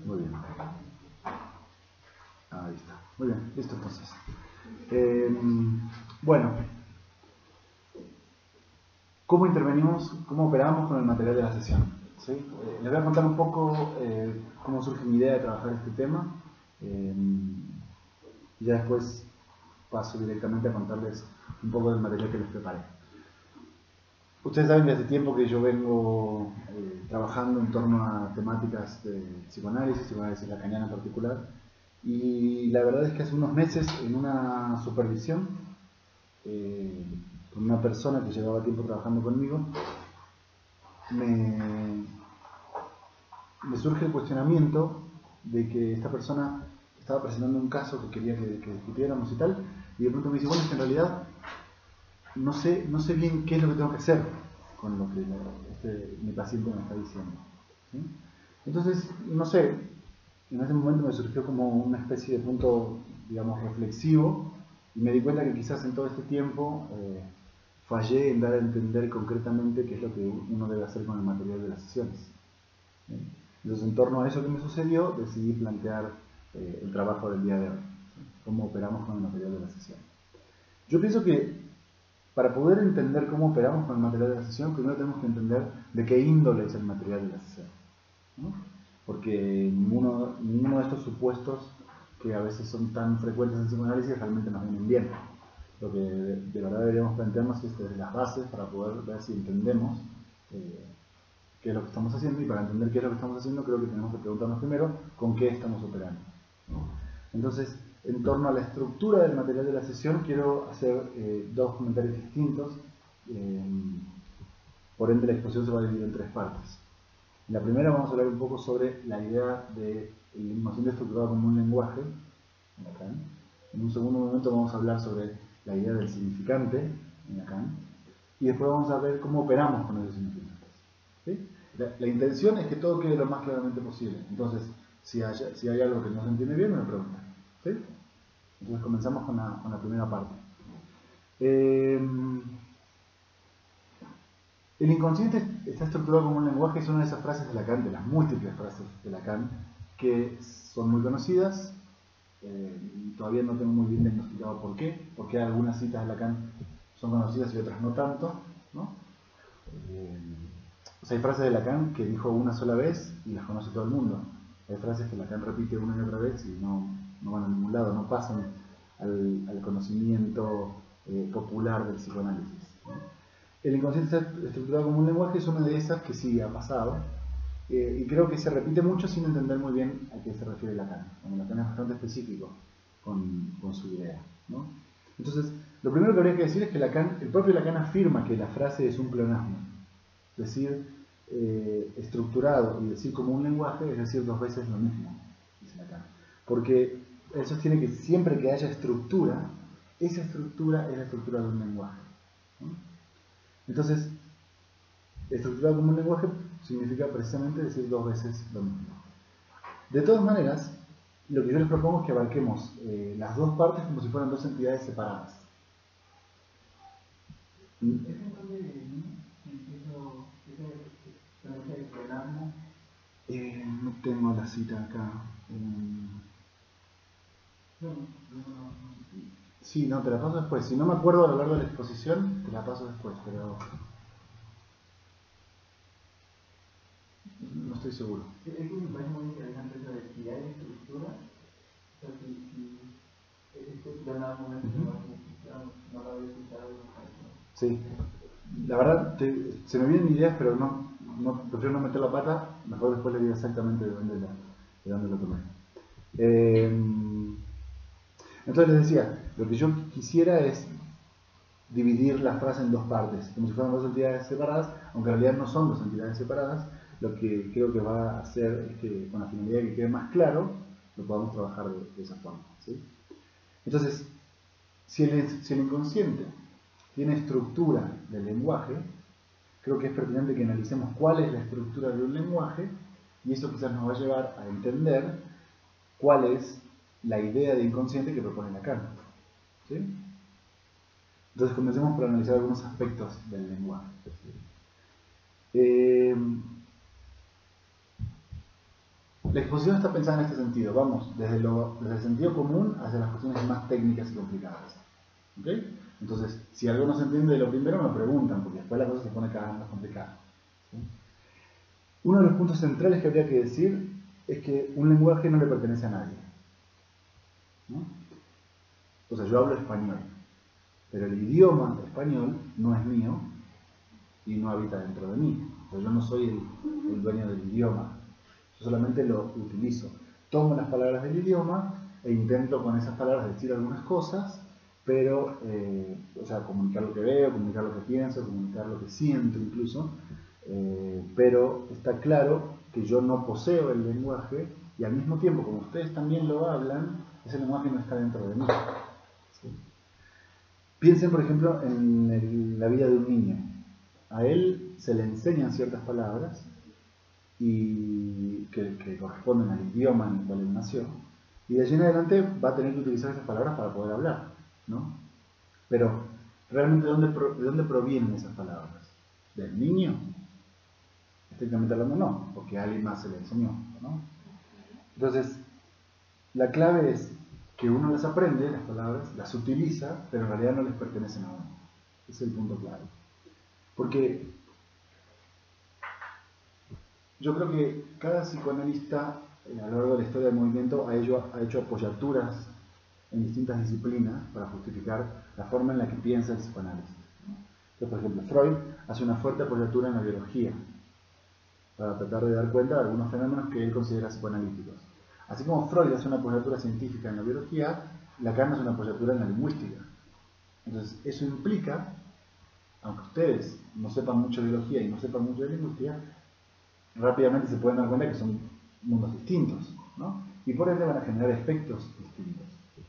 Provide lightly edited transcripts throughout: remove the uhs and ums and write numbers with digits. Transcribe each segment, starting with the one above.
Muy bien. Ahí está. Muy bien, listo entonces. Bueno, ¿cómo intervenimos, cómo operamos con el material de la sesión? ¿Sí? Les voy a contar un poco cómo surge mi idea de trabajar este tema. Y ya después paso directamente a contarles un poco del material que les preparé. Ustedes saben que hace tiempo que yo vengo trabajando en torno a temáticas de psicoanálisis lacaniana en particular, y la verdad es que hace unos meses, en una supervisión con una persona que llevaba tiempo trabajando conmigo, me surge el cuestionamiento de que esta persona estaba presentando un caso que quería que discutiéramos y tal, y de pronto me dice, bueno, es que en realidad no sé bien qué es lo que tengo que hacer con lo que mi paciente me está diciendo. ¿Sí? Entonces, no sé, en ese momento me surgió como una especie de punto, digamos, reflexivo, y me di cuenta que quizás en todo este tiempo fallé en dar a entender concretamente qué es lo que uno debe hacer con el material de las sesiones. ¿Sí? Entonces, en torno a eso que me sucedió, decidí plantear el trabajo del día de hoy, ¿sí? Cómo operamos con el material de la sesión. Yo pienso que para poder entender cómo operamos con el material de la sesión, primero tenemos que entender de qué índole es el material de la sesión, ¿no? Porque ninguno de estos supuestos que a veces son tan frecuentes en psicoanálisis realmente nos vienen bien. Lo que de verdad deberíamos plantearnos es desde las bases para poder ver si entendemos qué es lo que estamos haciendo, y para entender qué es lo que estamos haciendo creo que tenemos que preguntarnos primero con qué estamos operando, ¿no? Entonces, en torno a la estructura del material de la sesión, quiero hacer dos comentarios distintos. Por ende, la exposición se va a dividir en tres partes. En la primera vamos a hablar un poco sobre la idea de la información estructurada como un lenguaje, en Lacan. En un segundo momento vamos a hablar sobre la idea del significante, en Lacan. Y después vamos a ver cómo operamos con esos significantes. ¿Sí? La intención es que todo quede lo más claramente posible. Entonces, si hay algo que no se entiende bien, me lo preguntan. ¿Sí? Entonces comenzamos con la primera parte. El inconsciente está estructurado como un lenguaje, es una de esas frases de Lacan, de las múltiples frases de Lacan, que son muy conocidas. Todavía no tengo muy bien diagnosticado por qué algunas citas de Lacan son conocidas y otras no tanto, ¿no? O sea, hay frases de Lacan que dijo una sola vez y las conoce todo el mundo. Hay frases que Lacan repite una y otra vez y no van a ningún lado, no pasan al conocimiento popular del psicoanálisis, ¿no? El inconsciente está estructurado como un lenguaje, es una de esas que sí ha pasado, y creo que se repite mucho sin entender muy bien a qué se refiere Lacan. Bueno, Lacan es bastante específico con su idea, ¿no? Entonces, lo primero que habría que decir es que el propio Lacan afirma que la frase es un pleonasmo. Decir estructurado y decir como un lenguaje es decir dos veces lo mismo, dice Lacan. Porque él sostiene que siempre que haya estructura, esa estructura es la estructura de un lenguaje, ¿no? Entonces, estructurado como un lenguaje significa precisamente decir dos veces lo mismo. De todas maneras, lo que yo les propongo es que abarquemos las dos partes como si fueran dos entidades separadas. No tengo la cita acá. Sí, no, te la paso después. Si no me acuerdo a lo largo de la exposición, te la paso después, pero no estoy seguro. Es que me parece muy interesante esa de si hay estructura, o sea, si este pleonasmo no lo había escuchado. Sí, la verdad, se me vienen ideas, pero prefiero no meter la pata, mejor después le digo exactamente de dónde lo tomé. Entonces les decía, lo que yo quisiera es dividir la frase en dos partes, como si fueran dos entidades separadas, aunque en realidad no son dos entidades separadas. Lo que creo que va a hacer es que, con la finalidad de que quede más claro, lo podamos trabajar de esa forma, ¿sí? Entonces, si el inconsciente tiene estructura del lenguaje, creo que es pertinente que analicemos cuál es la estructura de un lenguaje, y eso quizás nos va a llevar a entender cuál es la idea de inconsciente que propone Lacan, ¿sí? Entonces comencemos por analizar algunos aspectos del lenguaje. La exposición está pensada en este sentido. Vamos desde el sentido común hacia las cuestiones más técnicas y complicadas. ¿Ok? Entonces, si algo no se entiende de lo primero, me preguntan, porque después la cosa se pone cada vez más complicada. ¿Sí? Uno de los puntos centrales que habría que decir es que un lenguaje no le pertenece a nadie, ¿no? O sea, yo hablo español, pero el idioma español no es mío y no habita dentro de mí. O sea, yo no soy el dueño del idioma, yo solamente lo utilizo. Tomo las palabras del idioma e intento con esas palabras decir algunas cosas, pero, o sea, comunicar lo que veo, comunicar lo que pienso, comunicar lo que siento incluso, pero está claro que yo no poseo el lenguaje y al mismo tiempo, como ustedes también lo hablan, ese lenguaje no está dentro de mí. ¿Sí? Piensen, por ejemplo, en la vida de un niño. A él se le enseñan ciertas palabras y que corresponden al idioma en el cual él nació, y de allí en adelante va a tener que utilizar esas palabras para poder hablar, ¿no? Pero, ¿realmente de dónde provienen esas palabras? ¿Del niño? Estrictamente hablando no, porque a alguien más se le enseñó, ¿no? Entonces, la clave es que uno las aprende, las palabras, las utiliza, pero en realidad no les pertenecen a uno. Ese es el punto clave. Porque yo creo que cada psicoanalista a lo largo de la historia del movimiento ha hecho apoyaturas en distintas disciplinas para justificar la forma en la que piensa el psicoanálisis. Entonces, por ejemplo, Freud hace una fuerte apoyatura en la biología para tratar de dar cuenta de algunos fenómenos que él considera psicoanalíticos. Así como Freud hace una apoyatura científica en la biología, Lacan hace una apoyatura en la lingüística. Entonces, eso implica, aunque ustedes no sepan mucho de biología y no sepan mucho de lingüística, rápidamente se pueden dar cuenta que son mundos distintos, ¿no? Y por ende van a generar efectos distintos.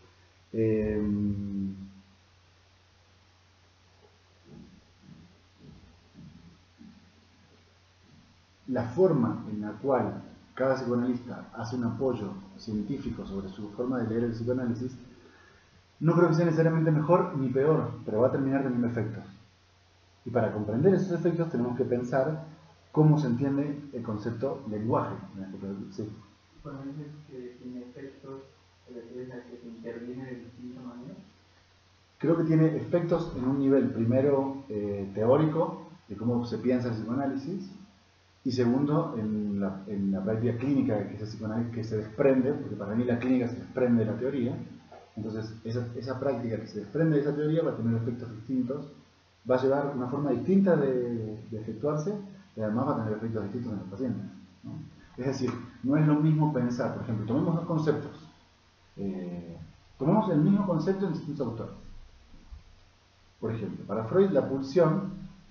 La forma en la cual cada psicoanalista hace un apoyo científico sobre su forma de leer el psicoanálisis, no creo que sea necesariamente mejor ni peor, pero va a terminar teniendo efectos. Y para comprender esos efectos tenemos que pensar cómo se entiende el concepto lenguaje. Sí. Cuando dices que tiene efectos, ¿te refieres a que se interviene de distinta manera? Creo que tiene efectos en un nivel, primero, teórico, de cómo se piensa el psicoanálisis, y segundo, en la práctica clínica que se desprende, porque para mí la clínica se desprende de la teoría. Entonces, esa práctica que se desprende de esa teoría va a tener efectos distintos, va a llevar una forma distinta de efectuarse, y además va a tener efectos distintos en los pacientes, ¿no? Es decir, no es lo mismo pensar, por ejemplo, tomemos dos conceptos. Tomemos el mismo concepto en distintos autores. Por ejemplo, para Freud la pulsión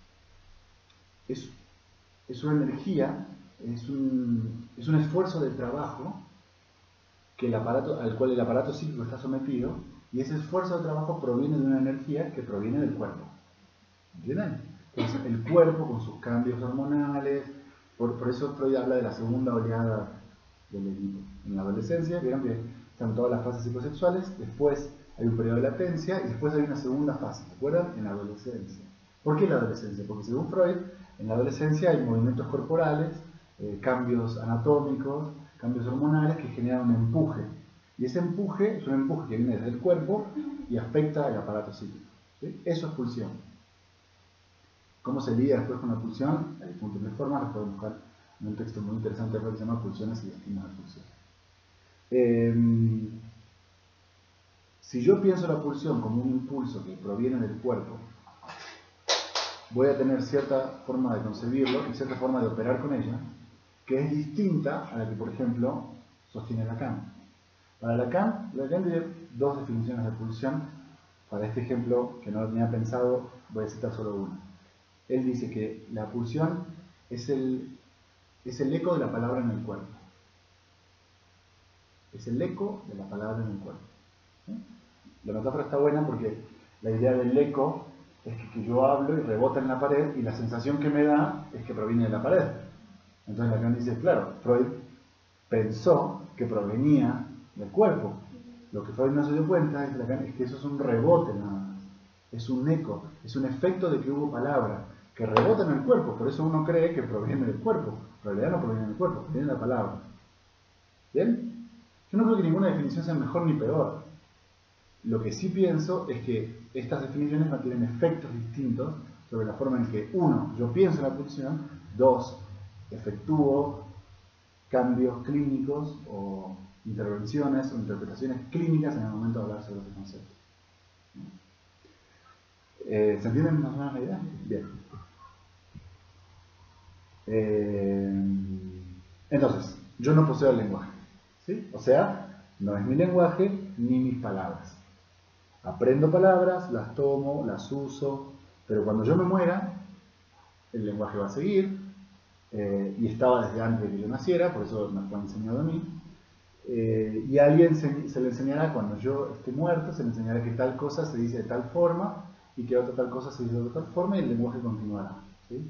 es una energía, es un esfuerzo de trabajo al cual el aparato psíquico está sometido, y ese esfuerzo de trabajo proviene de una energía que proviene del cuerpo. ¿Entienden? Entonces, el cuerpo con sus cambios hormonales, por eso Freud habla de la segunda oleada del Edipo. En la adolescencia, vieron que están todas las fases psicosexuales, después hay un periodo de latencia y después hay una segunda fase, ¿se acuerdan? En la adolescencia. ¿Por qué la adolescencia? Porque según Freud, en la adolescencia hay movimientos corporales, cambios anatómicos, cambios hormonales que generan un empuje. Y ese empuje es un empuje que viene desde el cuerpo y afecta al aparato psíquico, ¿sí? Eso es pulsión. ¿Cómo se lidia después con la pulsión? Hay múltiples formas, las podemos buscar en un texto muy interesante que se llama Pulsiones y Destinos de Pulsión. Si yo pienso la pulsión como un impulso que proviene del cuerpo, voy a tener cierta forma de concebirlo y cierta forma de operar con ella, que es distinta a la que, por ejemplo, sostiene Lacan. Para Lacan tiene dos definiciones de pulsión. Para este ejemplo, que no tenía pensado, voy a citar solo una. Él dice que la pulsión es el eco de la palabra en el cuerpo. Es el eco de la palabra en el cuerpo. ¿Sí? La metáfora está buena porque la idea del eco es que yo hablo y rebota en la pared y la sensación que me da es que proviene de la pared. Entonces Lacan dice, claro, Freud pensó que provenía del cuerpo. Lo que Freud no se dio cuenta es que eso es un rebote nada más. Es un eco, es un efecto de que hubo palabra que rebota en el cuerpo. Por eso uno cree que proviene del cuerpo. En realidad no proviene del cuerpo, proviene de la palabra. ¿Bien? Yo no creo que ninguna definición sea mejor ni peor. Lo que sí pienso es que estas definiciones no tienen efectos distintos sobre la forma en que, uno, yo pienso en la pulsión, dos, efectúo cambios clínicos o intervenciones o interpretaciones clínicas en el momento de hablar sobre ese concepto. ¿Se entienden más o menos la idea? Bien. Entonces, yo no poseo el lenguaje, ¿sí? O sea, no es mi lenguaje ni mis palabras. Aprendo palabras, las tomo, las uso, pero cuando yo me muera, el lenguaje va a seguir, y estaba desde antes de que yo naciera, por eso me fue enseñado a mí, y a alguien se le enseñará, cuando yo esté muerto, se le enseñará que tal cosa se dice de tal forma, y que otra tal cosa se dice de otra tal forma, y el lenguaje continuará, ¿sí?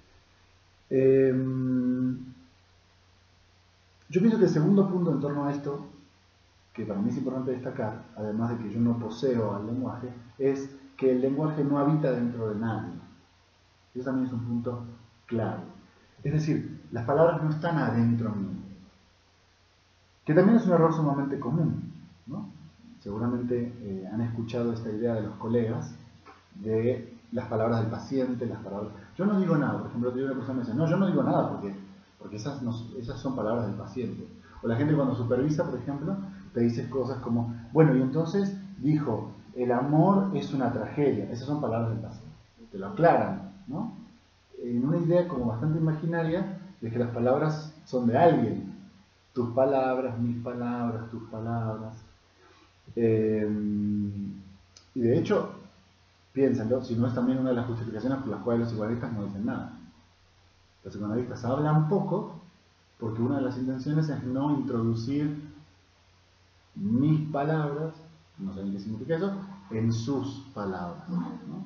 Yo pienso que el segundo punto en torno a esto, que para mí es importante destacar, además de que yo no poseo al lenguaje, es que el lenguaje no habita dentro de nadie. Eso también es un punto clave. Es decir, las palabras no están adentro mío. Que también es un error sumamente común, ¿no? Seguramente han escuchado esta idea de los colegas de las palabras del paciente, las palabras... Yo no digo nada, por ejemplo, una persona me dice, no, yo no digo nada porque esas son palabras del paciente. O la gente cuando supervisa, por ejemplo, te dice cosas como, bueno, y entonces dijo, el amor es una tragedia. Esas son palabras del paciente. Te lo aclaran, ¿no? En una idea como bastante imaginaria de que las palabras son de alguien. Tus palabras, mis palabras, tus palabras. Y de hecho, piénsenlo, si no es también una de las justificaciones por las cuales los psicoanalistas no dicen nada. Los psicoanalistas hablan poco porque una de las intenciones es no introducir mis palabras, no sé ni qué significa eso, en sus palabras, ¿no?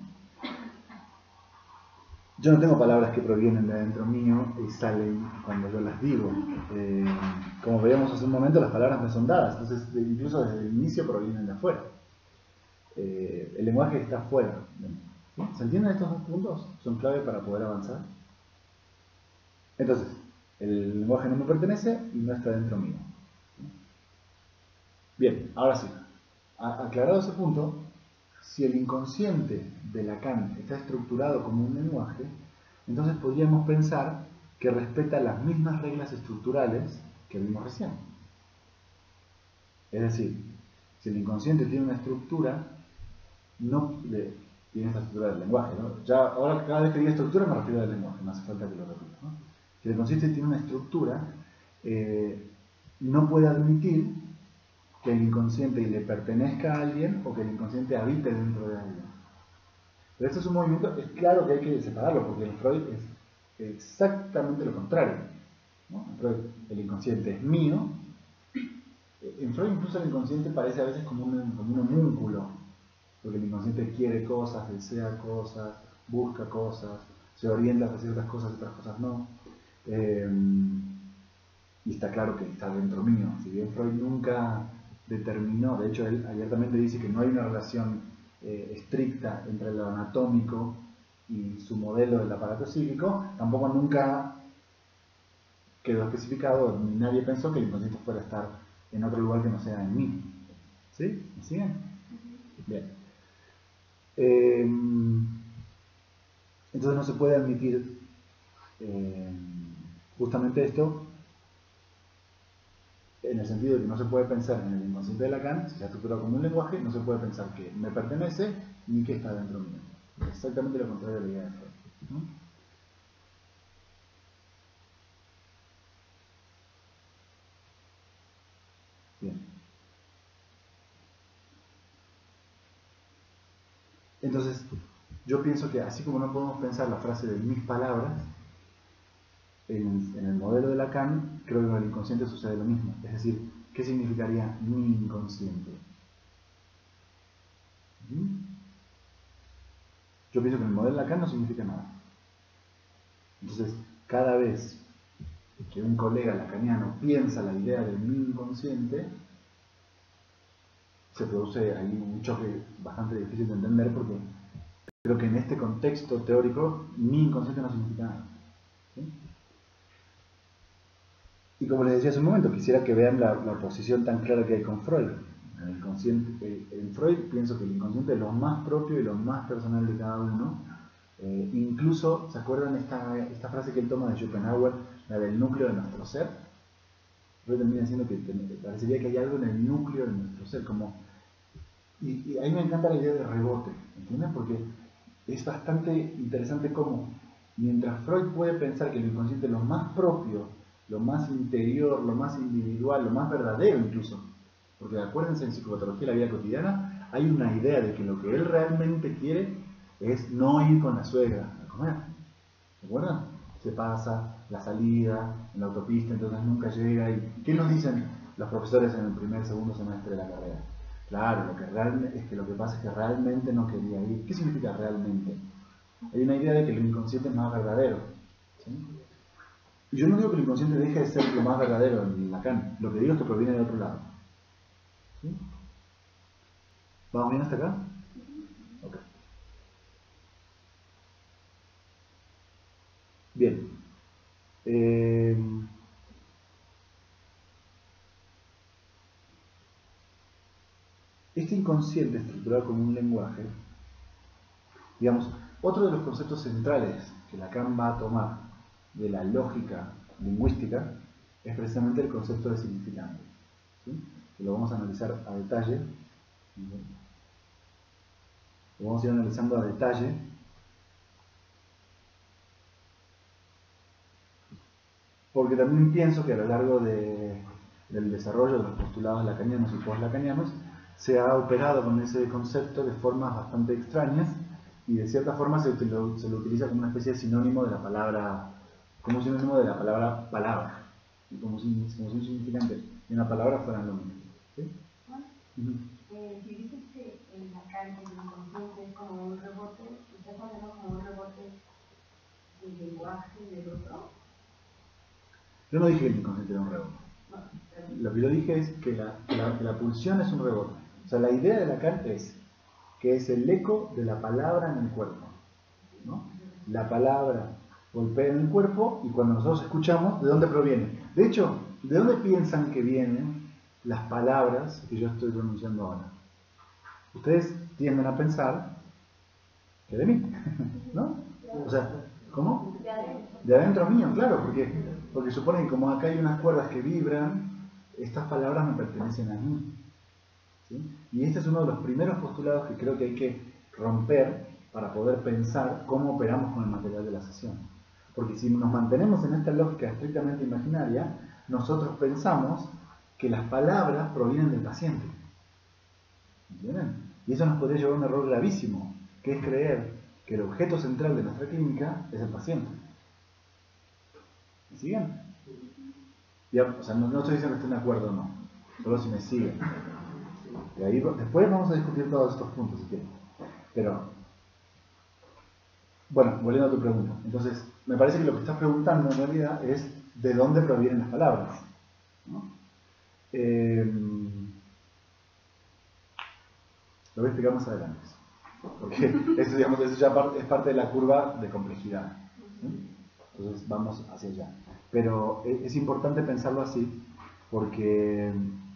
Yo no tengo palabras que provienen de adentro mío y salen cuando yo las digo. Como veíamos hace un momento, las palabras me son dadas, entonces incluso desde el inicio provienen de afuera. El lenguaje está afuera. ¿Sí? ¿Se entienden estos dos puntos? Son clave para poder avanzar. Entonces, el lenguaje no me pertenece y no está dentro mío. Bien, ahora sí. Aclarado ese punto, si el inconsciente de Lacan está estructurado como un lenguaje, entonces podríamos pensar que respeta las mismas reglas estructurales que vimos recién. Es decir, si el inconsciente tiene una estructura, tiene esta estructura del lenguaje, ¿no? Ya, ahora cada vez que diga estructura me refiero al lenguaje, no hace falta que lo repita, ¿no? Si el inconsciente tiene una estructura, no puede admitir que el inconsciente le pertenezca a alguien o que el inconsciente habite dentro de alguien. Pero esto es un movimiento, es claro que hay que separarlo, porque en Freud es exactamente lo contrario, ¿no? En Freud el inconsciente es mío. En Freud incluso el inconsciente parece a veces como un homúnculo, porque el inconsciente quiere cosas, desea cosas, busca cosas, se orienta hacia ciertas cosas y otras cosas no. Y está claro que está dentro mío. Si bien Freud nunca determinó, de hecho él abiertamente dice que no hay una relación estricta entre lo anatómico y su modelo del aparato psíquico, tampoco nunca quedó especificado, ni nadie pensó que el inconsciente fuera a estar en otro lugar que no sea en mí. ¿Sí? ¿Me siguen? Bien. Entonces no se puede admitir justamente esto, en el sentido de que no se puede pensar en el inconsciente de Lacan, si está estructurado como un lenguaje, no se puede pensar que me pertenece ni que está dentro mío. Exactamente lo contrario de la idea de Freud, ¿no? Bien. Entonces, yo pienso que así como no podemos pensar la frase de mis palabras, en el modelo de Lacan, creo que con el inconsciente sucede lo mismo. Es decir, ¿qué significaría mi inconsciente? Yo pienso que en el modelo de Lacan no significa nada. Entonces, cada vez que un colega lacaniano piensa la idea de mi inconsciente, se produce ahí un choque bastante difícil de entender, porque creo que en este contexto teórico mi inconsciente no significa nada. ¿Sí? Y como les decía hace un momento, quisiera que vean la oposición tan clara que hay con Freud. En Freud pienso que el inconsciente es lo más propio y lo más personal de cada uno. Incluso, ¿se acuerdan esta frase que él toma de Schopenhauer, la del núcleo de nuestro ser? Freud termina diciendo que parecería que hay algo en el núcleo de nuestro ser, y a mí me encanta la idea de rebote, ¿entiendes? Porque es bastante interesante cómo, mientras Freud puede pensar que el inconsciente es lo más propio, lo más interior, lo más individual, lo más verdadero incluso, porque acuérdense, en psicopatología de la vida cotidiana hay una idea de que lo que él realmente quiere es no ir con la suegra a comer. ¿Se acuerdan? Se pasa la salida en la autopista, entonces nunca llega. ¿Y qué nos dicen los profesores en el primer, segundo semestre de la carrera? Claro, lo que pasa es que realmente no quería ir. ¿Qué significa realmente? Hay una idea de que el inconsciente es más verdadero. ¿Sí? Y yo no digo que el inconsciente deje de ser lo más verdadero en Lacan. Lo que digo es que proviene de otro lado. ¿Sí? ¿Vamos bien hasta acá? Ok. Bien. Este inconsciente estructurado como un lenguaje, digamos, otro de los conceptos centrales que Lacan va a tomar de la lógica lingüística es precisamente el concepto de significante. ¿Sí? Que lo vamos a analizar a detalle. Lo vamos a ir analizando a detalle. Porque también pienso que a lo largo del desarrollo de los postulados lacanianos y post-lacanianos se ha operado con ese concepto de formas bastante extrañas y de cierta forma se lo utiliza como una especie de sinónimo de la palabra, como sinónimo de la palabra palabra, y como si un significante y una palabra fueran lo mismo. ¿Sí? Si dices que en Lacan el inconsciente es como un rebote, ¿estás hablando como un rebote del lenguaje del otro? Yo no dije que el inconsciente era un rebote. Lo que yo dije es que la pulsión es un rebote. O sea, la idea de Lacan es que es el eco de la palabra en el cuerpo, ¿no? La palabra golpea en el cuerpo y cuando nosotros escuchamos, ¿de dónde proviene? De hecho, ¿de dónde piensan que vienen las palabras que yo estoy pronunciando ahora? Ustedes tienden a pensar que de mí, ¿no? O sea, ¿cómo? De adentro mío, claro, porque supone que como acá hay unas cuerdas que vibran, estas palabras me pertenecen a mí. ¿Sí? Y este es uno de los primeros postulados que creo que hay que romper para poder pensar cómo operamos con el material de la sesión. Porque si nos mantenemos en esta lógica estrictamente imaginaria, nosotros pensamos que las palabras provienen del paciente. ¿Entienden? Y eso nos podría llevar a un error gravísimo, que es creer que el objeto central de nuestra clínica es el paciente. ¿Me siguen? Ya, o sea, no estoy diciendo que estén de acuerdo o no, solo si me siguen. Y ahí, después vamos a discutir todos estos puntos si quieren. Pero, bueno, volviendo a tu pregunta. Entonces, me parece que lo que estás preguntando en realidad es de dónde provienen las palabras, ¿no? Lo voy a explicar más adelante. Porque eso, digamos, eso ya es parte de la curva de complejidad. ¿Sí? Entonces vamos hacia allá. Pero es importante pensarlo así porque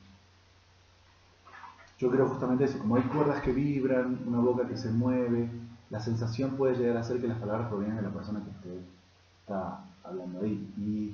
yo creo justamente eso, como hay cuerdas que vibran, una boca que se mueve, la sensación puede llegar a ser que las palabras provienen de la persona que usted está hablando ahí.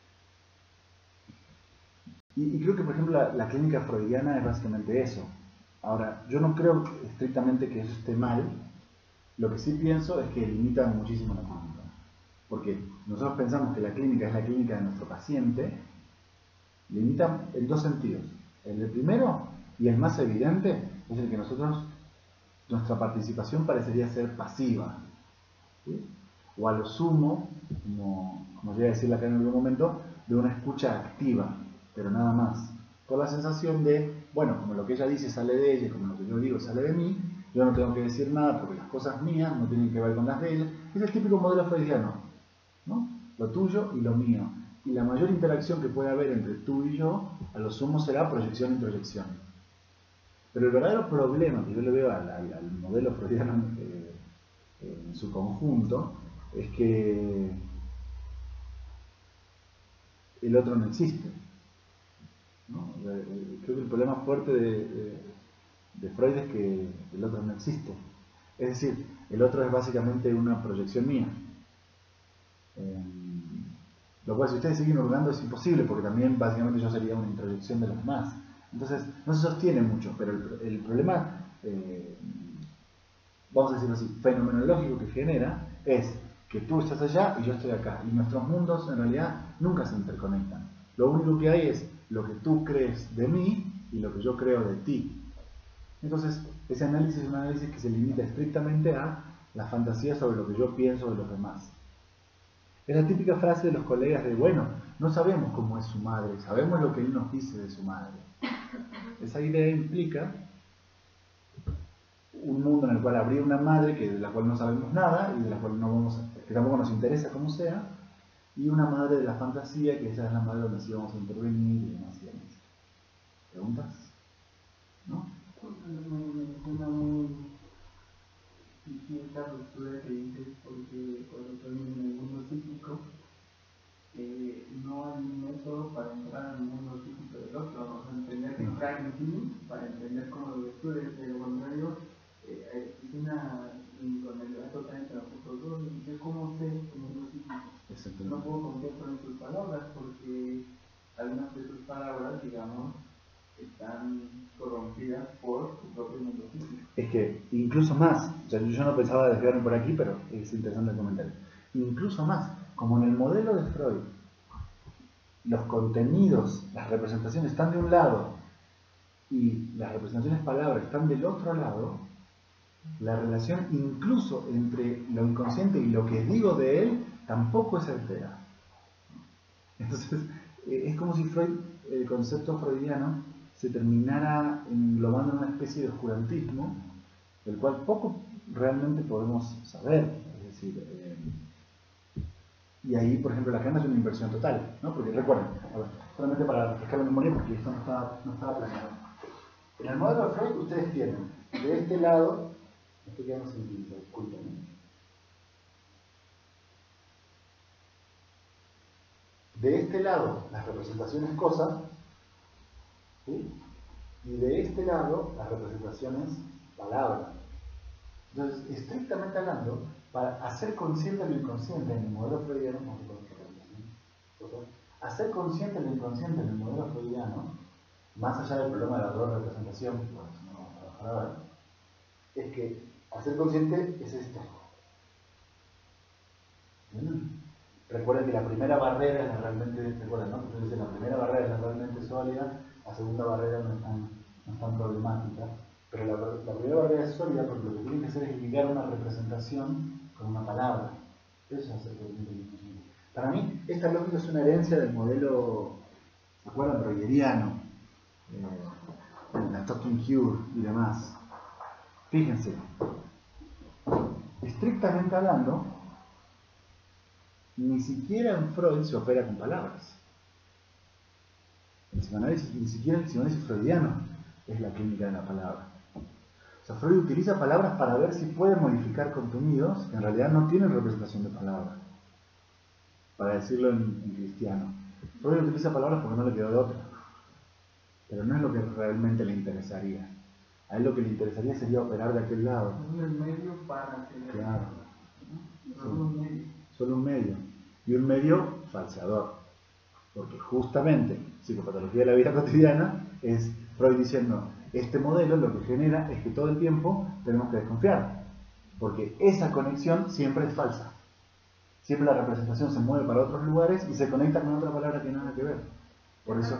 Y creo que, por ejemplo, la clínica freudiana es básicamente eso. Ahora, yo no creo estrictamente que eso esté mal. Lo que sí pienso es que limita muchísimo la clínica. Porque nosotros pensamos que la clínica es la clínica de nuestro paciente, limita en dos sentidos. El primero, y el más evidente, es el que nuestra participación parecería ser pasiva. ¿Sí? O a lo sumo, como llega a decir acá en algún momento, de una escucha activa, pero nada más. Con la sensación de, bueno, como lo que ella dice sale de ella, como lo que yo digo sale de mí, yo no tengo que decir nada porque las cosas mías no tienen que ver con las de ella. Es el típico modelo freudiano, ¿no? Lo tuyo y lo mío. Y la mayor interacción que puede haber entre tú y yo, a lo sumo será proyección y proyección. Pero el verdadero problema que yo le veo al modelo freudiano en su conjunto es que el otro no existe, ¿no? Creo que el problema fuerte de Freud es que el otro no existe. Es decir, el otro es básicamente una proyección mía. Lo cual, si ustedes siguen hurgando, es imposible, porque también básicamente yo sería una introyección de los demás. Entonces, no se sostiene mucho, pero el problema, vamos a decirlo así, fenomenológico que genera es que tú estás allá y yo estoy acá. Y nuestros mundos en realidad nunca se interconectan. Lo único que hay es lo que tú crees de mí y lo que yo creo de ti. Entonces, ese análisis es un análisis que se limita estrictamente a la fantasía sobre lo que yo pienso de los demás. Es la típica frase de los colegas de, bueno, no sabemos cómo es su madre, sabemos lo que él nos dice de su madre. Esa idea implica un mundo en el cual habría una madre de la cual no sabemos nada y de la cual que tampoco nos interesa cómo sea, y una madre de la fantasía, que esa es la madre donde sí vamos a intervenir y demás y demás. ¿Preguntas? ¿No? Una muy distinta postura que dices, porque cuando estoy en el mundo psíquico, no hay un método para entrar al mundo psíquico del otro, o sea, entender que está en ti para entender cómo lo descubres, pero cuando digo, existe una inconexidad total entre nosotros dos, yo cómo sé el mundo psíquico, no puedo confiar solo en tus palabras, porque algunas de tus palabras, digamos, están corrompidas por tu propio mundo físico. Es que incluso más, o sea, yo no pensaba desviarme por aquí, pero es interesante el comentario. Incluso más, como en el modelo de Freud, los contenidos, las representaciones están de un lado y las representaciones palabras están del otro lado, la relación incluso entre lo inconsciente y lo que digo de él tampoco es certera. Entonces, es como si Freud, el concepto freudiano, se terminara englobando en una especie de oscurantismo, del cual poco realmente podemos saber. Es decir, y ahí, por ejemplo, Lacan es una inversión total, ¿no? Porque recuerden, solamente para refrescar la memoria, porque esto no estaba planeado. En el modelo de Freud ustedes tienen, de este lado, esto ya no se utiliza, disculpen, de este lado las representaciones cosas, ¿sí? Y de este lado las representaciones palabras. Entonces, estrictamente hablando, para hacer consciente lo inconsciente en el modelo freudiano, hacer consciente lo inconsciente en el modelo freudiano, más allá del problema de la doble representación, que bueno, no vamos a trabajar ahora, es que hacer consciente es esto. Recuerden que la primera barrera es la realmente, recuerden, ¿no? Entonces, la primera barrera es la realmente sólida, la segunda barrera no es tan problemática, pero la primera barrera es sólida porque lo que tienen que hacer es ligar una representación con una palabra. Eso es hacer consciente. Para mí, esta lógica es una herencia del modelo, ¿se acuerdan? Reugeriano, la Talking Cure y demás. Fíjense, estrictamente hablando, ni siquiera en Freud se opera con palabras. El psicoanálisis, ni siquiera el psicoanálisis freudiano es la clínica de la palabra. O sea, Freud utiliza palabras para ver si puede modificar contenidos que en realidad no tienen representación de palabras. Para decirlo en cristiano. Freud utiliza palabras porque no le quedó de otra. Pero no es lo que realmente le interesaría. A él lo que le interesaría sería operar de aquel lado. Un medio para tener. Claro. Solo un medio. Solo un medio. Y un medio falseador. Porque justamente, psicopatología de la vida cotidiana es Freud diciendo, este modelo lo que genera es que todo el tiempo tenemos que desconfiar. Porque esa conexión siempre es falsa. Siempre la representación se mueve para otros lugares y se conecta con otra palabra que nada que ver. Por eso.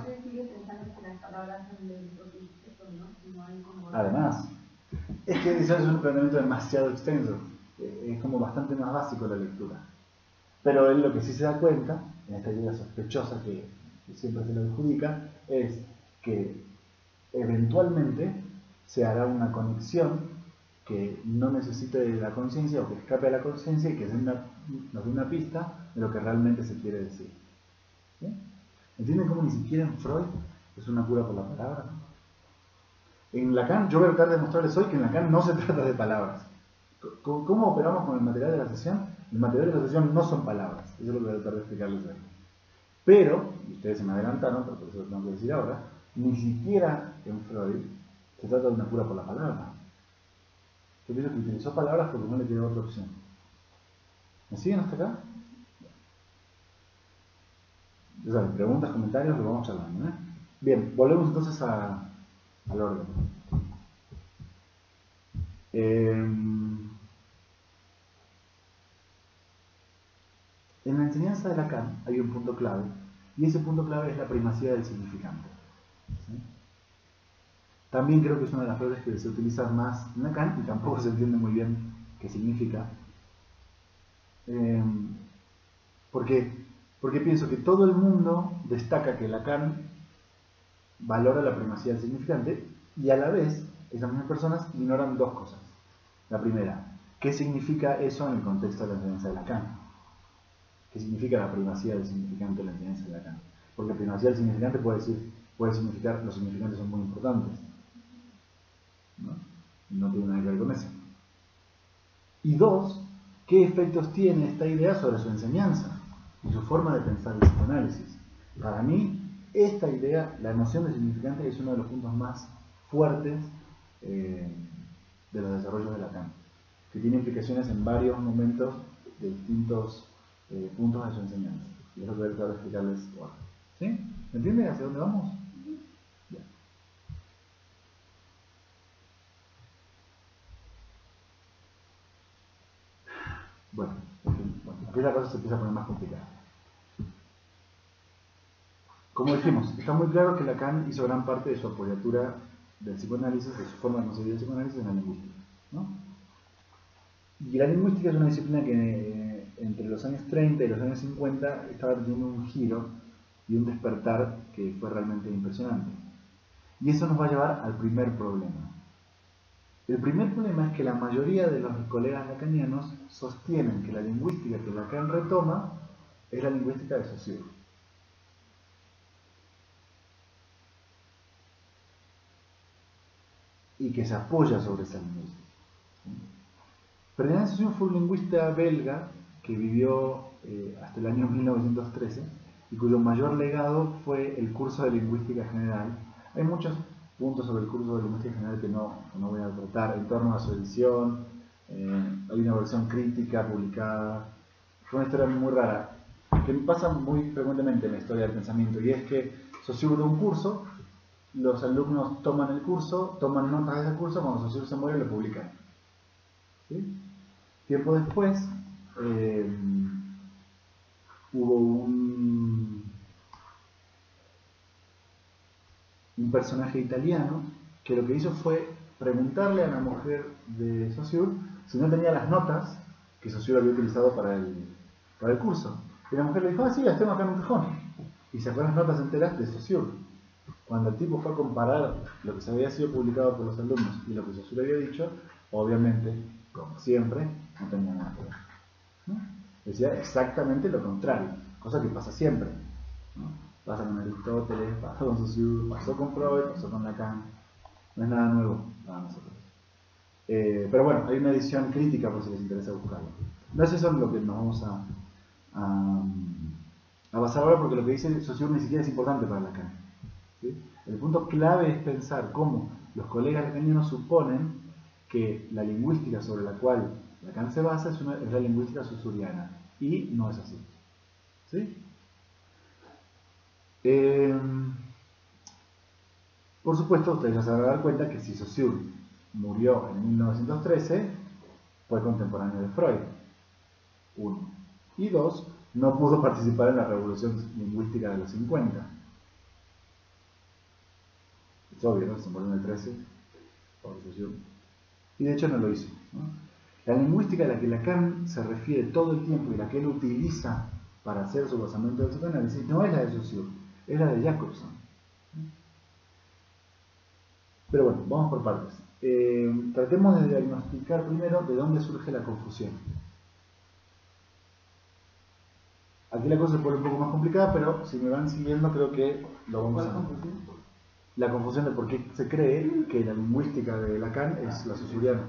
Además, es que eso es un planteamiento demasiado extenso. Es como bastante más básico la lectura. Pero él lo que sí se da cuenta, en esta idea sospechosa que siempre se le adjudica, es que eventualmente se hará una conexión que no necesite de la conciencia o que escape a la conciencia y que nos dé una pista de lo que realmente se quiere decir. ¿Sí? ¿Entienden cómo ni siquiera en Freud es una cura por la palabra? En Lacan, yo voy a tratar de mostrarles hoy que en Lacan no se trata de palabras. ¿Cómo operamos con el material de la sesión? El material de la sesión no son palabras. Eso es lo que voy a tratar de explicarles hoy. Pero, y ustedes se me adelantaron, pero por eso lo tengo que decir ahora, ni siquiera en Freud se trata de una cura por la palabra. Yo pienso que utilizó palabras porque no le quedó otra opción. ¿Me siguen hasta acá? Ya saben, preguntas, comentarios, lo vamos charlando, ¿eh? Bien, volvemos entonces al orden. En la enseñanza de Lacan hay un punto clave, y ese punto clave es la primacía del significante. ¿Sí? También creo que es una de las frases que se utiliza más en Lacan, y tampoco se entiende muy bien qué significa. Porque pienso que todo el mundo destaca que Lacan valora la primacía del significante, y a la vez esas mismas personas ignoran dos cosas. La primera, ¿qué significa eso en el contexto de la enseñanza de Lacan? ¿Qué significa la primacía del significante en la enseñanza de Lacan? Porque primacía del significante puede significar, los significantes son muy importantes, ¿no? No tiene nada que ver con eso. Y dos, ¿qué efectos tiene esta idea sobre su enseñanza y su forma de pensar el psicoanálisis? Para mí, esta idea, la noción de significante, es uno de los puntos más fuertes de los desarrollos de Lacan, que tiene implicaciones en varios momentos de distintos puntos de su enseñanza. Y es lo que voy a tratar de explicarles ahora. ¿Sí? ¿Me entienden hacia dónde vamos? Bien. Bueno, aquí la cosa se empieza a poner más complicada. Como dijimos, está muy claro que Lacan hizo gran parte de su apoyatura del psicoanálisis, de su forma de concebir el psicoanálisis, en la lingüística, ¿no? Y la lingüística es una disciplina que entre los años 30 y los años 50 estaba teniendo un giro y un despertar que fue realmente impresionante. Y eso nos va a llevar al primer problema. El primer problema es que la mayoría de los colegas lacanianos sostienen que la lingüística que Lacan retoma es la lingüística de Saussure. Y que se apoya sobre esa lingüística. Ferdinand Saussure fue un lingüista belga que vivió hasta el año 1913 y cuyo mayor legado fue el curso de lingüística general. Hay muchos puntos sobre el curso de lingüística general que no voy a tratar en torno a su edición. Hay una versión crítica publicada. Fue una historia muy rara, que pasa muy frecuentemente en la historia del pensamiento, y es que Saussure da un curso, los alumnos toman el curso, toman notas de ese curso, cuando Saussure se muere lo publican. ¿Sí? Tiempo después hubo un personaje italiano que lo que hizo fue preguntarle a la mujer de Saussure si no tenía las notas que Saussure había utilizado para el curso. Y la mujer le dijo, sí, las tengo acá en un cajón. Y sacó las notas enteras de Saussure. Cuando el tipo fue a comparar lo que se había sido publicado por los alumnos y lo que Saussure había dicho, obviamente, como siempre, no tenía nada que ver, ¿no? Decía exactamente lo contrario, cosa que pasa siempre, ¿no? Pasa con Aristóteles, pasó con Saussure, pasó con Freud, pasó con Lacan. No es nada nuevo para nosotros. Pero bueno, hay una edición crítica por si les interesa buscarlo. No es eso en lo que nos vamos a basar ahora, porque lo que dice Saussure ni siquiera es importante para Lacan, ¿sí? El punto clave es pensar cómo los colegas lacanianos suponen que la lingüística sobre la cual Lacan se basa es la lingüística saussuriana, y no es así. ¿Sí? Por supuesto, ustedes ya se van a dar cuenta que si Saussure murió en 1913, fue contemporáneo de Freud, 1. Y 2, no pudo participar en la revolución lingüística de los 50. Es obvio, ¿no? Se murió en el 13, por Saussure. Y de hecho no lo hizo, ¿no? La lingüística a la que Lacan se refiere todo el tiempo y la que él utiliza para hacer su basamento del psicoanálisis no es la de Saussure, es la de Jacobson. Pero bueno, vamos por partes. Tratemos de diagnosticar primero de dónde surge la confusión. Aquí la cosa se pone un poco más complicada, pero si me van siguiendo creo que lo vamos a... La confusión de por qué se cree que la lingüística de Lacan es la saussuriana.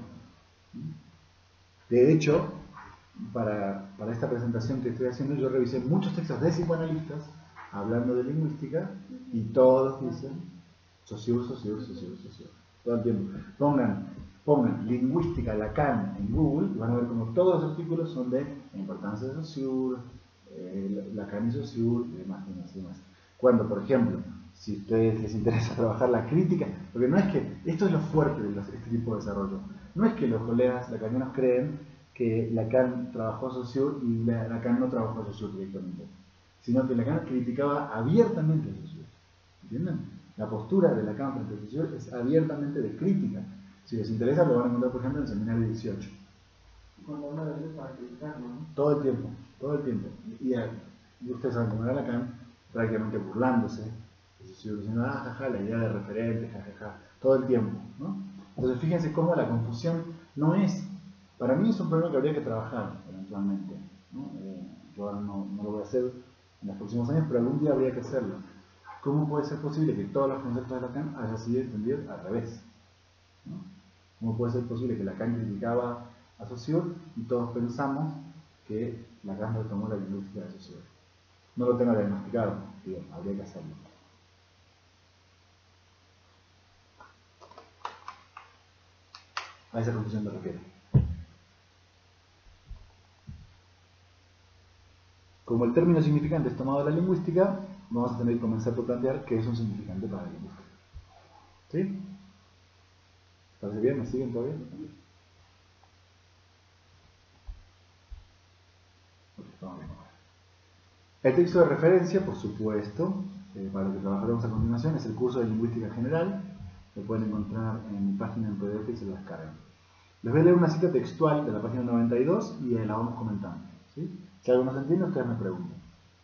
De hecho, para esta presentación que estoy haciendo, yo revisé muchos textos de psicoanalistas hablando de lingüística y todos dicen Saussure, Saussure, Saussure, Saussure. Todo el tiempo. Pongan lingüística Lacan en Google y van a ver como todos los artículos son de la importancia de Saussure, Lacan y Saussure y demás, y demás. Cuando, por ejemplo, si a ustedes les interesa trabajar la crítica, porque no es que, esto es lo fuerte de este tipo de desarrollo, no es que los colegas lacanianos creen que Lacan trabajó a Saussure y Lacan no trabajó a Saussure directamente, sino que Lacan criticaba abiertamente a Saussure. ¿Entienden? La postura de Lacan frente a Saussure es abiertamente de crítica. Si les interesa, lo van a encontrar, por ejemplo, en el seminario 18. Cuando habla de eso para criticarlo, ¿no? Todo el tiempo, todo el tiempo. Y ustedes saben cómo era Lacan, prácticamente burlándose, diciendo, jaja, la idea de referente, jajaja, todo el tiempo, ¿no? Entonces fíjense cómo la confusión no es, para mí es un problema que habría que trabajar eventualmente, ¿no? Yo ahora no lo voy a hacer en los próximos años, pero algún día habría que hacerlo. ¿Cómo puede ser posible que todos los conceptos de Lacan hayan sido entendidos al revés? ¿No? ¿Cómo puede ser posible que Lacan criticaba a Saussure y todos pensamos que Lacan retomó la lingüística de Saussure? No lo tengo diagnosticado, digo, habría que hacerlo. A esa confusión me refiero. Como el término significante es tomado de la lingüística, vamos a tener que comenzar por plantear qué es un significante para la lingüística. ¿Sí? ¿Parece bien? ¿Me siguen todavía? El texto de referencia, por supuesto, para lo que trabajaremos a continuación, es el curso de Lingüística General. Lo pueden encontrar en mi página en PDF y se lo descargan. Les voy a leer una cita textual de la página 92 y la vamos comentando. ¿Sí? Si algo no se entiende, ustedes me preguntan.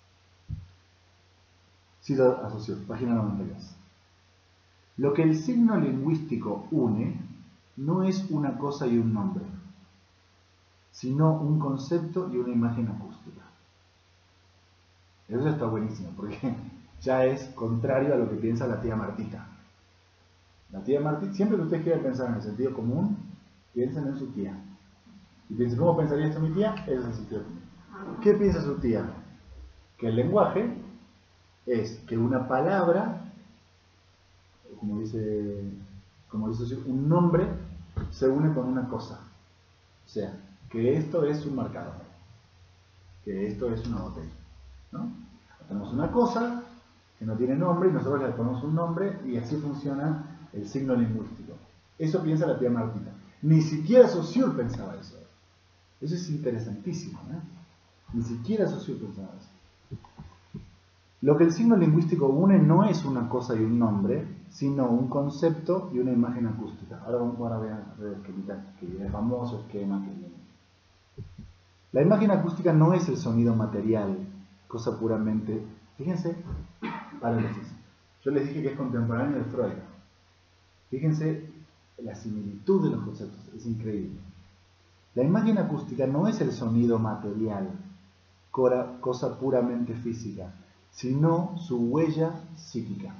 Cita a Saussure, página 92. Lo que el signo lingüístico une no es una cosa y un nombre, sino un concepto y una imagen acústica. Eso está buenísimo, porque ya es contrario a lo que piensa la tía Martita. La tía Martita, siempre que ustedes quieran pensar en el sentido común, piensen en su tía. Y piensen, ¿cómo pensaría esto mi tía? Eso es el sentido común. ¿Qué piensa su tía? Que el lenguaje es que una palabra, como dice un nombre, se une con una cosa. O sea, que esto es un marcador, que esto es una botella, ¿no? Tenemos una cosa que no tiene nombre y nosotros le ponemos un nombre y así funciona el signo lingüístico. Eso piensa la tía Martita. Ni siquiera Saussure pensaba eso. Eso es interesantísimo, ¿eh? Ni siquiera Saussure pensaba eso. Lo que el signo lingüístico une no es una cosa y un nombre, sino un concepto y una imagen acústica. Ahora voy a ver el famoso esquema que viene. La imagen acústica no es el sonido material, cosa puramente... Fíjense, paréntesis. Yo les dije que es contemporáneo de Freud. Fíjense la similitud de los conceptos, es increíble. La imagen acústica no es el sonido material, cosa puramente física, sino su huella psíquica.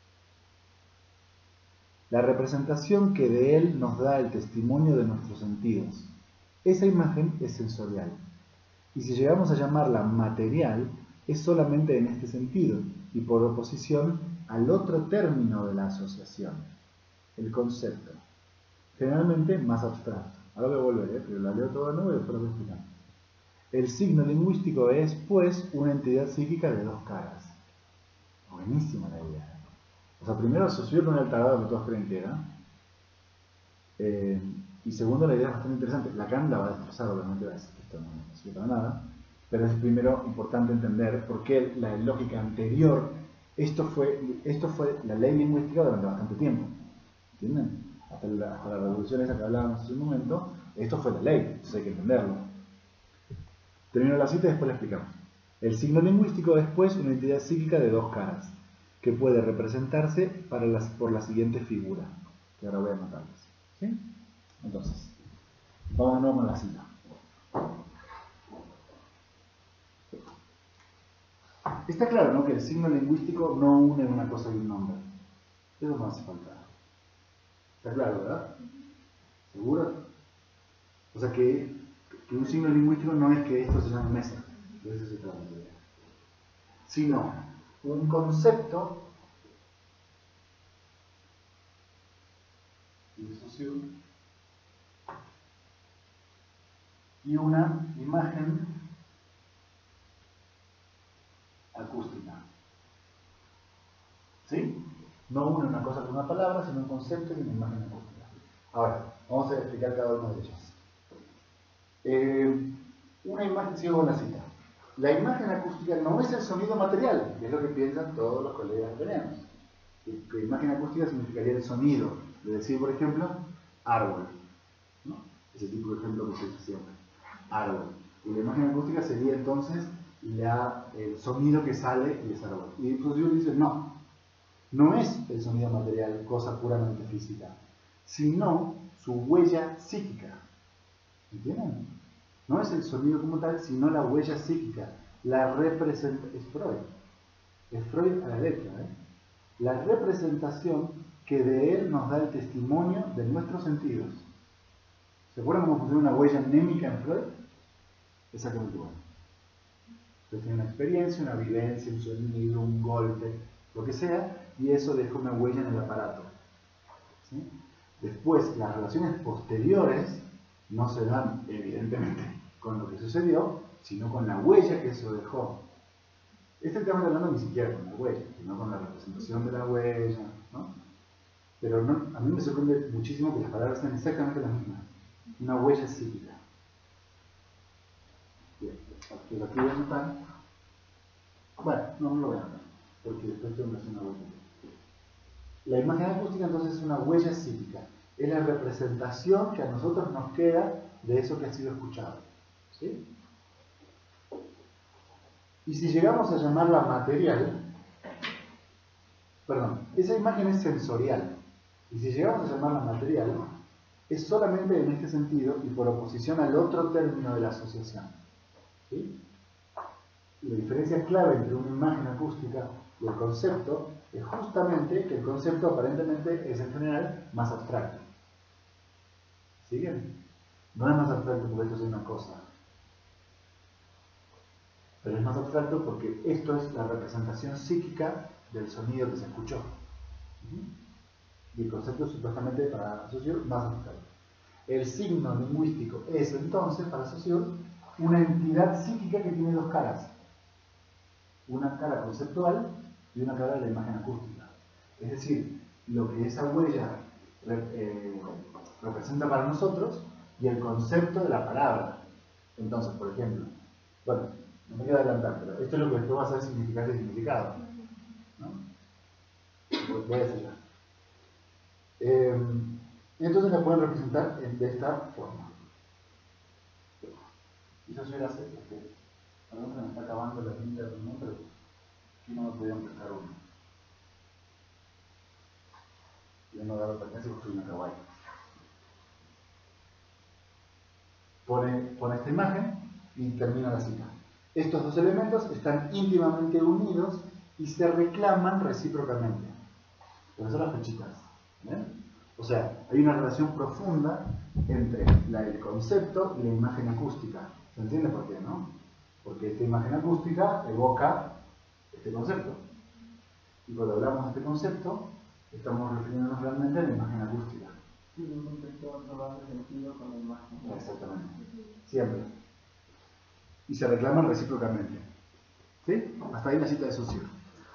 La representación que de él nos da el testimonio de nuestros sentidos. Esa imagen es sensorial. Y si llegamos a llamarla material, es solamente en este sentido, y por oposición al otro término de la asociación, el concepto, generalmente más abstracto. Ahora voy a volver, pero la leo toda de nuevo y después lo voy a explicar. El signo lingüístico es, pues, una entidad psíquica de dos caras. Buenísima la idea. O sea, primero, Saussure no era el tarado que todos creen que era. Y segundo, la idea es bastante interesante. Lacan la va a destrozar, obviamente, va a decir que esto no sirve para nada. Pero es primero importante entender por qué la lógica anterior, esto fue la ley lingüística durante bastante tiempo. ¿Entienden? Hasta la revolución esa que hablábamos hace un momento, esto fue la ley, entonces hay que entenderlo. Termino la cita y después la explicamos. El signo lingüístico es, pues, una entidad psíquica de dos caras, que puede representarse por la siguiente figura, que ahora voy a anotarles. ¿Sí? Entonces, vamos de nuevo con la cita. Está claro, ¿no?, que el signo lingüístico no une una cosa y un nombre. Eso no hace falta. Está claro, ¿verdad? ¿Seguro? O sea que un signo lingüístico no es que esto se llame mesa. De eso se trata. Sino un concepto de Saussure y una imagen acústica. ¿Sí? No una cosa con una palabra, sino un concepto y una imagen acústica. Ahora, vamos a explicar cada una de ellas. Una imagen, sigo con la cita. La imagen acústica no es el sonido material, que es lo que piensan todos los colegas que tenemos. Que imagen acústica significaría el sonido, de decir, por ejemplo, árbol, ¿no? Ese tipo de ejemplo que se usa siempre, árbol. Y la imagen acústica sería entonces el sonido que sale de ese árbol. Y Saussure dice, no es el sonido material, cosa puramente física, sino su huella psíquica. ¿Entienden? No es el sonido como tal, sino la huella psíquica, la representación. Es Freud a la letra, la representación que de él nos da el testimonio de nuestros sentidos. ¿Se acuerdan cómo funciona una huella anémica en Freud? Exactamente igual. Usted tiene una experiencia, una vivencia, un sonido, un golpe, lo que sea, y eso deja una huella en el aparato. ¿Sí? Después, las relaciones posteriores no se dan, evidentemente, con lo que sucedió, sino con la huella que eso dejó. Este tema está hablando ni siquiera con la huella, sino con la representación de la huella, ¿no? Pero no, a mí me sorprende muchísimo que las palabras sean exactamente las mismas. Una huella psíquica. Bien, aquí voy a anotar. Bueno, no lo voy a anotar, porque después tengo que hacer una vuelta. La imagen acústica entonces es una huella psíquica. Es la representación que a nosotros nos queda de eso que ha sido escuchado. ¿Sí? Y si llegamos a llamarla material, perdón, esa imagen es sensorial. Y si llegamos a llamarla material, es solamente en este sentido y por oposición al otro término de la asociación. ¿Sí? La diferencia clave entre una imagen acústica y el concepto es justamente que el concepto aparentemente es en general más abstracto. ¿Siguen? No es más abstracto porque esto es una cosa, pero es más abstracto porque esto es la representación psíquica del sonido que se escuchó. Y el concepto es supuestamente para Saussure más abstracto. El signo lingüístico es entonces para Saussure una entidad psíquica que tiene dos caras. Una cara conceptual y una cara de la imagen acústica. Es decir, lo que esa huella representa para nosotros y el concepto de la palabra. Entonces, por ejemplo, bueno, no me quiero adelantar, pero esto es lo que después va a ser significante y significado, ¿no? Voy a hacer ya. Entonces la pueden representar de esta forma. Y eso suele hacer porque a mí se me está acabando la tinta del mundo, pero aquí no me podían prestar uno. Yo no agarro para acá, porque soy una kawaii. Pone esta imagen y termina la cita. Estos dos elementos están íntimamente unidos y se reclaman recíprocamente. Por eso las flechitas. ¿Ven? O sea, hay una relación profunda entre el concepto y la imagen acústica. ¿Se entiende por qué, no? Porque esta imagen acústica evoca este concepto. Y cuando hablamos de este concepto, estamos refiriéndonos realmente a la imagen acústica. Sí, un concepto no va de sentido con la imagen. Exactamente. Siempre. Y se reclaman recíprocamente. ¿Sí? Hasta ahí la cita de Saussure.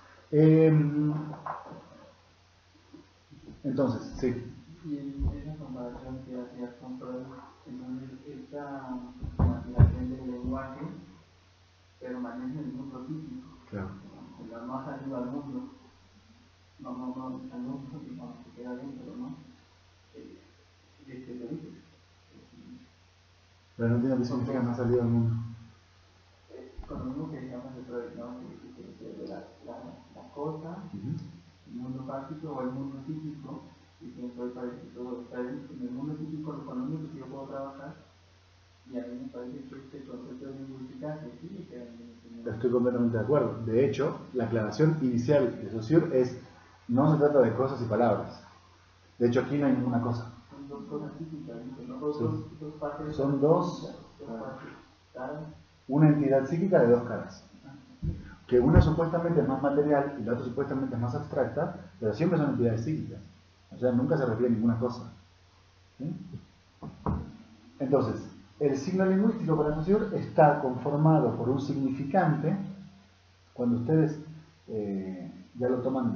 Entonces, sí. Y en esa comparación que hacías con Freud, entonces esta imaginación del lenguaje permanece en el mundo físico. Claro. No ha salido al mundo. No, al mundo, digamos, se queda dentro, ¿no? Lo dices. Pero no entiendo qué significa no ha salido al mundo. Con lo mismo que digamos de Freud, ¿no? Que la cosa, el mundo fáctico o el mundo físico, y que Freud parece que todo está en el mundo físico, con lo único que yo puedo trabajar, y a mí me parece que este concepto de lingüística se sigue quedando en este mundo. Estoy completamente de acuerdo. De hecho, la aclaración inicial de Saussure es: no se trata de cosas y palabras. De hecho, aquí no hay ninguna cosa. Son dos cosas físicas, ¿no? Dos partes. Son dos. Partes. Una entidad psíquica de dos caras. que una supuestamente es más material y la otra supuestamente es más abstracta, pero siempre son entidades psíquicas. O sea, nunca se refiere a ninguna cosa. ¿Sí? Entonces, el signo lingüístico para Saussure está conformado por un significante. Cuando ustedes ya lo toman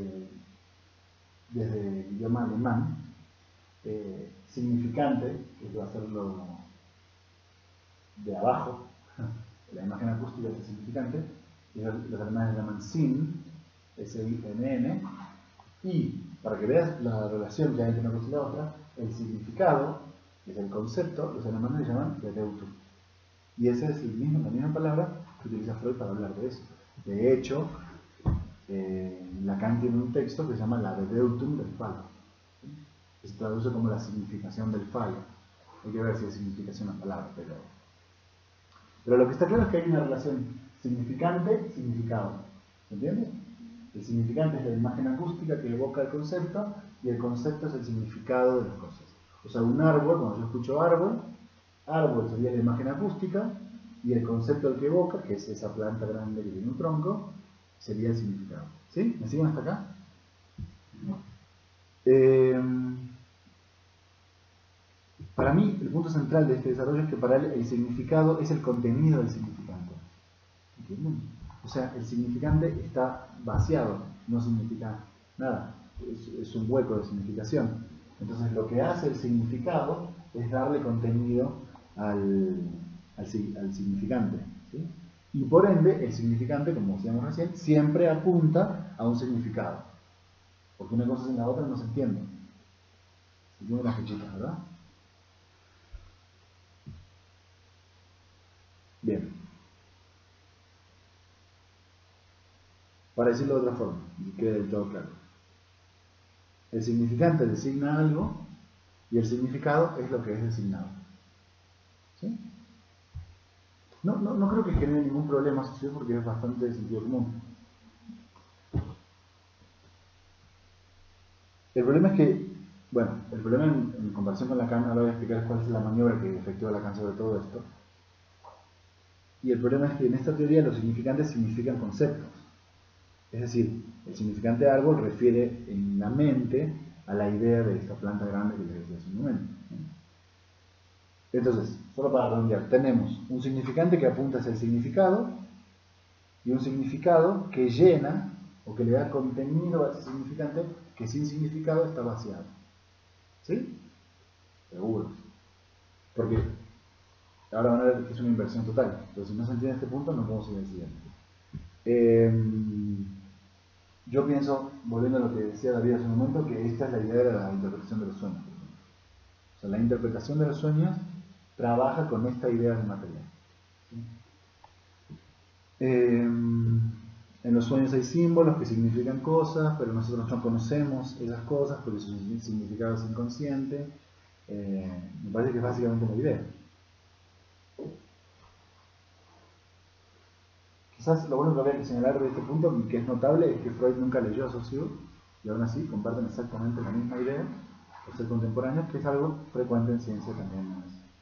desde el idioma alemán, significante, que va a ser lo de abajo, la imagen acústica es el significante, y los alemanes le llaman Sinn, S-I-N-N, y para que veas la relación que hay entre una cosa y la otra, el significado, que es el concepto, los alemanes le llaman Bedeutung. Y esa es la misma palabra que utiliza Freud para hablar de eso. De hecho, Lacan tiene un texto que se llama la Bedeutung del fallo, que se traduce como la significación del fallo. Hay que ver si es significación la palabra, pero lo que está claro es que hay una relación significante-significado. ¿Se entiende? El significante es la imagen acústica que evoca el concepto y el concepto es el significado de las cosas. O sea, un árbol, cuando yo escucho árbol sería la imagen acústica y el concepto al que evoca, que es esa planta grande que tiene un tronco, sería el significado. ¿Sí? ¿Me siguen hasta acá? Para mí, el punto central de este desarrollo es que para él el significado es el contenido del significante. ¿Entienden? O sea, el significante está vaciado, no significa nada, es un hueco de significación. Entonces lo que hace el significado es darle contenido al significante. ¿Sí? Y por ende, el significante, como decíamos recién, siempre apunta a un significado. Porque una cosa sin la otra no se entiende. Se entienden las fechitas, ¿verdad? Bien. Para decirlo de otra forma, y que quede del todo claro. El significante designa algo y el significado es lo que es designado. ¿Sí? No creo que genere ningún problema social porque es bastante de sentido común. El problema es que, bueno, el problema en comparación con Lacan, ahora voy a explicar cuál es la maniobra que efectúa Lacan sobre todo esto. Y el problema es que en esta teoría los significantes significan conceptos. Es decir, el significante de árbol refiere en la mente a la idea de esta planta grande que les decía hace un momento. Entonces, solo para redondear, tenemos un significante que apunta hacia el significado y un significado que llena o que le da contenido a ese significante que sin significado está vaciado. ¿Sí? Seguro. Porque ahora van a ver que es una inversión total. Entonces, si no se entiende este punto, no podemos ir al siguiente. Yo pienso, volviendo a lo que decía David hace un momento, que esta es la idea de la interpretación de los sueños. O sea, la interpretación de los sueños trabaja con esta idea del material. ¿Sí? En los sueños hay símbolos que significan cosas, pero nosotros no conocemos esas cosas porque su significado es inconsciente. Me parece que es básicamente la idea. Quizás lo bueno que habría que señalar de este punto, que es notable, es que Freud nunca leyó a Saussure, y aún así comparten exactamente la misma idea, por ser contemporáneos, que es algo frecuente en ciencia también.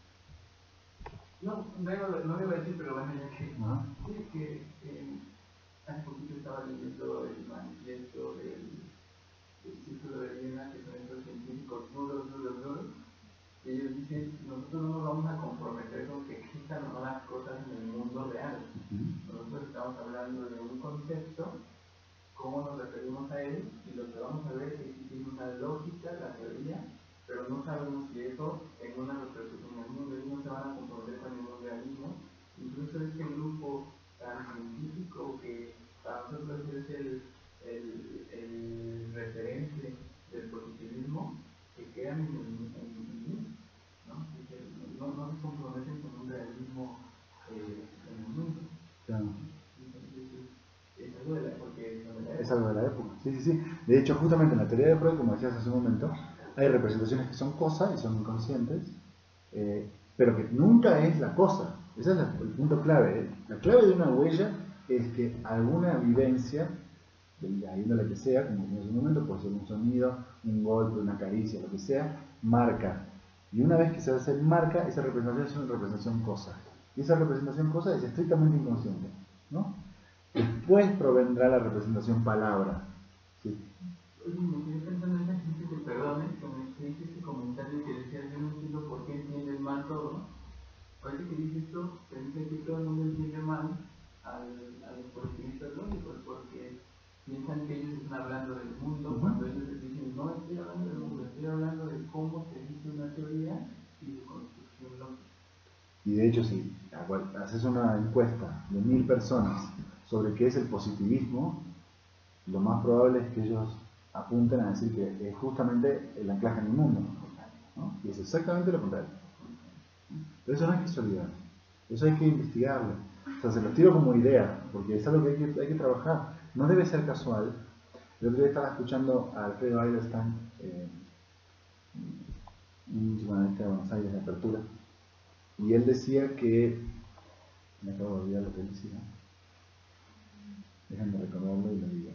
No debo decir, pero bueno, ya que, sí, que hace poquito estaba leyendo el manifiesto del Círculo de Viena, que son estos científicos duros, y ellos dicen, nosotros no nos vamos a comprometer con que existan o no las cosas en el mundo real. Nosotros estamos hablando de un concepto, cómo nos referimos a él, y lo que vamos a ver es que tiene una lógica, la teoría, pero no sabemos si eso en una repercusión en el mundo, ellos no se van a comprometer con ningún realismo. Incluso este grupo tan científico que para nosotros es el referente del positivismo, que quedan en no se comprometen con un realismo en el mundo. Claro. Es algo de la época. Es algo de la época, sí. De hecho, justamente en la teoría de Freud, como decías hace un momento, hay representaciones que son cosas y son inconscientes, pero que nunca es la cosa. Ese es el punto clave. La clave de una huella es que alguna vivencia, de la índole que sea, como en ese momento, puede ser un sonido, un golpe, una caricia, lo que sea, marca. Y una vez que se hace marca, esa representación es una representación cosa. Y esa representación cosa es estrictamente inconsciente, ¿no? Después provendrá la representación palabra. ¿Sí? Oye, me quedé pensando en esa gente que perdone, como que hice este comentario que decía, yo no entiendo por qué entienden mal todo. Parece que dice esto, pensé que todo el mundo entiende mal a los positivistas lógicos, porque piensan que ellos están hablando del mundo cuando ellos les dicen, no estoy hablando del mundo, estoy hablando de cómo se dice una teoría y de construcción lógica. Y de hecho, si haces una encuesta de 1000 personas sobre qué es el positivismo, lo más probable es que ellos apunten a decir que es justamente el anclaje en el mundo, ¿no? Y es exactamente lo contrario. Pero eso no es casualidad, eso hay que investigarlo. O sea, se los tiro como idea, porque es algo que hay que trabajar. No debe ser casual. El otro día estaba escuchando a Alfredo Eidelstein, un psicoanalista de Buenos Aires de apertura, y él decía que, me acabo de olvidar lo que él decía, déjenme recordarlo y lo digo.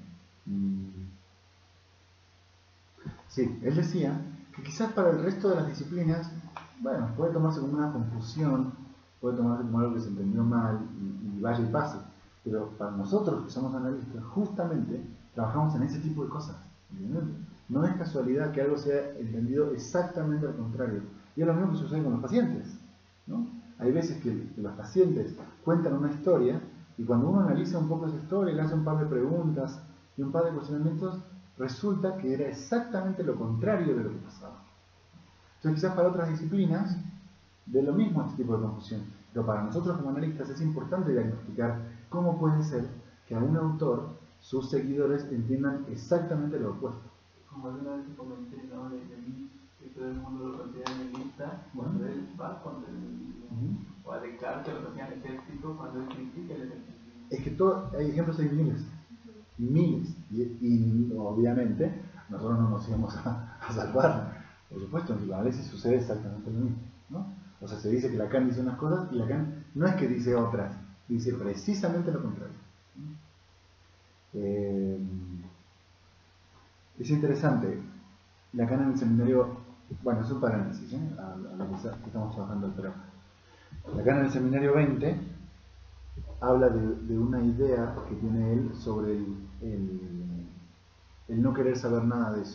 Sí, él decía que quizás para el resto de las disciplinas, bueno, puede tomarse como una confusión, puede tomarse como algo que se entendió mal y vaya y pase, pero para nosotros que somos analistas, justamente trabajamos en ese tipo de cosas, ¿entiendes? No es casualidad que algo sea entendido exactamente al contrario. Y es lo mismo que sucede con los pacientes, ¿no? Hay veces que los pacientes cuentan una historia y cuando uno analiza un poco esa historia y le hace un par de preguntas y un par de cuestionamientos, resulta que era exactamente lo contrario de lo que pasaba. Entonces quizás para otras disciplinas de lo mismo este tipo de confusión, pero para nosotros como analistas es importante diagnosticar cómo puede ser que a un autor sus seguidores entiendan exactamente lo opuesto. Como alguna vez te comenté, ¿no? De Nietzsche, que todo el mundo lo considera nihilista cuando él va contra el nihilismo, o a Descartes lo consideran escéptico cuando él critica el escepticismo. Es que hay ejemplos, hay miles, y obviamente nosotros no nos íbamos a salvar. Por supuesto, en psicoanálisis sucede exactamente lo mismo, ¿no? O sea, se dice que Lacan dice unas cosas y Lacan no es que dice otras, dice precisamente lo contrario. Es interesante, Lacan en el seminario, bueno, es un paréntesis, a lo que estamos trabajando, pero Lacan en el seminario 20 habla de una idea que tiene él sobre el no querer saber nada de eso.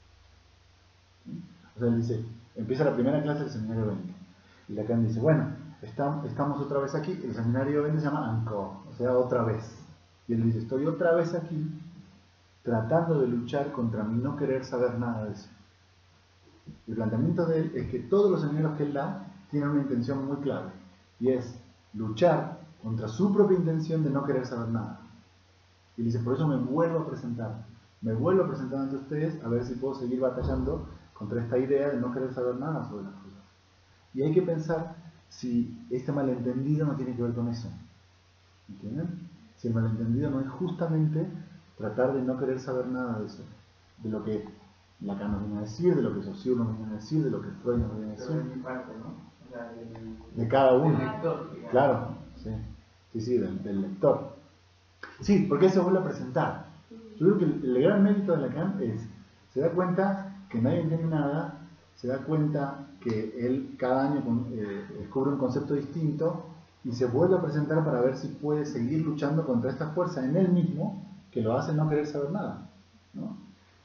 O sea, él dice, empieza la primera clase del seminario 20. Y Lacan dice, bueno, estamos otra vez aquí. El seminario 20 se llama Encore, o sea, otra vez. Y él dice, estoy otra vez aquí tratando de luchar contra mi no querer saber nada de eso. El planteamiento de él es que todos los seminarios que él da tienen una intención muy clara. Y es luchar contra su propia intención de no querer saber nada. Y dice, por eso me vuelvo a presentar. Me vuelvo a presentar ante ustedes a ver si puedo seguir batallando contra esta idea de no querer saber nada sobre las cosas. Y hay que pensar si este malentendido no tiene que ver con eso. ¿Entienden? Si el malentendido no es justamente tratar de no querer saber nada de eso. De lo que Lacan nos viene a decir, de lo que Saussure nos viene a decir, de lo que Freud nos viene a decir. Pero de mi parte, ¿no? O sea, de cada uno. Del lector, digamos. Claro, sí, del lector. Sí, porque él se vuelve a presentar. Yo creo que el gran mérito de Lacan es, se da cuenta que nadie entiende nada, se da cuenta que él cada año descubre un concepto distinto y se vuelve a presentar para ver si puede seguir luchando contra esta fuerza en él mismo que lo hace no querer saber nada, ¿no?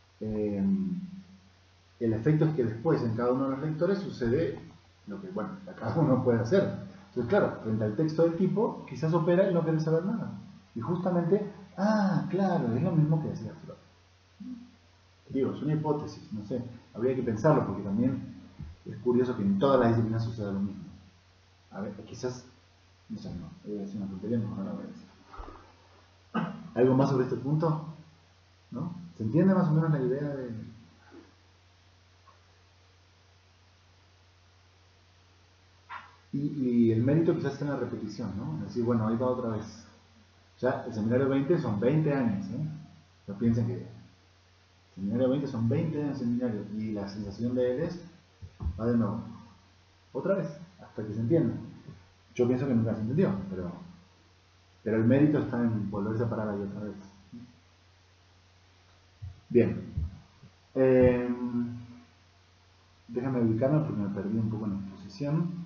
El efecto es que después en cada uno de los lectores sucede lo que, bueno, cada uno puede hacer. Entonces, claro, frente al texto del tipo, quizás opera el no querer saber nada. Y justamente, claro, es lo mismo que decía Freud. Digo, es una hipótesis, no sé, habría que pensarlo porque también es curioso que en todas las disciplinas suceda lo mismo. A ver, quizás, no sé, no, voy a decir una tontería, mejor no la voy a decir. ¿Algo más sobre este punto? ¿No? ¿Se entiende más o menos la idea de...? Y el mérito quizás está en la repetición, ¿no? Es decir, bueno, ahí va otra vez. Ya, el seminario 20 son 20 años, ¿eh? No piensen que... El seminario 20 son 20 años de seminario y la sensación de él es, va de nuevo. Otra vez, hasta que se entienda. Yo pienso que nunca se entendió, pero el mérito está en volverse a parar ahí otra vez. Bien. Déjame ubicarme porque me perdí un poco en la exposición.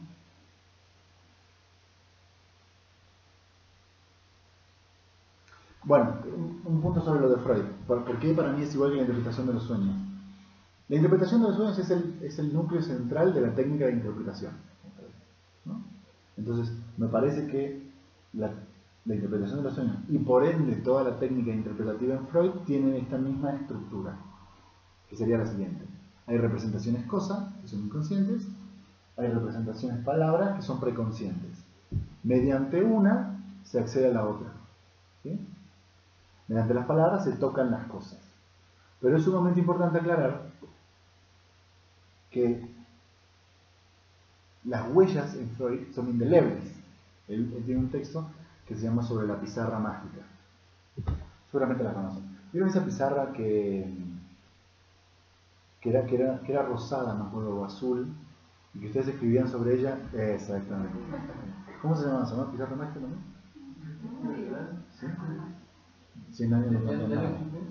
Bueno, un punto sobre lo de Freud. ¿Por qué para mí es igual que la interpretación de los sueños? La interpretación de los sueños es el núcleo central de la técnica de interpretación, ¿no? Entonces, me parece que la interpretación de los sueños y por ende toda la técnica interpretativa en Freud tienen esta misma estructura, que sería la siguiente. Hay representaciones cosa, que son inconscientes, hay representaciones palabra, que son preconscientes. Mediante una se accede a la otra, ¿sí? Mediante las palabras se tocan las cosas. Pero es sumamente importante aclarar que las huellas en Freud son indelebles. Él tiene un texto que se llama Sobre la pizarra mágica. Seguramente la conocen. ¿Vieron esa pizarra que era rosada, me acuerdo, o azul, y que ustedes escribían sobre ella? Exactamente. ¿Cómo se llama eso, no? ¿Pizarra mágica también? ¿Sí? Sí, nadie nos cambia nada.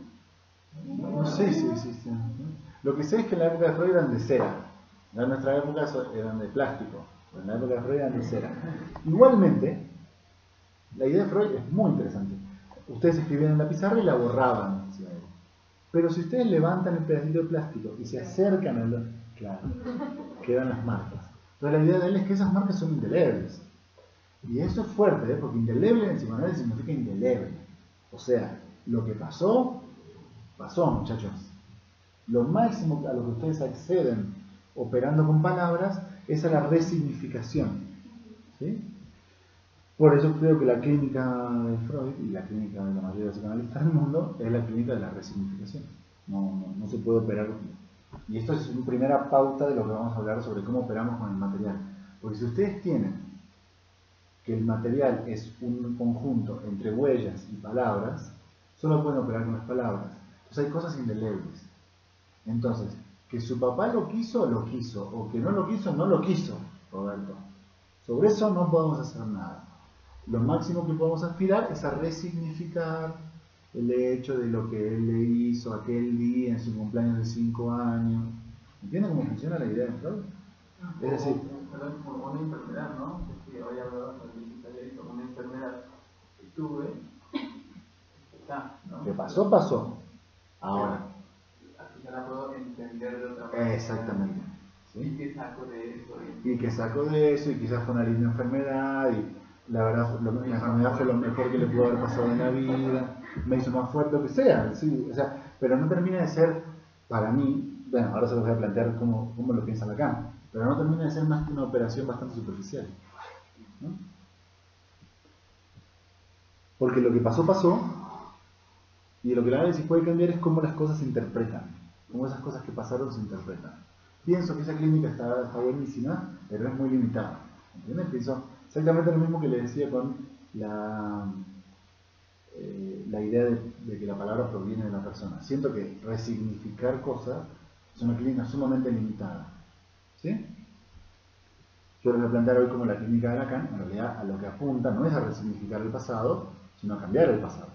No sé, sí. Lo que sé es que en la época de Freud eran de cera. En nuestra época eran de plástico. En la época de Freud eran de cera. Igualmente, la idea de Freud es muy interesante. Ustedes escribían en la pizarra y la borraban. Pero si ustedes levantan el pedacito de plástico y se acercan al... Claro, quedan las marcas. Entonces la idea de él es que esas marcas son indelebles. Y eso es fuerte, porque indeleble en psicoanálisis significa indeleble. O sea, lo que pasó, pasó, muchachos. Lo máximo a lo que ustedes acceden operando con palabras es a la resignificación, ¿sí? Por eso creo que la clínica de Freud y la clínica de la mayoría de los psicoanalistas del mundo es la clínica de la resignificación. No se puede operar. Y esto es una primera pauta de lo que vamos a hablar sobre cómo operamos con el material. Porque si ustedes tienen que el material es un conjunto entre huellas y palabras, solo pueden operar con las palabras. Entonces hay cosas indelebles. Entonces, que su papá lo quiso, o que no lo quiso, Roberto. Sobre eso no podemos hacer nada. Lo máximo que podemos aspirar es a resignificar el hecho de lo que él le hizo aquel día en su cumpleaños de 5 años. ¿Entienden cómo funciona la idea de Freud? Es decir, como una enfermedad, ¿no? Que hoy hablaba con una enfermedad que tuve, está, ¿no? ¿qué pasó? Pasó. Ahora. Ya la puedo entender de otra manera. Exactamente. ¿Sí? ¿Y qué saco de eso? Y que saco de eso, y quizás fue una linda enfermedad, y la verdad la enfermedad fue lo mejor que le pudo haber pasado en la vida, me hizo más fuerte, lo que sea, ¿sí? O sea, pero no termina de ser, para mí, bueno, ahora se los voy a plantear cómo lo piensa Lacan, pero no termina de ser más que una operación bastante superficial, ¿no? Porque lo que pasó, pasó, y lo que el análisis puede cambiar es cómo las cosas se interpretan, cómo esas cosas que pasaron se interpretan. Pienso que esa clínica está buenísima, pero es muy limitada, ¿entiendes? Pienso exactamente lo mismo que le decía con la idea de que la palabra proviene de la persona. Siento que resignificar cosas es una clínica sumamente limitada, ¿sí? Yo les voy a plantear hoy como la clínica de Lacan, en realidad a lo que apunta no es a resignificar el pasado, sino a cambiar el pasado.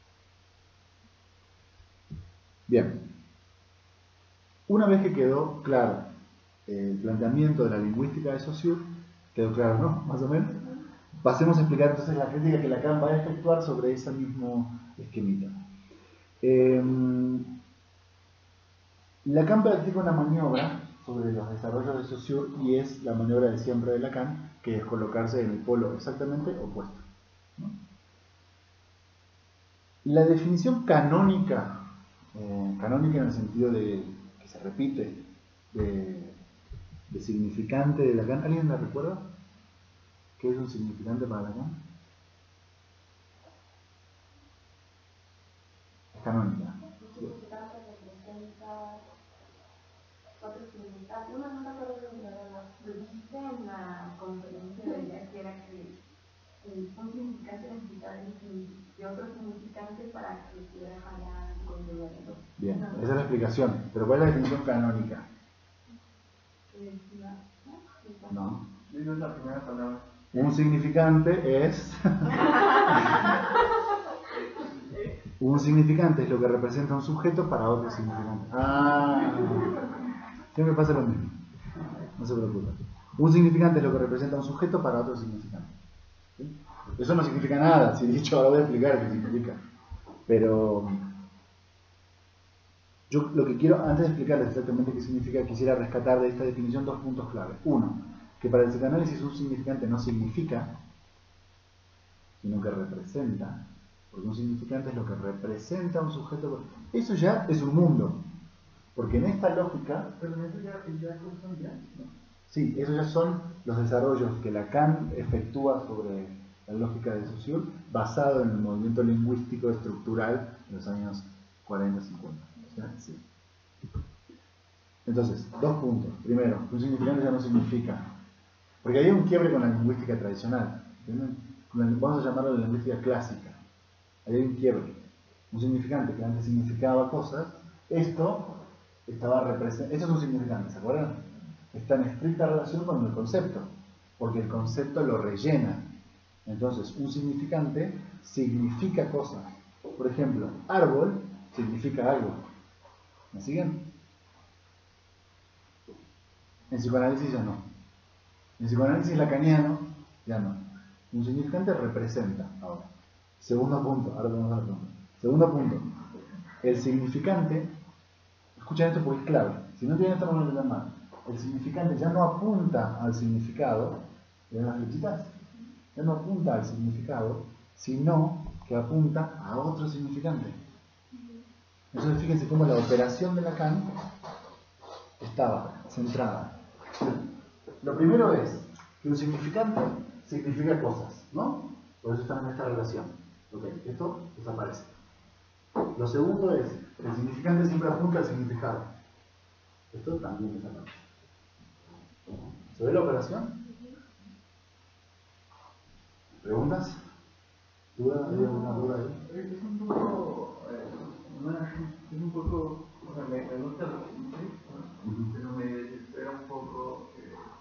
Bien. Una vez que quedó claro el planteamiento de la lingüística de Saussure, quedó claro, ¿no? Más o menos. Pasemos a explicar entonces la crítica que Lacan va a efectuar sobre ese mismo esquemita. Lacan practica una maniobra sobre los desarrollos de Saussure y es la maniobra de siempre de Lacan, que es colocarse en el polo exactamente opuesto, ¿no? La definición canónica, canónica en el sentido de que se repite, de significante de Lacan, ¿alguien la recuerda? ¿Qué es un significante para Lacan? Es canónica. Uno no me acuerdo de lo dijiste en la conferencia de ayer, que era que un significante necesitaba de otro significante para que pudiera jalar el contenido. Bien, esa es la explicación. Pero ¿cuál es la definición canónica? No. Esa es la primera palabra. Un significante es... un significante es lo que representa un sujeto para otro significante. Siempre pasa lo mismo. No se preocupen. Un significante es lo que representa un sujeto para otro significante. ¿Sí? Eso no significa nada. Si he dicho, ahora voy a explicar qué significa. Pero yo lo que quiero, antes de explicarles exactamente qué significa, quisiera rescatar de esta definición dos puntos clave. Uno, que para el psicoanálisis un significante no significa, sino que representa, porque un significante es lo que representa a un sujeto. Eso ya es un mundo, porque en esta lógica... Pero eso ya son ya, ¿no? Sí, esos ya son los desarrollos que Lacan efectúa sobre la lógica de Saussure, basado en el movimiento lingüístico estructural de los años 40-50. O sea, sí. Entonces, dos puntos. Primero, un significante ya no significa. Porque hay un quiebre con la lingüística tradicional. Vamos a llamarlo la lingüística clásica. Ahí hay un quiebre. Un significante que antes significaba cosas, esto es un significante, ¿se acuerdan? Está en estricta relación con el concepto, porque el concepto lo rellena. Entonces, un significante significa cosas. Por ejemplo, árbol significa algo. ¿Me siguen? En psicoanálisis ya no. En psicoanálisis lacaniano ya no. Un significante representa. Ahora, segundo punto. Ahora vamos a ver punto. Segundo punto. El significante, escuchen esto porque es clave. Si no tienen esto, no lo entienden mal. El significante ya no apunta al significado. ¿Ven las flechitas? Ya no apunta al significado, sino que apunta a otro significante. Entonces fíjense cómo la operación de Lacan estaba centrada. Lo primero es que un significante significa cosas, ¿no? Por eso están en esta relación. Ok, esto desaparece. Lo segundo es, el significante siempre apunta al significado. Esto también desaparece. ¿Se ve la operación? ¿Preguntas? ¿Duda? ¿Hay alguna duda ahí? Es un poco, o sea, me gusta lo que dices, ¿no? Pero me desespera un poco,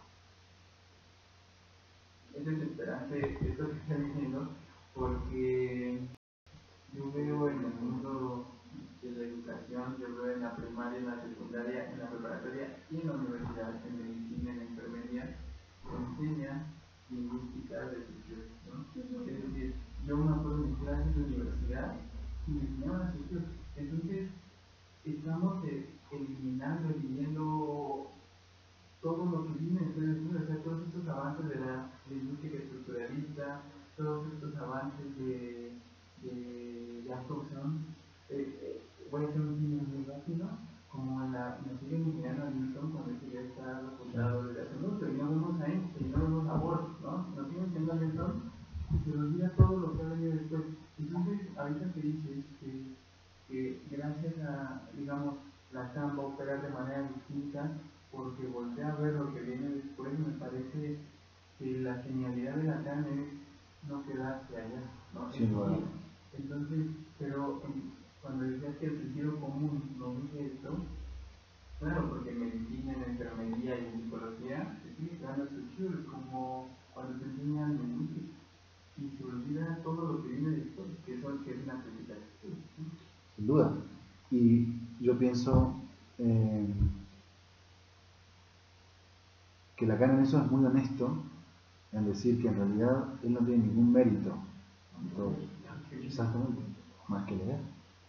es desesperante esto que están diciendo, porque yo veo en el mundo de la educación, yo veo en la primaria, en la secundaria, en la preparatoria y en la universidad, en medicina, en enfermería, se enseña lingüística de Saussure, ¿no? Es decir, yo me acuerdo de mis clases de universidad y me enseñaban a Saussure. Entonces, estamos eliminando todo lo que viene después de Saussure, o sea, todos estos avances de la lingüística estructuralista, todos estos avances de absorción. Voy a hacer un guiño muy rápido, como nos siguen enseñando a Newton cuando este ya está apuntado desde hace mucho, y no vemos a Einstein, no vemos a Bohr, ¿no? Nos siguen enseñando a Newton y se nos olvida todo lo que ha venido después. Entonces, ahorita que dices que gracias a, digamos, Lacan va a operar de manera distinta porque voltea a ver lo que viene después, me parece que la genialidad de Lacan es no quedarse allá, ¿no? Sí, bueno. Entonces, pero cuando decías que el sentido común no dice esto, claro, porque en medicina, en enfermería y en psicología se sigue dando Saussure como cuando te enseñan lingüística y se olvida todo lo que viene después, que es una crítica. Sin duda. Y yo pienso que Lacan en eso es muy honesto en decir que en realidad él no tiene ningún mérito en todo. Exactamente. Más que leer.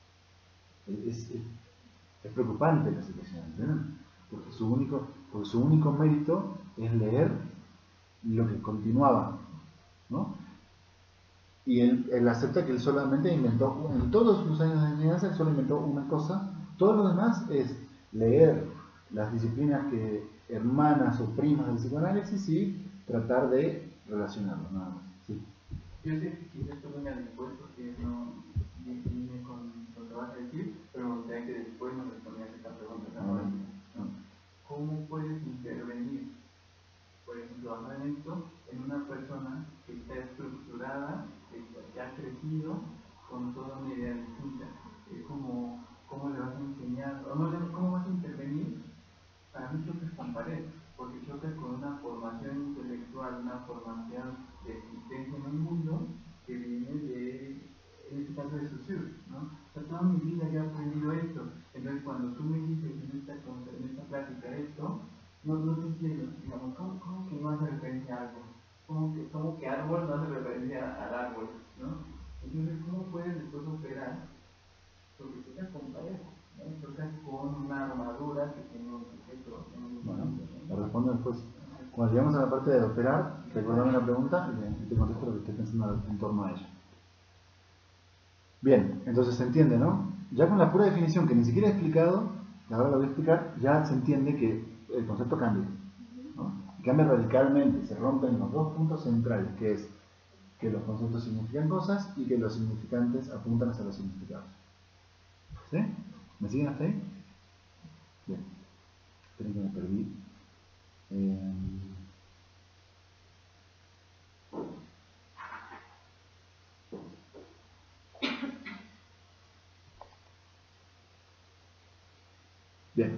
Es preocupante la situación, ¿entienden? Porque su único mérito es leer lo que continuaba, ¿no? Y él acepta que él solamente inventó, en todos sus años de enseñanza, él solo inventó una cosa. Todo lo demás es leer las disciplinas que hermanas o primas del psicoanálisis y tratar de relacionarlo, nada más. Sí. Yo sé que quizás esto venga después porque no viene con lo que vas a decir, pero me gustaría que después nos respondieras esta pregunta. ¿No? ¿Cómo puedes intervenir, por ejemplo, basado en esto, en una persona que está estructurada, que ha crecido con toda una idea distinta? ¿Cómo le vas a enseñar, o no, cómo vas a intervenir? Para mí chocas con pared, porque chocas con una formación intelectual, una formación de existencia en un mundo que viene de, en este caso, de Saussure, ¿no? O sea, toda mi vida yo he aprendido esto. Entonces, cuando tú me dices en esta plática esto, no te entiendo, digamos, ¿cómo que no hace referencia a algo? ¿Cómo que árbol no hace referencia al árbol? ¿No? Entonces, ¿cómo puedes después operar Porque si estás con pareja, ¿no? Tú estás con una armadura que tiene un sujeto. Bueno, lo respondo después. Cuando llegamos a la parte de operar, recordame la pregunta y te contesto lo que estoy pensando en torno a ella. Bien, entonces se entiende, ¿no? Ya con la pura definición que ni siquiera he explicado, y ahora lo voy a explicar, ya se entiende que el concepto cambia, ¿no? Cambia radicalmente, se rompen los dos puntos centrales, que es que los conceptos significan cosas y que los significantes apuntan hacia los significados. ¿Sí? ¿Me siguen hasta ahí? Bien. Esperen que me perdí. Bien.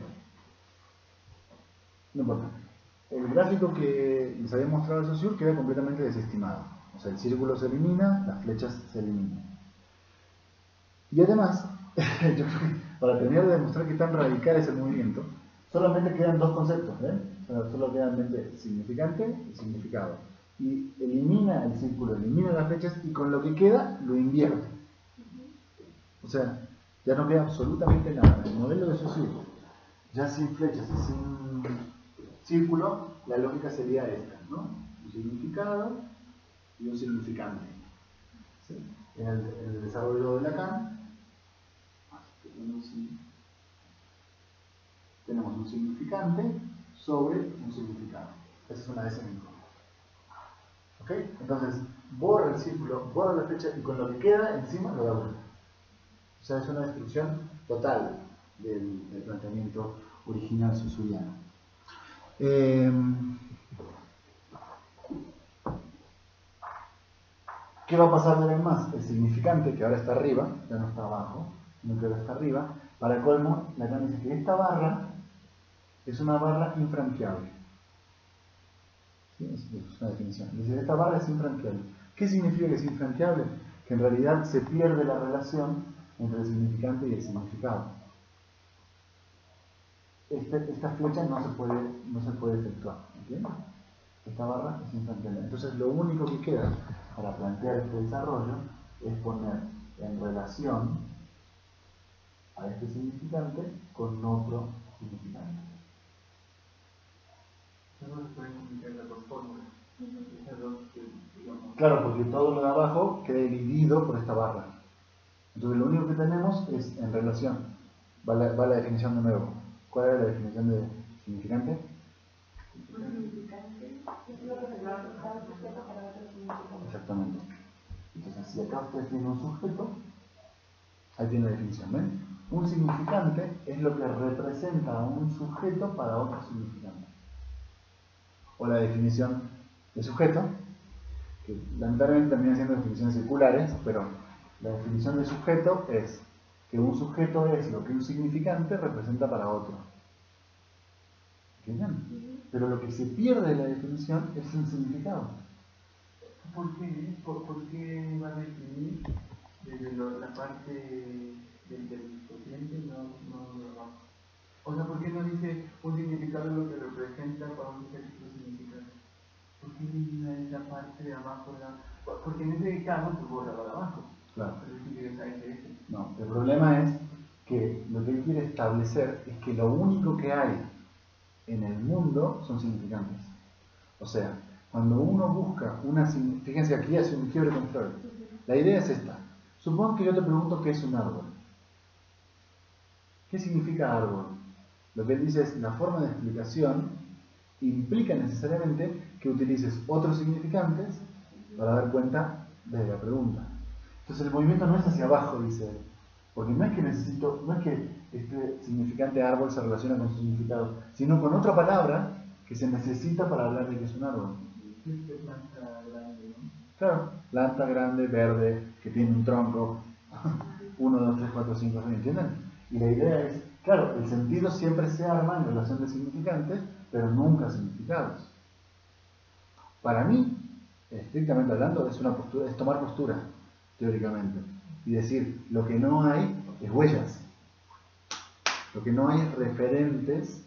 No importa. El gráfico que les había mostrado el Saussure queda completamente desestimado. O sea, el círculo se elimina, las flechas se eliminan. Y además, yo creo que para terminar de demostrar qué tan radical es el movimiento, solamente quedan dos conceptos, o sea, solo quedan mente significante y significado. Y elimina el círculo, elimina las flechas y con lo que queda lo invierte. O sea, ya no queda absolutamente nada. El modelo de Saussure, ya sin flechas y sin círculo, la lógica sería esta, ¿no? Un significado y un significante. ¿Sí? En el desarrollo de Lacan, tenemos un significante sobre un significado. Esa es una S mismo. ¿Ok? Entonces, borra el círculo, borra la flecha y con lo que queda encima lo da vuelta. O sea, es una destrucción total del planteamiento original saussuriano. ¿Qué va a pasar de en más? El significante, que ahora está arriba, ya no está abajo, sino que ahora está arriba, para colmo, Lacan dice que esta barra es una barra infranqueable. ¿Sí? Es una definición. Dice, esta barra es infranqueable. ¿Qué significa que es infranqueable? Que en realidad se pierde la relación entre el significante y el significado. Esta flecha no se puede efectuar. ¿Entiendes? Esta barra es infranqueable. Entonces lo único que queda para plantear este desarrollo es poner en relación a este significante con otro significante. Eso no se puede comunicar por fórmulas. Claro, porque todo lo de abajo queda dividido por esta barra. Entonces lo único que tenemos es en relación. Va la definición de nuevo. ¿Cuál era la definición de significante? Exactamente. Entonces, si acá usted tiene un sujeto, ahí tiene la definición, ¿ven? Un significante es lo que representa a un sujeto para otro significante. O la definición de sujeto, que lamentablemente termina siendo definiciones circulares, pero la definición de sujeto es que un sujeto es lo que un significante representa para otro. ¿Entienden? Pero lo que se pierde de la definición es el significado. ¿Por qué? ¿Por qué va a definir desde la parte del consciente no lo va? O sea, ¿por qué no dice un significado lo que representa para un cierto significado? ¿Por qué elimina esa parte de abajo? Porque en ese caso pues borra la de abajo. Claro. Pero si quieres saber ese. No, el problema es que lo que él quiere establecer es que lo único que hay en el mundo son significantes. O sea, cuando uno busca una... Fíjense, aquí hace un quiebre con Freud. La idea es esta. Supón que yo te pregunto qué es un árbol. ¿Qué significa árbol? Lo que él dice es, la forma de explicación implica necesariamente que utilices otros significantes para dar cuenta de la pregunta. Entonces el movimiento no es hacia abajo, dice él. Porque no es que este significante árbol se relaciona con su significado, sino con otra palabra que se necesita para hablar de que es un árbol. Es planta grande, ¿no? Claro, planta grande, verde, que tiene un tronco, 1, 2, 3, 4, 5, 6, ¿entienden? Y la idea es, claro, el sentido siempre se arma en relación de significantes, pero nunca significados. Para mí, estrictamente hablando, es una postura, es tomar postura, teóricamente, y decir, lo que no hay es huellas. Lo que no hay es referentes,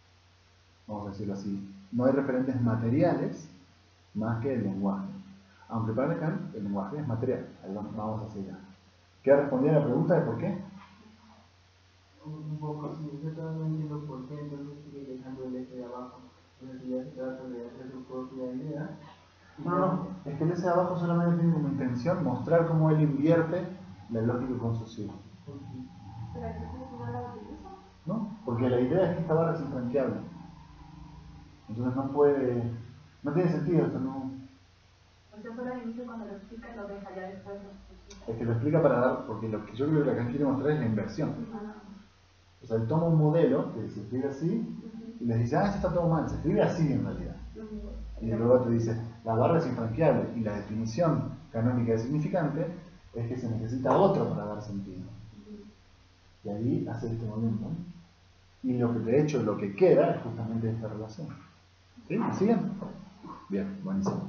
vamos a decirlo así, no hay referentes materiales más que el lenguaje. Aunque para Lacan el lenguaje es material. Ahí vamos a seguir. ¿Queda respondida la pregunta de por qué? Un poco, sí, yo todavía no entiendo por qué entonces sigue dejando el S de abajo. Entonces ya se trata de hacer su propia idea. No, es que el S de abajo solamente tiene como intención mostrar cómo él invierte la lógica constructiva. Pero entonces no la utilizo. ¿No? Porque la idea es que esta barra es infranqueable. Entonces no tiene sentido esto, no. O sea, solo al inicio cuando lo explica lo deja, ya después lo explica. Es que lo explica para dar, porque lo que yo creo que acá quiere mostrar es la inversión. O sea, él toma un modelo que se escribe así y les dice, esto está todo mal, se escribe así en realidad. Y luego te dice, la barra es infranqueable y la definición canónica de significante es que se necesita otro para dar sentido. Y ahí hace este movimiento. Y lo que de hecho lo que queda es justamente esta relación. ¿Sí? ¿Me siguen? Bien, buenísimo.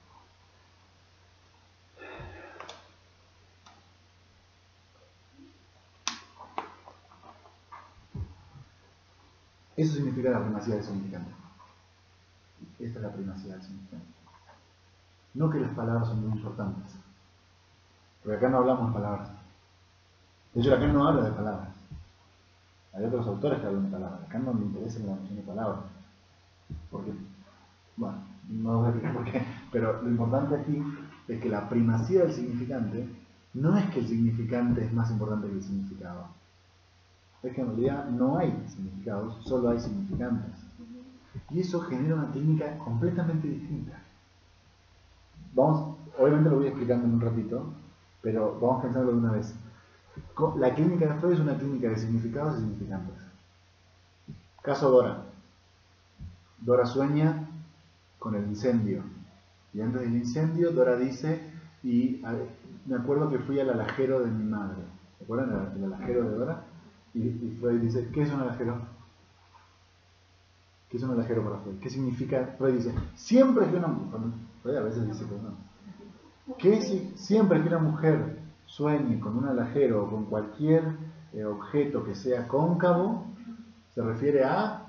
Eso significa la primacía del significante. Esta es la primacía del significante. No que las palabras son muy importantes. Porque acá no hablamos de palabras. De hecho, acá no habla de palabras. Hay otros autores que hablan de palabras. Acá no me interesa la noción de palabras. Porque, bueno, no voy a explicar por qué. Pero lo importante aquí es que la primacía del significante no es que el significante es más importante que el significado. Es que en realidad no hay significados, solo hay significantes. Y eso genera una técnica completamente distinta. Obviamente lo voy explicando en un ratito, pero vamos pensando de una vez. La clínica de Freud es una clínica de significados y significantes. Caso Dora. Dora sueña con el incendio. Y antes del incendio, Dora dice, me acuerdo que fui al alajero de mi madre. ¿Se acuerdan del alajero de Dora? Y Freud dice, ¿qué es un alajero? ¿Qué es un alajero para Freud? ¿Qué significa? Freud dice, siempre que una mujer, Freud a veces dice que no. Siempre que una mujer sueñe con un alajero o con cualquier objeto que sea cóncavo, se refiere a...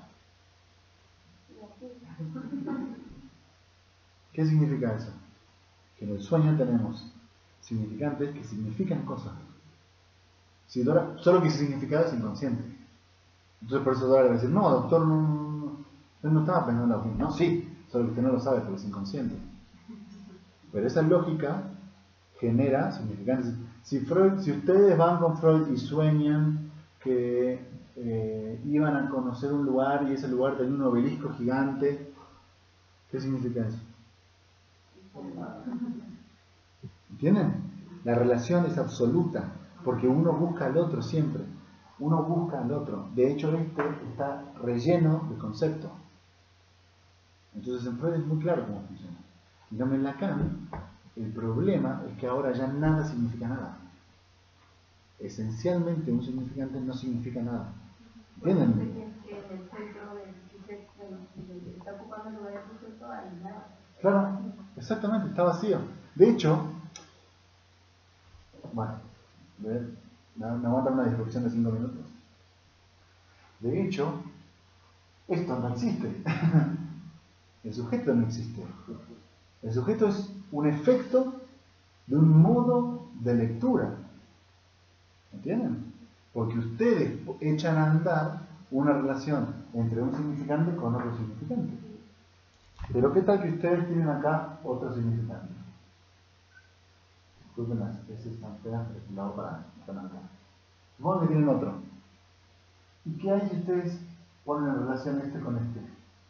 ¿Qué significa eso? Que en el sueño tenemos significantes que significan cosas. Si Dora, solo que ese significado es inconsciente. Entonces por eso Dora le va a decir, no, doctor, él no estaba pensando en la opinión. No, sí, solo que usted no lo sabe porque es inconsciente. Pero esa lógica genera significantes. Si ustedes van con Freud y sueñan que iban a conocer un lugar y ese lugar tenía un obelisco gigante, ¿qué significa eso? ¿Entienden? La relación es absoluta, porque uno busca al otro siempre. Uno busca al otro. De hecho, este está relleno de conceptos. Entonces en Freud es muy claro cómo funciona. Y en Lacan, el problema es que ahora ya nada significa nada. Esencialmente un significante no significa nada. ¿Entienden? Claro, exactamente, está vacío. De hecho, bueno, me aguantan una discusión de 5 minutos. De hecho, esto no existe. El sujeto no existe. El sujeto es un efecto de un modo de lectura. ¿Entienden? Porque ustedes echan a andar una relación entre un significante con otro significante. Pero ¿qué tal que ustedes tienen acá otro significante? Disculpen las especies tan feas, pero lo hago para acá. Supongo que tienen otro. ¿Y qué hay si ustedes ponen en relación este con este?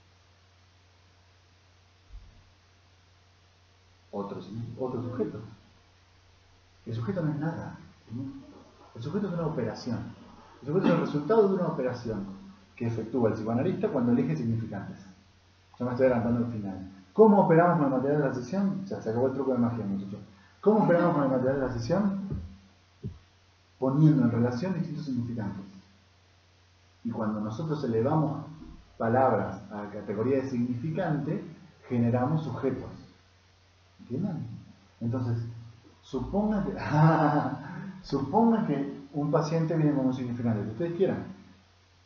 Otro sujeto. El sujeto no es nada. El sujeto es una operación. El sujeto es el resultado de una operación que efectúa el psicoanalista cuando elige significantes. Yo me estoy adelantando al final. ¿Cómo operamos con el material de la sesión? Ya se acabó el truco de magia, muchachos. ¿Cómo operamos con el material de la sesión? Poniendo en relación distintos significantes. Y cuando nosotros elevamos palabras a la categoría de significante, generamos sujetos. ¿Entienden? Entonces, suponga que un paciente viene con un significante, que ustedes quieran.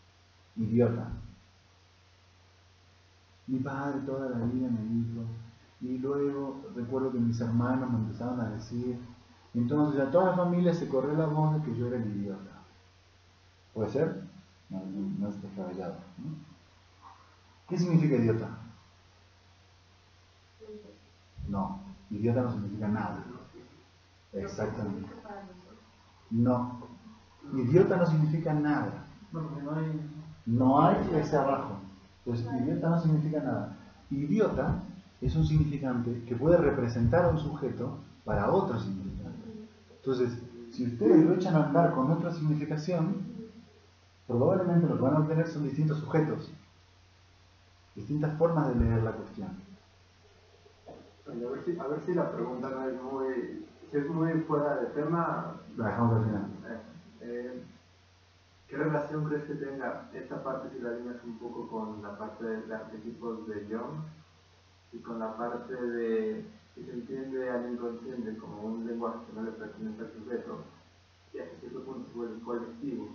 Idiota. Mi padre toda la vida me dijo y luego recuerdo que mis hermanos me empezaron a decir, y entonces a toda la familia se corrió la voz de que yo era el idiota. ¿Puede ser? No es descabellado, ¿no? ¿Qué significa idiota? No, idiota no significa nada. Exactamente. No, idiota no significa nada. No hay ese abajo. Entonces, idiota no significa nada. Idiota es un significante que puede representar a un sujeto para otro significante. Entonces, si ustedes lo echan a andar con otra significación, probablemente lo que van a obtener son distintos sujetos, distintas formas de leer la cuestión. A ver si la pregunta no es muy, si es muy fuera de tema. La dejamos al final. ¿Qué relación crees que tenga esta parte, si la alineas un poco con la parte de arquetipos de Jung y con la parte de que se entiende al inconsciente como un lenguaje que no le pertenece al sujeto y hasta cierto punto se vuelve colectivo?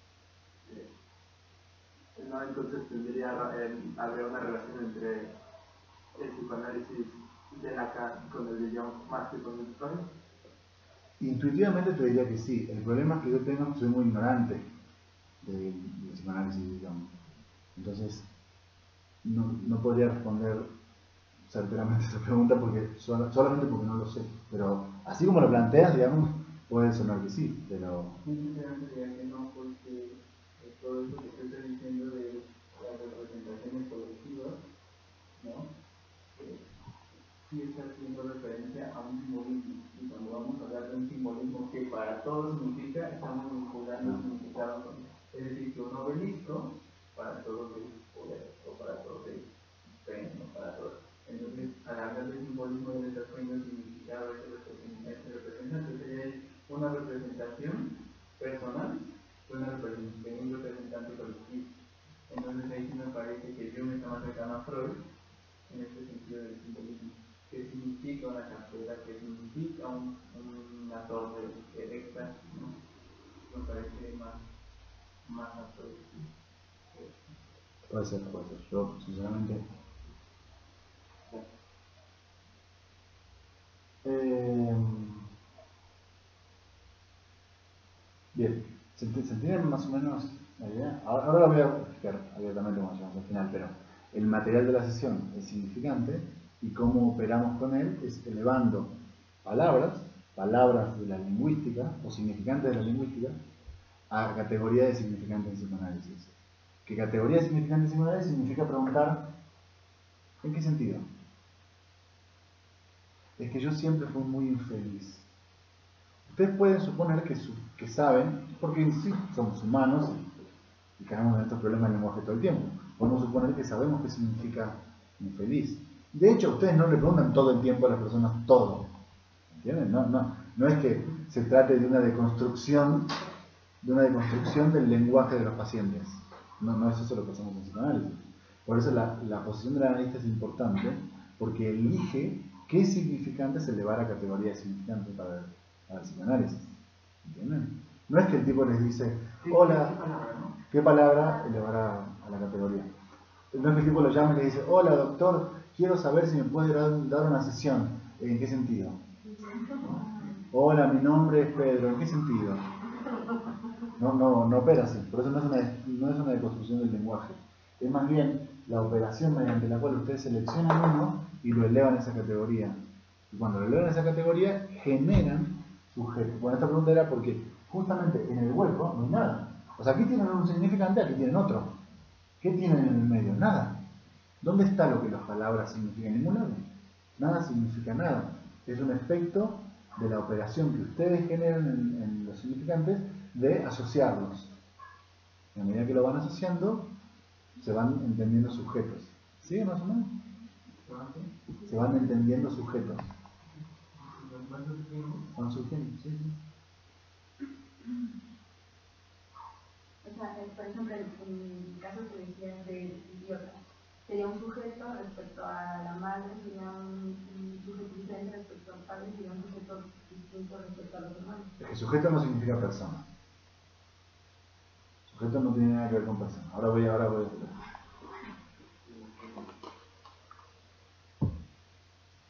¿No? Entonces tendría haber una relación entre el psicoanálisis de Lacan con el de Jung más que con el Freud. Intuitivamente te diría que sí. El problema es que yo soy muy ignorante del psicoanálisis de Jung. Entonces, no podría responder certeramente esa pregunta porque solamente porque no lo sé. Pero así como lo planteas, digamos, puede sonar que sí, pero... Sinceramente diría que no, porque todo eso que estoy diciendo de las representaciones colectivas, ¿no? Sí está haciendo referencia a un simbolismo. Y cuando vamos a hablar de un simbolismo que para todos significa, estamos vinculando significado con él. Es decir, que un obelisco para todos es poder, o para todos es premio, para todos. Entonces, al hablar de simbolismo y de desarrollo significado, ese representante sería una representación personal, una representación, un representante colectivo. Entonces, ahí sí me parece que Jung está más cercano a Freud en este sentido del simbolismo. ¿Qué significa una campera? ¿Qué significa una torre erecta? ¿No? Me parece más a Freud. Puede ser. Yo, sinceramente... Bien, ¿se entiende más o menos la idea? Ahora lo voy a explicar abiertamente cuando llegamos al final, pero el material de la sesión es significante y cómo operamos con él es elevando palabras de la lingüística o significantes de la lingüística a categoría de significante en psicoanálisis. Que categoría de significante en psicoanálisis significa preguntar ¿en qué sentido? Es que yo siempre fui muy infeliz. Ustedes pueden suponer que saben, porque sí, somos humanos y caemos en estos problemas de lenguaje todo el tiempo. Podemos suponer que sabemos qué significa infeliz. De hecho, ustedes no le preguntan todo el tiempo a las personas todo. ¿Entienden? No es que se trate de una deconstrucción del lenguaje de los pacientes. No es eso lo que hacemos en psicoanálisis. Por eso la posición del analista es importante, porque elige qué significante se elevar a categoría de significante para el psicoanálisis. ¿Entienden? No es que el tipo les dice, hola, ¿qué palabra elevar a la categoría? No es que el tipo lo llama y le dice, hola doctor, quiero saber si me puede dar una sesión. ¿En qué sentido? Hola, mi nombre es Pedro. ¿En qué sentido? No opera así. Por eso no es una deconstrucción del lenguaje. Es más bien la operación mediante la cual ustedes seleccionan uno y lo elevan a esa categoría. Y cuando lo elevan a esa categoría, generan sujetos. Bueno, esta pregunta era porque justamente en el hueco no hay nada. O sea, aquí tienen un significante, aquí tienen otro. ¿Qué tienen en el medio? Nada. ¿Dónde está lo que las palabras significan? En ningún lado. Nada significa nada. Es un efecto de la operación que ustedes generan en los significantes de asociarlos. A medida que lo van asociando, se van entendiendo sujetos. ¿Sí, más o menos? Se van entendiendo sujetos. Van surgiendo, sí. O sea, por ejemplo, en el caso que decías del idiota, sería un sujeto respecto a la madre, sería un sujeto diferente respecto al padre, sería un sujeto distinto respecto a los hermanos. Es que sujeto no significa persona. Sujeto no tiene nada que ver con persona. Ahora voy a explicar.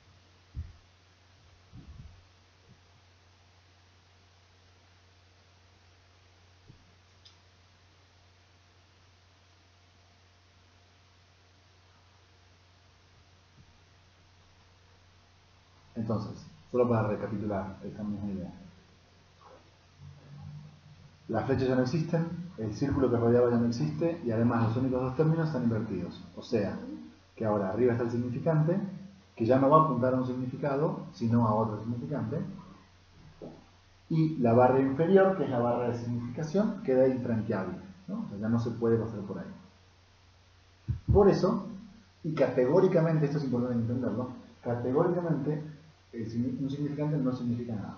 Entonces, solo para recapitular esta misma idea. Las flechas ya no existen, el círculo que rodeaba ya no existe, y además los únicos dos términos están invertidos. O sea, que ahora arriba está el significante, que ya no va a apuntar a un significado, sino a otro significante. Y la barra inferior, que es la barra de significación, queda infranqueable, ¿no? O sea, ya no se puede pasar por ahí. Por eso, y categóricamente, esto es importante entenderlo, categóricamente un significante no significa nada.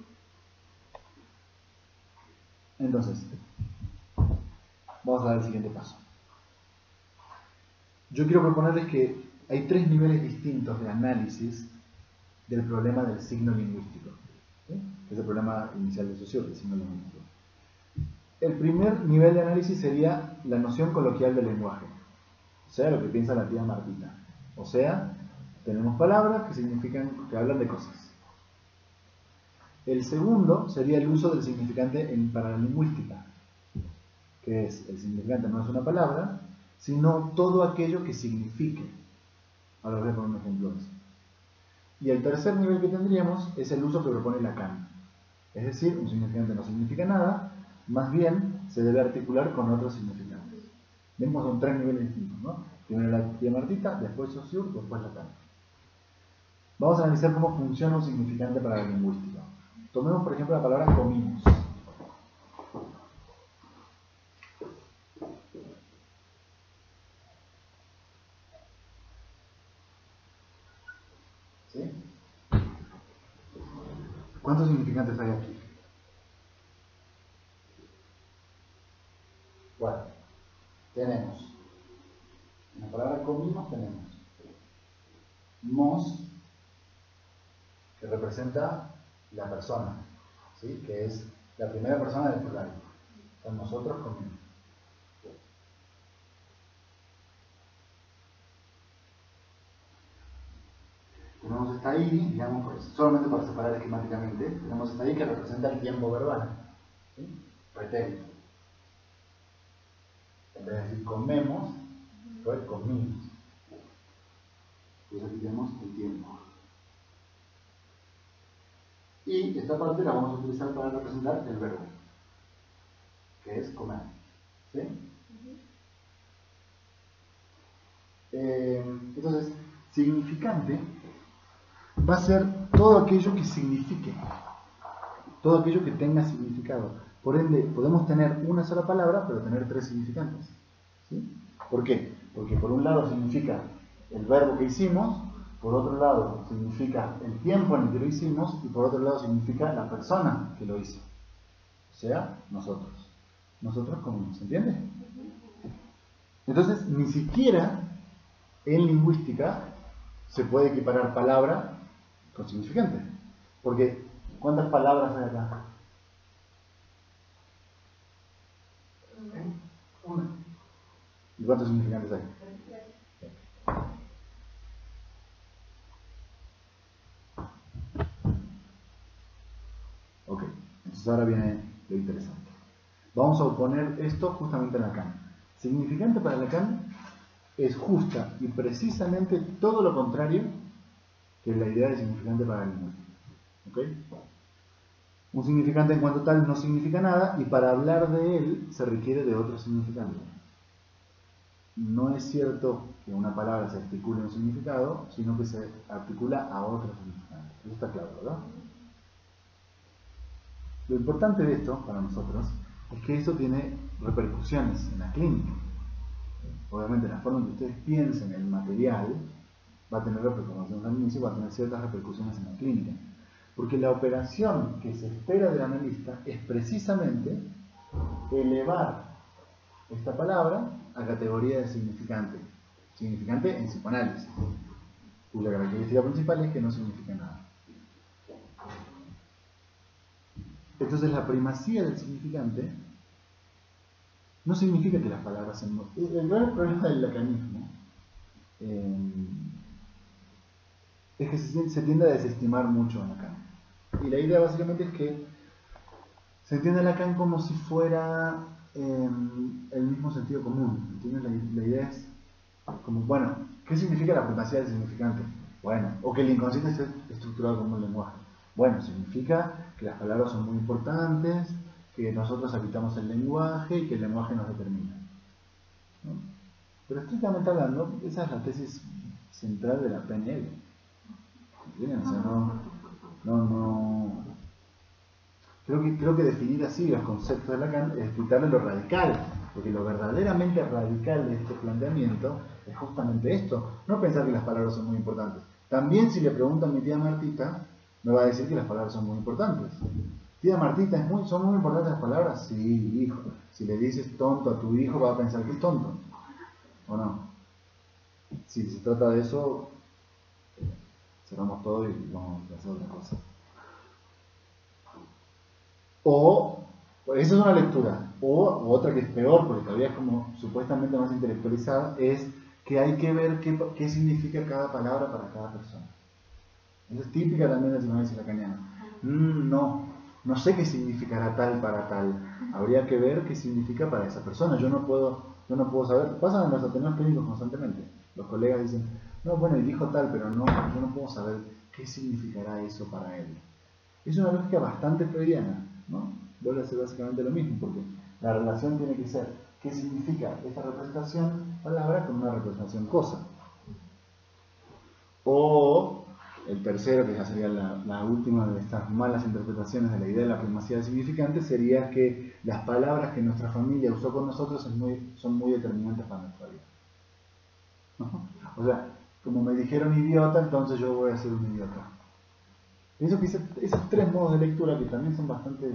Entonces, vamos a dar el siguiente paso. Yo quiero proponerles que hay tres niveles distintos de análisis del problema del signo lingüístico. ¿Sí? Es el problema inicial de Saussure, el signo lingüístico. El primer nivel de análisis sería la noción coloquial del lenguaje, o sea, lo que piensa la tía Martita. O sea, tenemos palabras que significan, que hablan de cosas. El segundo sería el uso del significante para la lingüística, que es, el significante no es una palabra, sino todo aquello que signifique. Ahora voy a poner un ejemplo de eso. Y el tercer nivel que tendríamos es el uso que propone Lacan. Es decir, un significante no significa nada, más bien se debe articular con otros significantes. Vemos son tres niveles distintos, ¿no? Primero la tía Martita, después Saussure, después Lacan. Vamos a analizar cómo funciona un significante para la lingüística. Tomemos, por ejemplo, la palabra comimos. ¿Sí? ¿Cuántos significantes hay aquí? 4. Tenemos, en la palabra comimos tenemos mos, que representa la persona, ¿sí? Que es la primera persona del plural. Entonces nosotros comimos. Tenemos esta I, digamos, solamente para separar esquemáticamente, tenemos esta I que representa el tiempo verbal, ¿sí? Pretérito. En vez de decir comemos, fue comimos. Entonces aquí tenemos el tiempo. Y esta parte la vamos a utilizar para representar el verbo, que es comer. ¿Sí? Entonces, significante va a ser todo aquello que signifique, todo aquello que tenga significado. Por ende, podemos tener una sola palabra, pero tener tres significantes. ¿Sí? ¿Por qué? Porque por un lado significa el verbo que hicimos, por otro lado significa el tiempo en el que lo hicimos, y por otro lado significa la persona que lo hizo. O sea, nosotros. Nosotros comimos, ¿se entiende? Entonces, ni siquiera en lingüística se puede equiparar palabra con significante. Porque, ¿cuántas palabras hay acá? Una. ¿Y cuántos significantes hay? Ok, entonces ahora viene lo interesante. Vamos a oponer esto justamente a Lacan. Significante para Lacan es justa y precisamente todo lo contrario que la idea de significante para el lingüística. ¿Ok? Un significante en cuanto tal no significa nada, y para hablar de él se requiere de otro significante. No es cierto que una palabra se articule a un significado, sino que se articula a otro significante. Eso está claro, ¿verdad? Lo importante de esto, para nosotros, es que esto tiene repercusiones en la clínica. Obviamente, la forma en que ustedes piensen el material va a tener repercusiones al inicio, va a tener ciertas repercusiones en la clínica. Porque la operación que se espera del analista es precisamente elevar esta palabra a categoría de significante. Significante en psicoanálisis, cuya característica principal es que no significa nada. Entonces, la primacía del significante no significa que las palabras sean... El gran problema del lacanismo es que se tiende a desestimar mucho a Lacan. Y la idea básicamente es que se entiende a Lacan como si fuera el mismo sentido común. ¿Entiendes? La idea es como, bueno, ¿qué significa la primacía del significante? Bueno, o que el inconsciente esté estructurado como un lenguaje. Bueno, significa que las palabras son muy importantes, que nosotros habitamos el lenguaje y que el lenguaje nos determina, ¿no? Pero estrictamente hablando, esa es la tesis central de la PNL. ¿Entienden? O sea, no. Creo que definir así los conceptos de Lacan es quitarle lo radical, porque lo verdaderamente radical de este planteamiento es justamente esto, no pensar que las palabras son muy importantes. También si le pregunto a mi tía Martita, me va a decir que las palabras son muy importantes. Tía Martita, ¿son muy importantes las palabras? Sí, hijo. Si le dices tonto a tu hijo, va a pensar que es tonto. ¿O no? Si se trata de eso, cerramos todo y vamos a hacer otra cosa. O, esa es una lectura, o otra que es peor, porque todavía es como supuestamente más intelectualizada, es que hay que ver qué significa cada palabra para cada persona. Esa es típica también de la psicoanálisis lacaniana. No sé qué significará tal para tal. Habría que ver qué significa para esa persona. Yo no puedo saber. Pasan en los ateneos clínicos constantemente. Los colegas dicen, no, bueno, y dijo tal, pero no, yo no puedo saber qué significará eso para él. Es una lógica bastante freudiana, ¿no? Vuelve a ser básicamente lo mismo, porque la relación tiene que ser qué significa esta representación palabra con una representación cosa. O el tercero, que ya sería la última de estas malas interpretaciones de la idea de la primacía del significante, sería que las palabras que nuestra familia usó con nosotros son muy determinantes para nuestra vida. ¿No? O sea, como me dijeron idiota, entonces yo voy a ser un idiota. Pienso que esos tres modos de lectura, que también son bastante,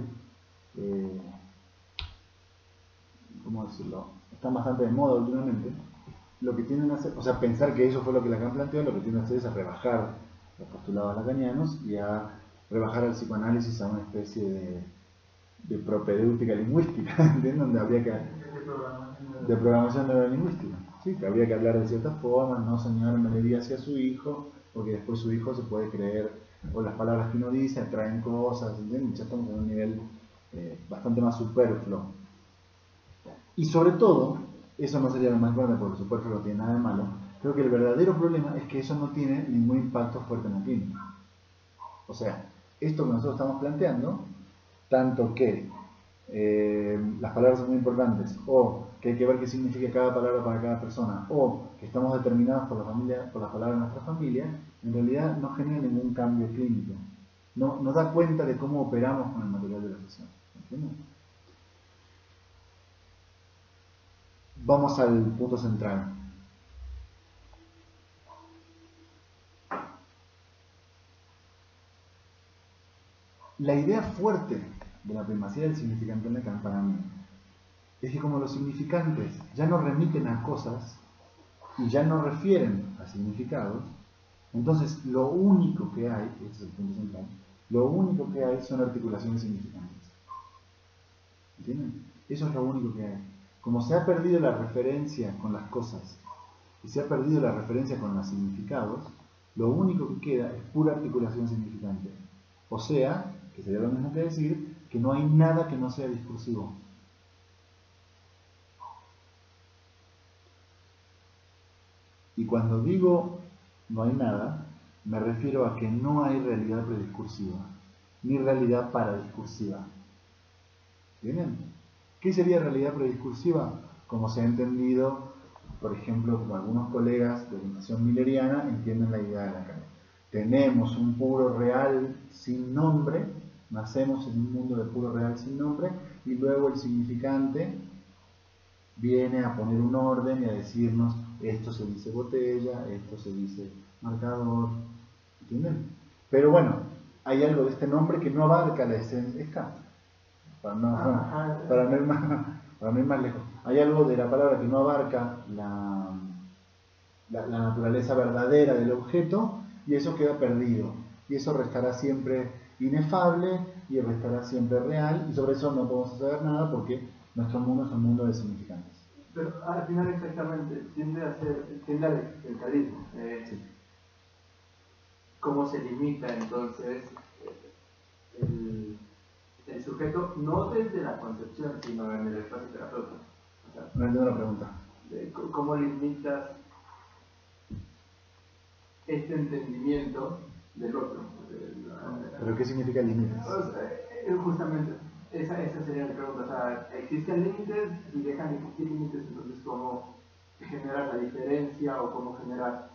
¿cómo decirlo? Están bastante de moda últimamente. Lo que tienden a hacer, o sea, pensar que eso fue lo que Lacan planteó, lo que tienden a hacer es a rebajar los postulados lacanianos y a rebajar el psicoanálisis a una especie de propedéutica lingüística, ¿entienden? Donde habría que... de programación neurolingüística. Sí, que habría que hablar de ciertas formas, no señalar melodía hacia su hijo, porque después su hijo se puede creer, o las palabras que uno dice atraen cosas, ¿entienden? Ya estamos en un nivel bastante más superfluo. Y sobre todo, eso no sería lo más importante porque superfluo no tiene nada de malo, creo que el verdadero problema es que eso no tiene ningún impacto fuerte en la clínica. O sea, esto que nosotros estamos planteando, tanto que las palabras son muy importantes, o que hay que ver qué significa cada palabra para cada persona, o que estamos determinados por las palabras de nuestra familia, en realidad no genera ningún cambio clínico. No nos da cuenta de cómo operamos con el material de la sesión. ¿Entienden? Vamos al punto central. La idea fuerte de la primacía del significante en Lacan para mí es que como los significantes ya no remiten a cosas y ya no refieren a significados, entonces lo único que hay, este es el punto central, lo único que hay son articulaciones significantes. ¿Entienden? Eso es lo único que hay. Como se ha perdido la referencia con las cosas y se ha perdido la referencia con los significados, lo único que queda es pura articulación significante. O sea, que sería lo mismo que decir que no hay nada que no sea discursivo. Y cuando digo no hay nada, me refiero a que no hay realidad prediscursiva, ni realidad paradiscursiva. ¿Entienden? ¿Qué sería realidad prediscursiva? Como se ha entendido, por ejemplo, como algunos colegas de orientación milleriana entienden la idea de Lacan. Tenemos un puro real sin nombre, nacemos en un mundo de puro real sin nombre, y luego el significante viene a poner un orden y a decirnos esto se dice botella, esto se dice marcador, ¿entienden? Pero bueno, hay algo de este nombre que no abarca la esencia, es Kant, para no ir más lejos. Hay algo de la palabra que no abarca la naturaleza verdadera del objeto y eso queda perdido. Y eso restará siempre inefable y restará siempre real y sobre eso no podemos saber nada porque nuestro mundo es un mundo de significantes. Pero al final exactamente tiende al existencialismo. Sí. ¿Cómo se limita entonces el sujeto, no desde la concepción, sino en el espacio terapéutico? O sea, no entiendo la pregunta. ¿cómo limitas este entendimiento del otro. ¿Pero qué significa límites? Justamente, esa sería la pregunta. O sea, ¿existen límites? Si dejan de existir límites, entonces ¿cómo generar la diferencia o cómo generar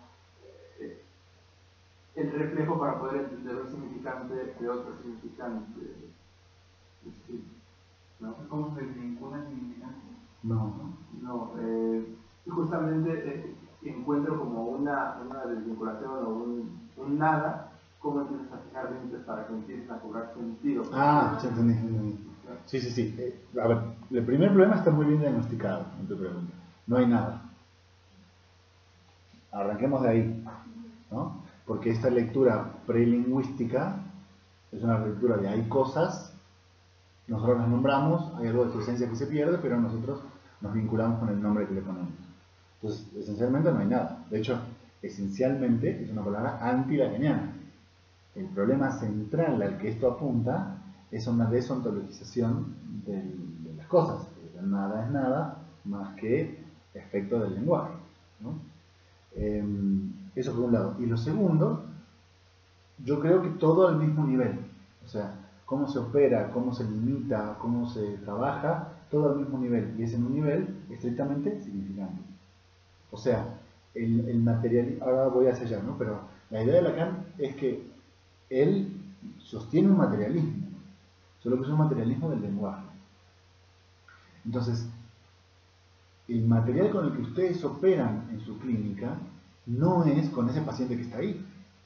el reflejo para poder entender un significante de otro significante? Sí, ¿no? ¿Cómo se vincula el significante? No, justamente encuentro como una desvinculación o un nada, cómo empiezas a fijar límites para que empiecen a cobrar sentido. Ah, ya entendí. Sí. A ver, el primer problema está muy bien diagnosticado en tu pregunta. No hay nada. Arranquemos de ahí, ¿no? Porque esta lectura prelingüística es una lectura de hay cosas, nosotros las nombramos, hay algo de su esencia que se pierde, pero nosotros nos vinculamos con el nombre que le ponemos. Entonces, esencialmente no hay nada. De hecho, esencialmente es una palabra anti-lacaniana. El problema central al que esto apunta es una desontologización de las cosas. Nada es nada más que efecto del lenguaje, ¿no? Eso por un lado. Y lo segundo, yo creo que todo al mismo nivel. O sea, cómo se opera, cómo se limita, cómo se trabaja, todo al mismo nivel. Y es en un nivel estrictamente significante. O sea, el materialismo, ahora voy hacia allá, ¿no? Pero la idea de Lacan es que él sostiene un materialismo, solo que es un materialismo del lenguaje. Entonces, el material con el que ustedes operan en su clínica no es con ese paciente que está ahí.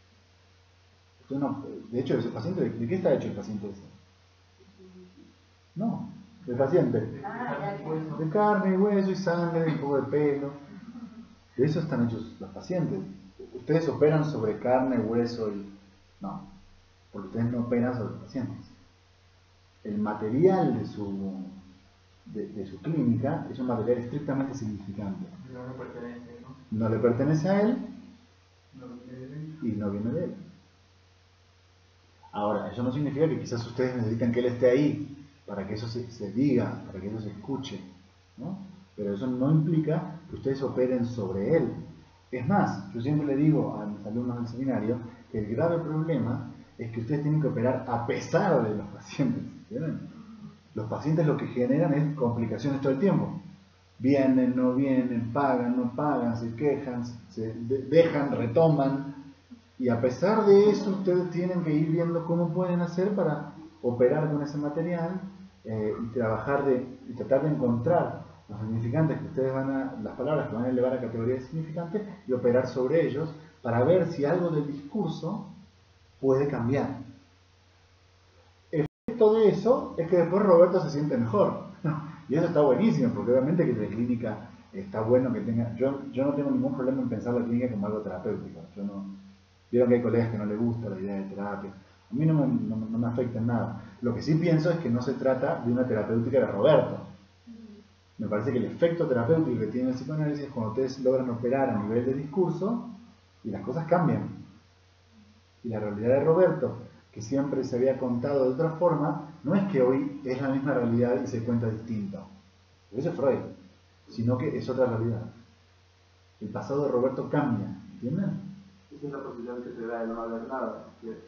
De hecho, ese paciente, ¿de qué está hecho el paciente ese? No, el paciente. De carne y hueso y sangre, un poco de pelo. De eso están hechos los pacientes. Ustedes operan sobre carne, hueso y... No, porque ustedes no operan sobre los pacientes. El material de su clínica es un material estrictamente significante. No le pertenece, ¿no? No le pertenece a él No viene de él. y no viene de él. Ahora, eso no significa que quizás ustedes necesiten que él esté ahí para que eso se diga, para que eso se escuche, ¿no? Pero eso no implica que ustedes operen sobre él. Es más, yo siempre le digo a mis alumnos del seminario que el grave problema es que ustedes tienen que operar a pesar de los pacientes, ¿entienden? Los pacientes lo que generan es complicaciones todo el tiempo. Vienen, no vienen, pagan, no pagan, se quejan, se dejan, retoman. Y a pesar de eso, ustedes tienen que ir viendo cómo pueden hacer para operar con ese material y tratar de encontrar los significantes que ustedes las palabras que van a elevar a categoría de significantes y operar sobre ellos para ver si algo del discurso puede cambiar. El efecto de eso es que después Roberto se siente mejor. Y eso está buenísimo, porque obviamente que la clínica está bueno que tenga... Yo no tengo ningún problema en pensar la clínica como algo terapéutico. Vieron que hay colegas que no les gusta la idea de terapia. A mí no me afecta en nada. Lo que sí pienso es que no se trata de una terapéutica de Roberto. Me parece que el efecto terapéutico que tiene el psicoanálisis es cuando ustedes logran operar a nivel de discurso y las cosas cambian. Y la realidad de Roberto, que siempre se había contado de otra forma, no es que hoy es la misma realidad y se cuenta distinto. Eso es Freud, sino que es otra realidad. El pasado de Roberto cambia, ¿entienden? Esa es la posibilidad que te da de no haber nada.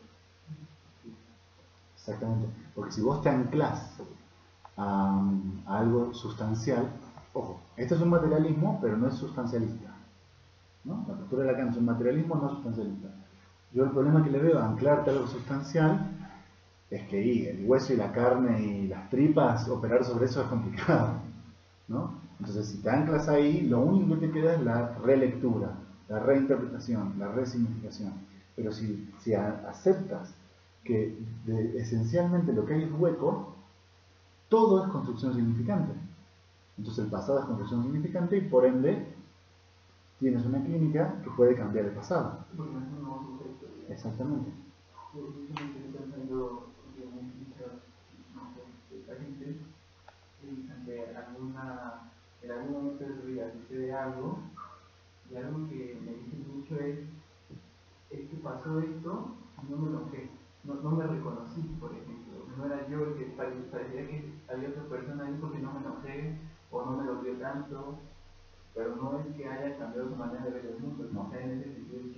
Exactamente, porque si vos te anclás a algo sustancial, ojo, este es un materialismo, pero no es sustancialista, ¿no? La postura de Lacan es un materialismo no sustancialista. Yo el problema que le veo a anclarte a algo sustancial es que el hueso y la carne y las tripas, operar sobre eso es complicado, ¿no? Entonces, si te anclas ahí, lo único que te queda es la relectura, la reinterpretación, la resignificación. Pero si aceptas que esencialmente lo que hay es hueco, todo es construcción significante. Entonces el pasado es construcción significante y por ende tienes una clínica que puede cambiar el pasado. Porque no es un nuevo sujeto. Exactamente. Yo estoy pensando en muchos pacientes que dicen que en algún momento de su vida sucede algo, y algo que me dicen mucho es que pasó esto y no me enojé, no me reconocí, por ejemplo. No era yo el que parecía que había otra persona ahí porque no me enojé o no me dolió tanto, pero no es que haya cambiado su manera de ver el mundo, no. O sea, en ese sentido es que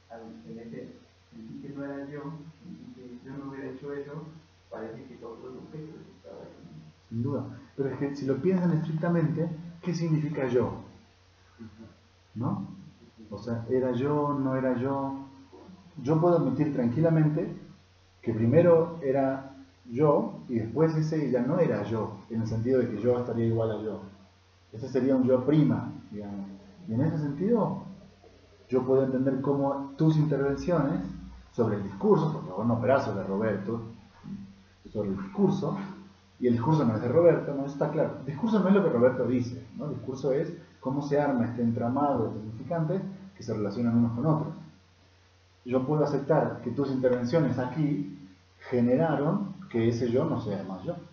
en ese sentí que no era yo, sentí que yo no hubiera hecho eso, parece que todo el objeto estaba ahí. Sin duda. Pero es que si lo piensan estrictamente, ¿qué significa yo? ¿No? O sea, ¿era yo? ¿No era yo? Yo puedo admitir tranquilamente que primero era yo y después ese ya no era yo, en el sentido de que yo estaría igual a yo. Ese sería un yo prima, digamos. Y en ese sentido, yo puedo entender cómo tus intervenciones sobre el discurso, porque vos no operás sobre Roberto, sobre el discurso, y el discurso no es de Roberto, no, eso está claro. El discurso no es lo que Roberto dice, ¿no? El discurso es cómo se arma este entramado de significantes que se relacionan unos con otros. Yo puedo aceptar que tus intervenciones aquí generaron que ese yo no sea más yo.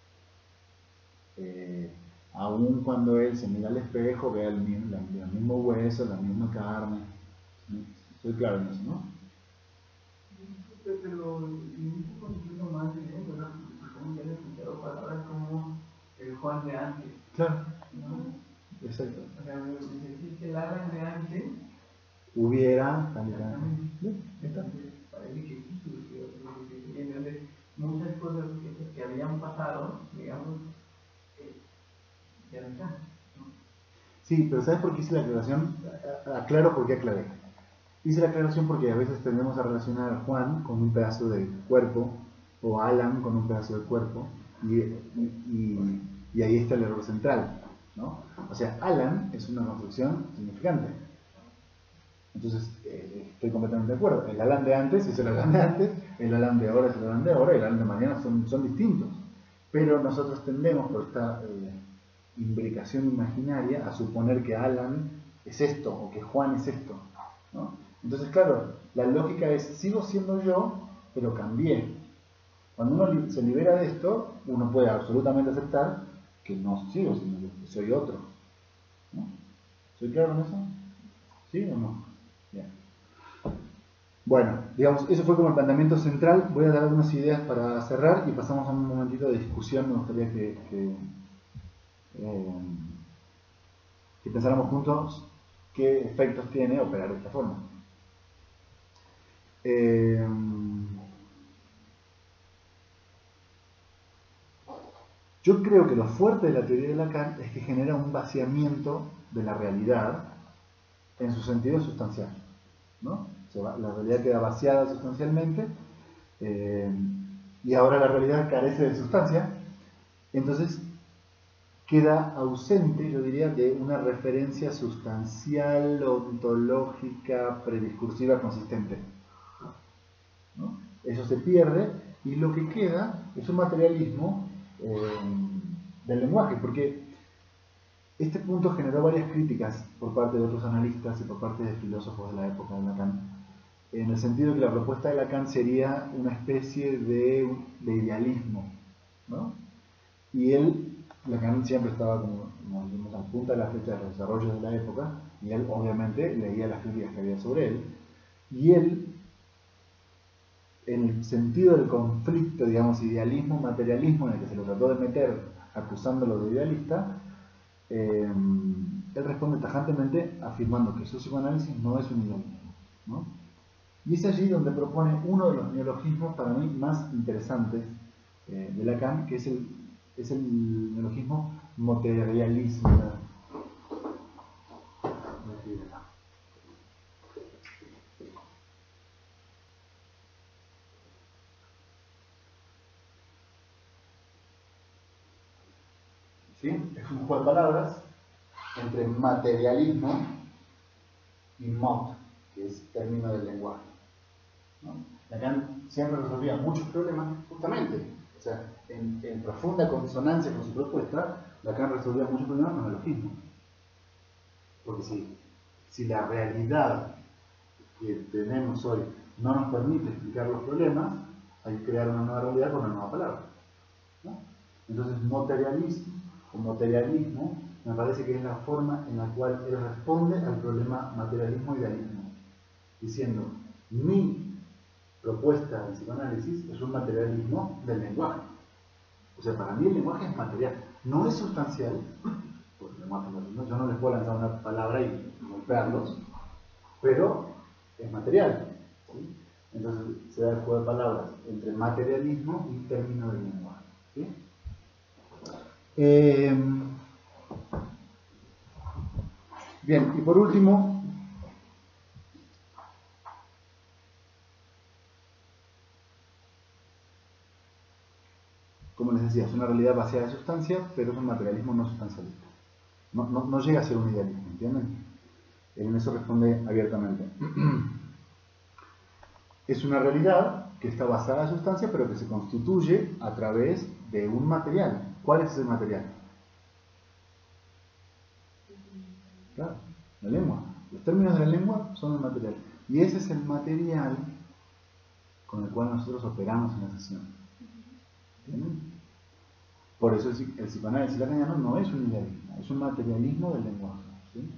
Aun cuando él se mira al espejo, vea el mismo hueso, la misma carne. Estoy claro en eso, ¿no? Pero un poco incluso más de eso, ¿no? Como ya he escuchado palabras como el Juan de antes. Claro. ¿No? Exacto. O sea, decir que el Alan de antes hubiera parece ¿sí? que entonces muchas cosas que habían pasado, digamos, ya no están, ¿no? Sí, pero ¿sabes por qué hice la aclaración? Aclaro por qué aclaré. Hice la aclaración porque a veces tendemos a relacionar a Juan con un pedazo del cuerpo o a Alan con un pedazo del cuerpo y ahí está el error central, ¿no? O sea, Alan es una construcción significante. Entonces, estoy completamente de acuerdo. El Alan de antes es el Alan de antes, el Alan de ahora es el Alan de ahora, y el Alan de mañana son distintos. Pero nosotros tendemos, por esta imbricación imaginaria, a suponer que Alan es esto, o que Juan es esto, ¿no? Entonces, claro, la lógica es, sigo siendo yo, pero cambié. Cuando uno se libera de esto, uno puede absolutamente aceptar que no sigo siendo yo, que soy otro, ¿no? ¿Soy claro en eso? ¿Sí o no? Bien. Bueno, digamos, eso fue como el planteamiento central. Voy a dar algunas ideas para cerrar y pasamos a un momentito de discusión. Me gustaría que pensáramos juntos qué efectos tiene operar de esta forma. Yo creo que lo fuerte de la teoría de Lacan es que genera un vaciamiento de la realidad en su sentido sustancial, ¿no? O sea, la realidad queda vaciada sustancialmente y ahora la realidad carece de sustancia, entonces queda ausente, yo diría, de una referencia sustancial, ontológica, prediscursiva consistente, ¿no? Eso se pierde y lo que queda es un materialismo del lenguaje, porque este punto generó varias críticas por parte de otros analistas y por parte de filósofos de la época de Lacan, en el sentido que la propuesta de Lacan sería una especie de idealismo, ¿no? Y Lacan siempre estaba como a punta de la flecha de los desarrollos de la época, y él obviamente leía las críticas que había sobre él, y él, en el sentido del conflicto, digamos, idealismo-materialismo en el que se lo trató de meter acusándolo de idealista, él responde tajantemente afirmando que su psicoanálisis no es un idealismo, ¿no? Y es allí donde propone uno de los neologismos para mí más interesantes de Lacan, que es el neologismo materialismo. ¿Sí? Es un juego de palabras entre materialismo y mot, que es término del lenguaje, ¿no? Lacan siempre resolvía muchos problemas justamente, o sea, en profunda consonancia con su propuesta, Lacan resolvía muchos problemas con el neologismo. Porque si la realidad que tenemos hoy no nos permite explicar los problemas, hay que crear una nueva realidad con una nueva palabra, ¿no? Entonces, materialismo o materialismo me parece que es la forma en la cual él responde al problema materialismo-idealismo, diciendo, mi propuesta de psicoanálisis es un materialismo del lenguaje. O sea, para mí el lenguaje es material, no es sustancial, porque yo no les puedo lanzar una palabra y golpearlos, pero es material. ¿Sí? Entonces se da el juego de palabras entre materialismo y término del lenguaje. ¿Sí? Bien, y por último, como les decía, es una realidad vaciada de sustancia, pero es un materialismo no sustancialista. No llega a ser un idealismo, ¿entienden? En eso responde abiertamente. Es una realidad que está basada en sustancia, pero que se constituye a través de un material. ¿Cuál es ese material? Claro, la lengua. Los términos de la lengua son el material. Y ese es el material con el cual nosotros operamos en la sesión. ¿Entienden? Por eso el psicoanálisis lacaniano no es un idealismo, es un materialismo del lenguaje. ¿Sí?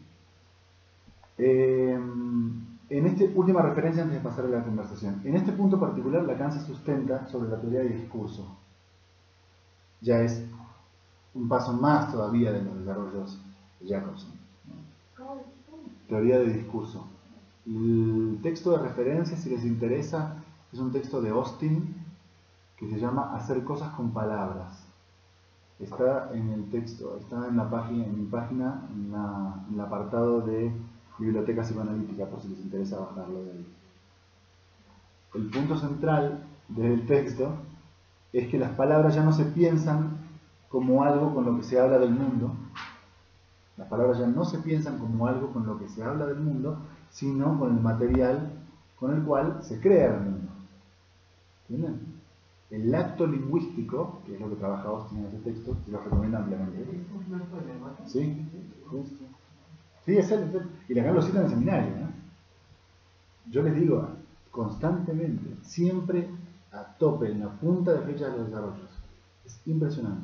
En esta última referencia antes de pasar a la conversación, en este punto particular Lacan se sustenta sobre la teoría de discurso. Ya es un paso más todavía de los desarrollos de Jacobson. ¿No? Teoría de discurso. El texto de referencia, si les interesa, es un texto de Austin que se llama Hacer cosas con palabras. Está en el texto, está en la página, en mi página, en el apartado de Biblioteca Psicoanalítica, por si les interesa bajarlo de ahí. El punto central del texto es que las palabras ya no se piensan como algo con lo que se habla del mundo. Las palabras ya no se piensan como algo con lo que se habla del mundo, sino con el material con el cual se crea el mundo. ¿Entienden? El acto lingüístico, que es lo que trabaja Austin en ese texto, se lo recomiendo ampliamente. ¿Sí? Sí, es él. Y Lacan lo cita en el seminario, ¿no? Yo les digo constantemente, siempre a tope, en la punta de fecha de los desarrollos. Es impresionante.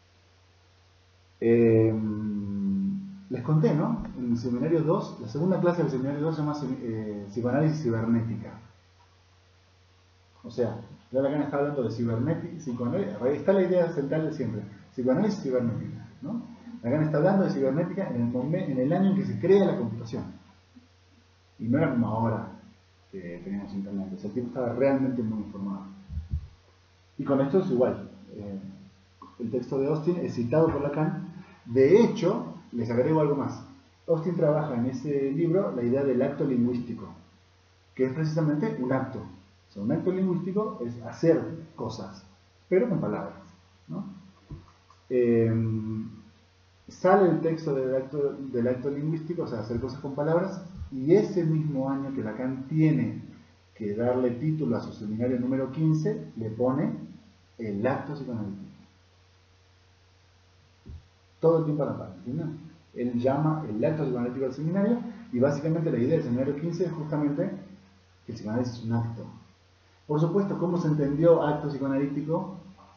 Les conté, ¿no? En el seminario 2, la segunda clase del seminario 2 se llama psicoanálisis cibernética. O sea, ya Lacan está hablando de cibernética, psicoanálisis, ahí está la idea central de siempre, psicoanálisis cibernética, ¿no? Lacan está hablando de cibernética en el año en que se crea la computación. Y no era como ahora que teníamos internet, o sea, el tipo estaba realmente muy informado. Y con esto es igual. El texto de Austin es citado por Lacan. De hecho, les agrego algo más. Austin trabaja en ese libro la idea del acto lingüístico, que es precisamente un acto. O sea, un acto lingüístico es hacer cosas, pero con palabras, ¿no? Sale el texto del acto lingüístico, o sea, hacer cosas con palabras, y ese mismo año que Lacan tiene que darle título a su seminario número 15, le pone el acto psicoanalítico. Todo el tiempo a la par, ¿entienden? Él llama el acto psicoanalítico al seminario, y básicamente la idea del seminario 15 es justamente que el psicoanálisis es un acto. Por supuesto, ¿cómo se entendió acto psicoanalítico?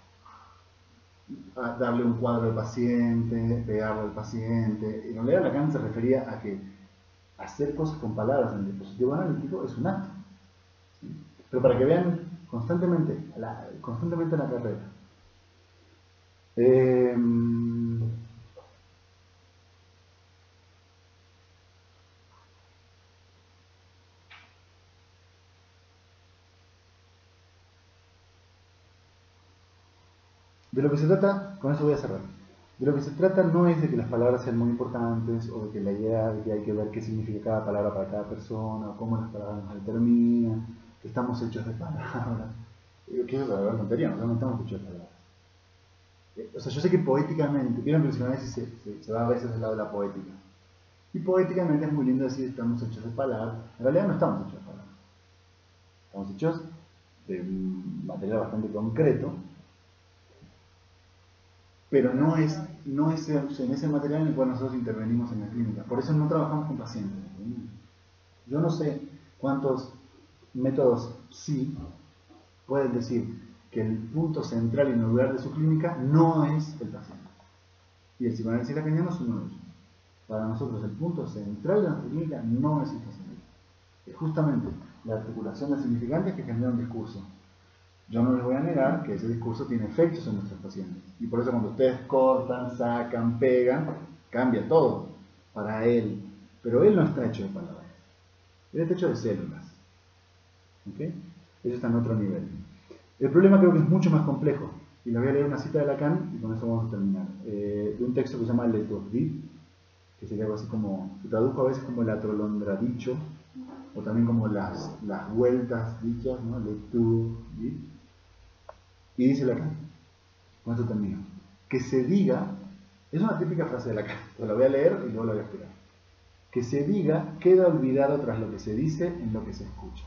A darle un cuadro al paciente, pegarle al paciente. En realidad Lacan se refería a que hacer cosas con palabras en el dispositivo analítico es un acto. ¿Sí? Pero para que vean constantemente en la carrera. De lo que se trata, con eso voy a cerrar. De lo que se trata no es de que las palabras sean muy importantes o de que la idea de que hay que ver qué significa cada palabra para cada persona o cómo las palabras nos determinan, que estamos hechos de palabras. Que eso es la verdad tontería, nosotros no estamos hechos de palabras. O sea, yo sé que poéticamente, vieron que el psicoanálisis se va a veces al lado de la poética. Y poéticamente es muy lindo decir estamos hechos de palabras. En realidad no estamos hechos de palabras. Estamos hechos de un material bastante concreto, pero no es en ese material en el cual nosotros intervenimos en la clínica. Por eso no trabajamos con pacientes. Yo no sé cuántos métodos sí pueden decir que el punto central y medular de su clínica no es el paciente. Y el psicoanálisis lacaniano es uno de ellos. Para nosotros el punto central de nuestra clínica no es el paciente. Es justamente la articulación de significantes que genera un discurso. Yo no les voy a negar que ese discurso tiene efectos en nuestros pacientes. Y por eso cuando ustedes cortan, sacan, pegan, cambia todo para él. Pero él no está hecho de palabras. Él está hecho de células. ¿Ok? Eso está en otro nivel. El problema creo que es mucho más complejo. Y les voy a leer una cita de Lacan y con eso vamos a terminar. De un texto que se llama L'Étourdi, que sería algo así como, se tradujo a veces como el atolondradicho, o también como las vueltas dichas, ¿no? L'Étourdi. Y dice Lacan, con esto termino, que se diga, es una típica frase de Lacan, te la voy a leer y luego la voy a explicar. Que se diga queda olvidado tras lo que se dice en lo que se escucha.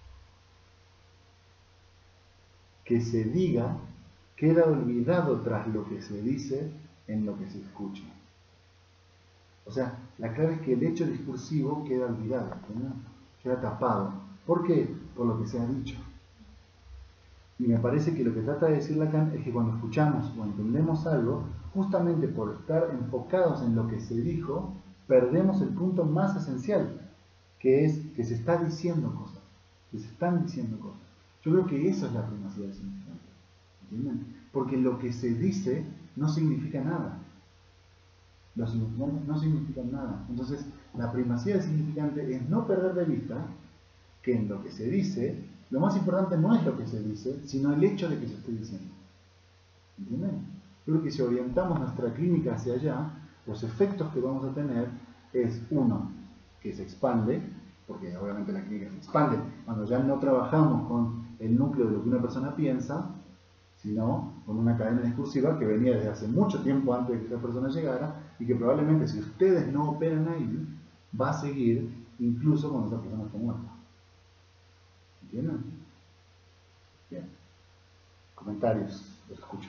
Que se diga queda olvidado tras lo que se dice en lo que se escucha. O sea, la clave es que el hecho discursivo queda olvidado, ¿no? Queda tapado. ¿Por qué? Por lo que se ha dicho. Y me parece que lo que trata de decir Lacan es que cuando escuchamos o entendemos algo, justamente por estar enfocados en lo que se dijo, perdemos el punto más esencial, que es que se está diciendo cosas, que se están diciendo cosas. Yo creo que eso es la primacía del significante. ¿Entienden? Porque lo que se dice no significa nada. Los significantes no significan nada. Entonces, la primacía del significante es no perder de vista que en lo que se dice, lo más importante no es lo que se dice, sino el hecho de que se esté diciendo. ¿Entienden? Creo que si orientamos nuestra clínica hacia allá, los efectos que vamos a tener es, uno, que se expande, porque obviamente la clínica se expande, cuando ya no trabajamos con el núcleo de lo que una persona piensa, sino con una cadena discursiva que venía desde hace mucho tiempo antes de que esa persona llegara, y que probablemente si ustedes no operan ahí, va a seguir incluso cuando esa persona esté muerta. ¿Entienden? Bien. Comentarios, los escucho.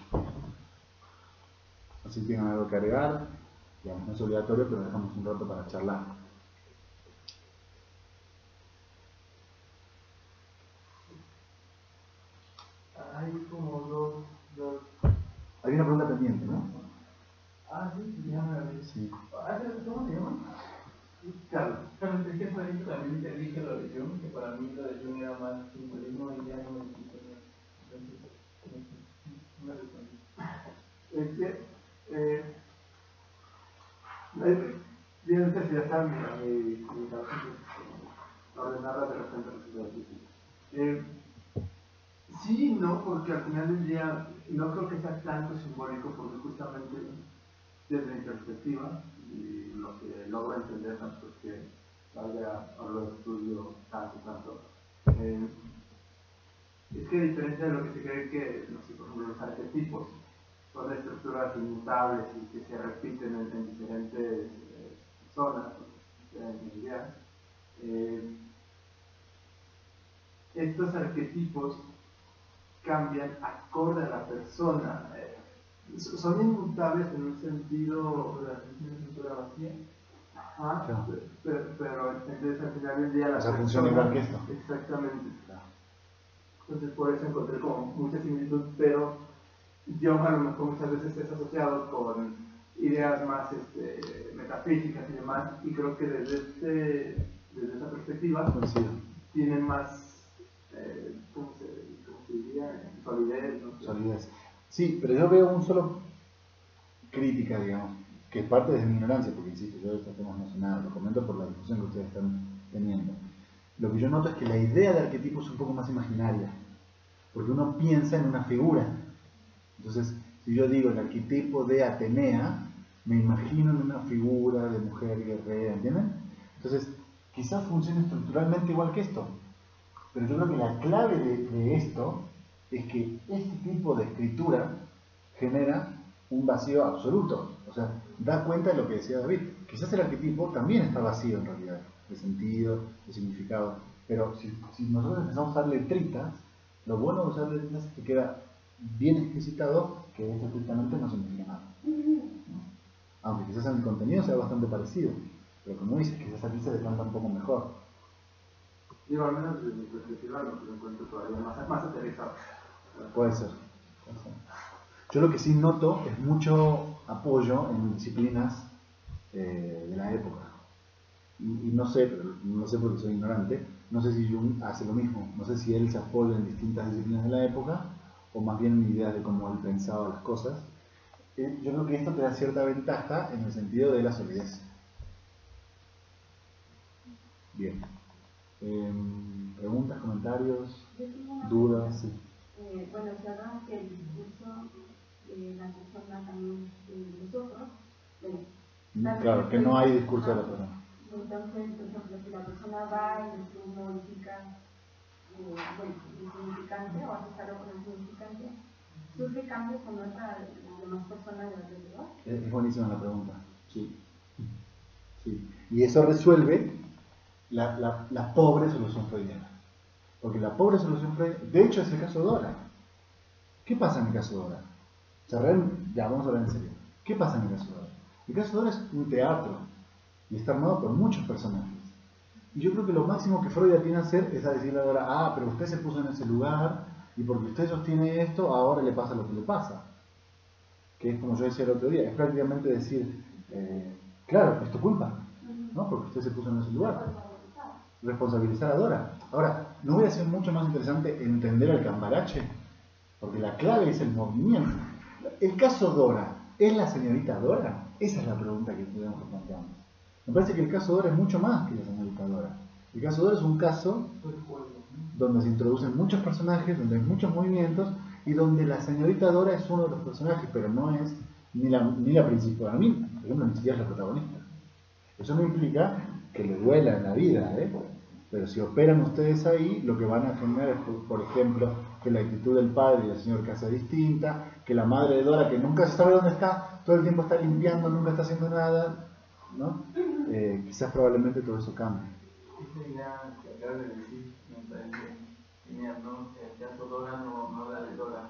Así que tienen algo que agregar, digamos, no es obligatorio, pero dejamos un rato para charlar. Hay como dos... Hay una pregunta pendiente, ¿no? Sí, déjame ver. Sí. ¿Cómo se llama? Carlos. Carlos, es que por ahí también te dije lo de Jung, que para mí lo de Jung era más simbolismo y ya no me quito. No me respondí. Es que, bien, si ya está mi trabajo, ordenarla de repente. Sí, no, porque al final del día no creo que sea tanto simbólico, porque justamente desde mi perspectiva y lo que logro entender, no porque vaya a lo de estudio tanto, es que a diferencia de lo que se cree que, no sé, por ejemplo, los arquetipos son estructuras inmutables y que se repiten en diferentes zonas, diferentes ideas, estos arquetipos cambian acorde a la persona. Son inmutables en un sentido de la estructura vacía. Ajá, pero entonces al final del día la persona funciona igual que esto. Exactamente. Entonces por eso encontré como mucha similitud, pero yo a lo mejor muchas veces es asociado con ideas más metafísicas y demás, y creo que desde esa perspectiva tienen más, ¿cómo se diría? Solidez, ¿no? Solidez. Sí, pero yo veo un solo crítica, digamos, que es parte de mi ignorancia, porque insisto, yo de estos temas no sé nada, lo comento por la discusión que ustedes están teniendo. Lo que yo noto es que la idea de arquetipo es un poco más imaginaria, porque uno piensa en una figura. Entonces, si yo digo el arquetipo de Atenea, me imagino en una figura de mujer guerrera, ¿entienden? Entonces, quizás funcione estructuralmente igual que esto, pero yo creo que la clave de esto es que este tipo de escritura genera un vacío absoluto. O sea, da cuenta de lo que decía David. Quizás el arquetipo también está vacío en realidad, de sentido, de significado. Pero si nosotros empezamos a usar letritas, lo bueno de usar letritas es que queda bien explicitado que esto estrictamente no significa nada. ¿No? Aunque quizás en el contenido sea bastante parecido. Pero como dices, quizás aquí se decanta un poco mejor. Digo, al menos desde mi perspectiva lo encuentro todavía más aterrizado. Puede ser. Yo lo que sí noto es mucho apoyo en disciplinas de la época. Y no sé, pero no sé porque soy ignorante, no sé si Jung hace lo mismo. No sé si él se apoya en distintas disciplinas de la época o más bien en ideas de cómo él pensaba las cosas. Yo creo que esto te da cierta ventaja en el sentido de la solidez. Bien. Preguntas, comentarios, Yo tengo una dudas. Sí. Bueno, se habla que el discurso de la persona también de nosotros, Claro, que no hay discurso de la persona. Entonces, por ejemplo, si la persona va y después modifica el significante o hace algo con el significante, ¿surge cambios o no para las demás personas de alrededor? Es buenísima la pregunta. Sí. Sí. Y eso resuelve la pobre solución freudiana. Porque la pobre solución freudiana, de hecho, es el caso de Dora. ¿Qué pasa en el caso de Dora? Ya, vamos a hablar en serio. ¿Qué pasa en el caso de Dora? El caso de Dora es un teatro y está armado por muchos personajes. Y yo creo que lo máximo que Freud tiene que hacer es a decirle a Dora, pero usted se puso en ese lugar y porque usted sostiene esto, ahora le pasa lo que le pasa. Que es como yo decía el otro día, es prácticamente decir, claro, es tu culpa, ¿no? Porque usted se puso en ese lugar. Responsabilizar a Dora. Ahora, ¿no hubiera sido mucho más interesante entender el Cambarache? Porque la clave es el movimiento. ¿El caso Dora es la señorita Dora? Esa es la pregunta que tenemos que plantearnos. Me parece que el caso Dora es mucho más que la señorita Dora. El caso Dora es un caso donde se introducen muchos personajes, donde hay muchos movimientos y donde la señorita Dora es uno de los personajes, pero no es ni la principal. A mí, por ejemplo, ni siquiera es la protagonista. Eso no implica que le duela en la vida, pero si operan ustedes ahí, lo que van a generar es, por ejemplo, que la actitud del padre y del señor Casa es distinta, que la madre de Dora, que nunca se sabe dónde está, todo el tiempo está limpiando, nunca está haciendo nada, ¿no? Quizás probablemente todo eso cambie. Esa idea que acabas de decir me parece genial, ¿no? El caso Dora no la de Dora,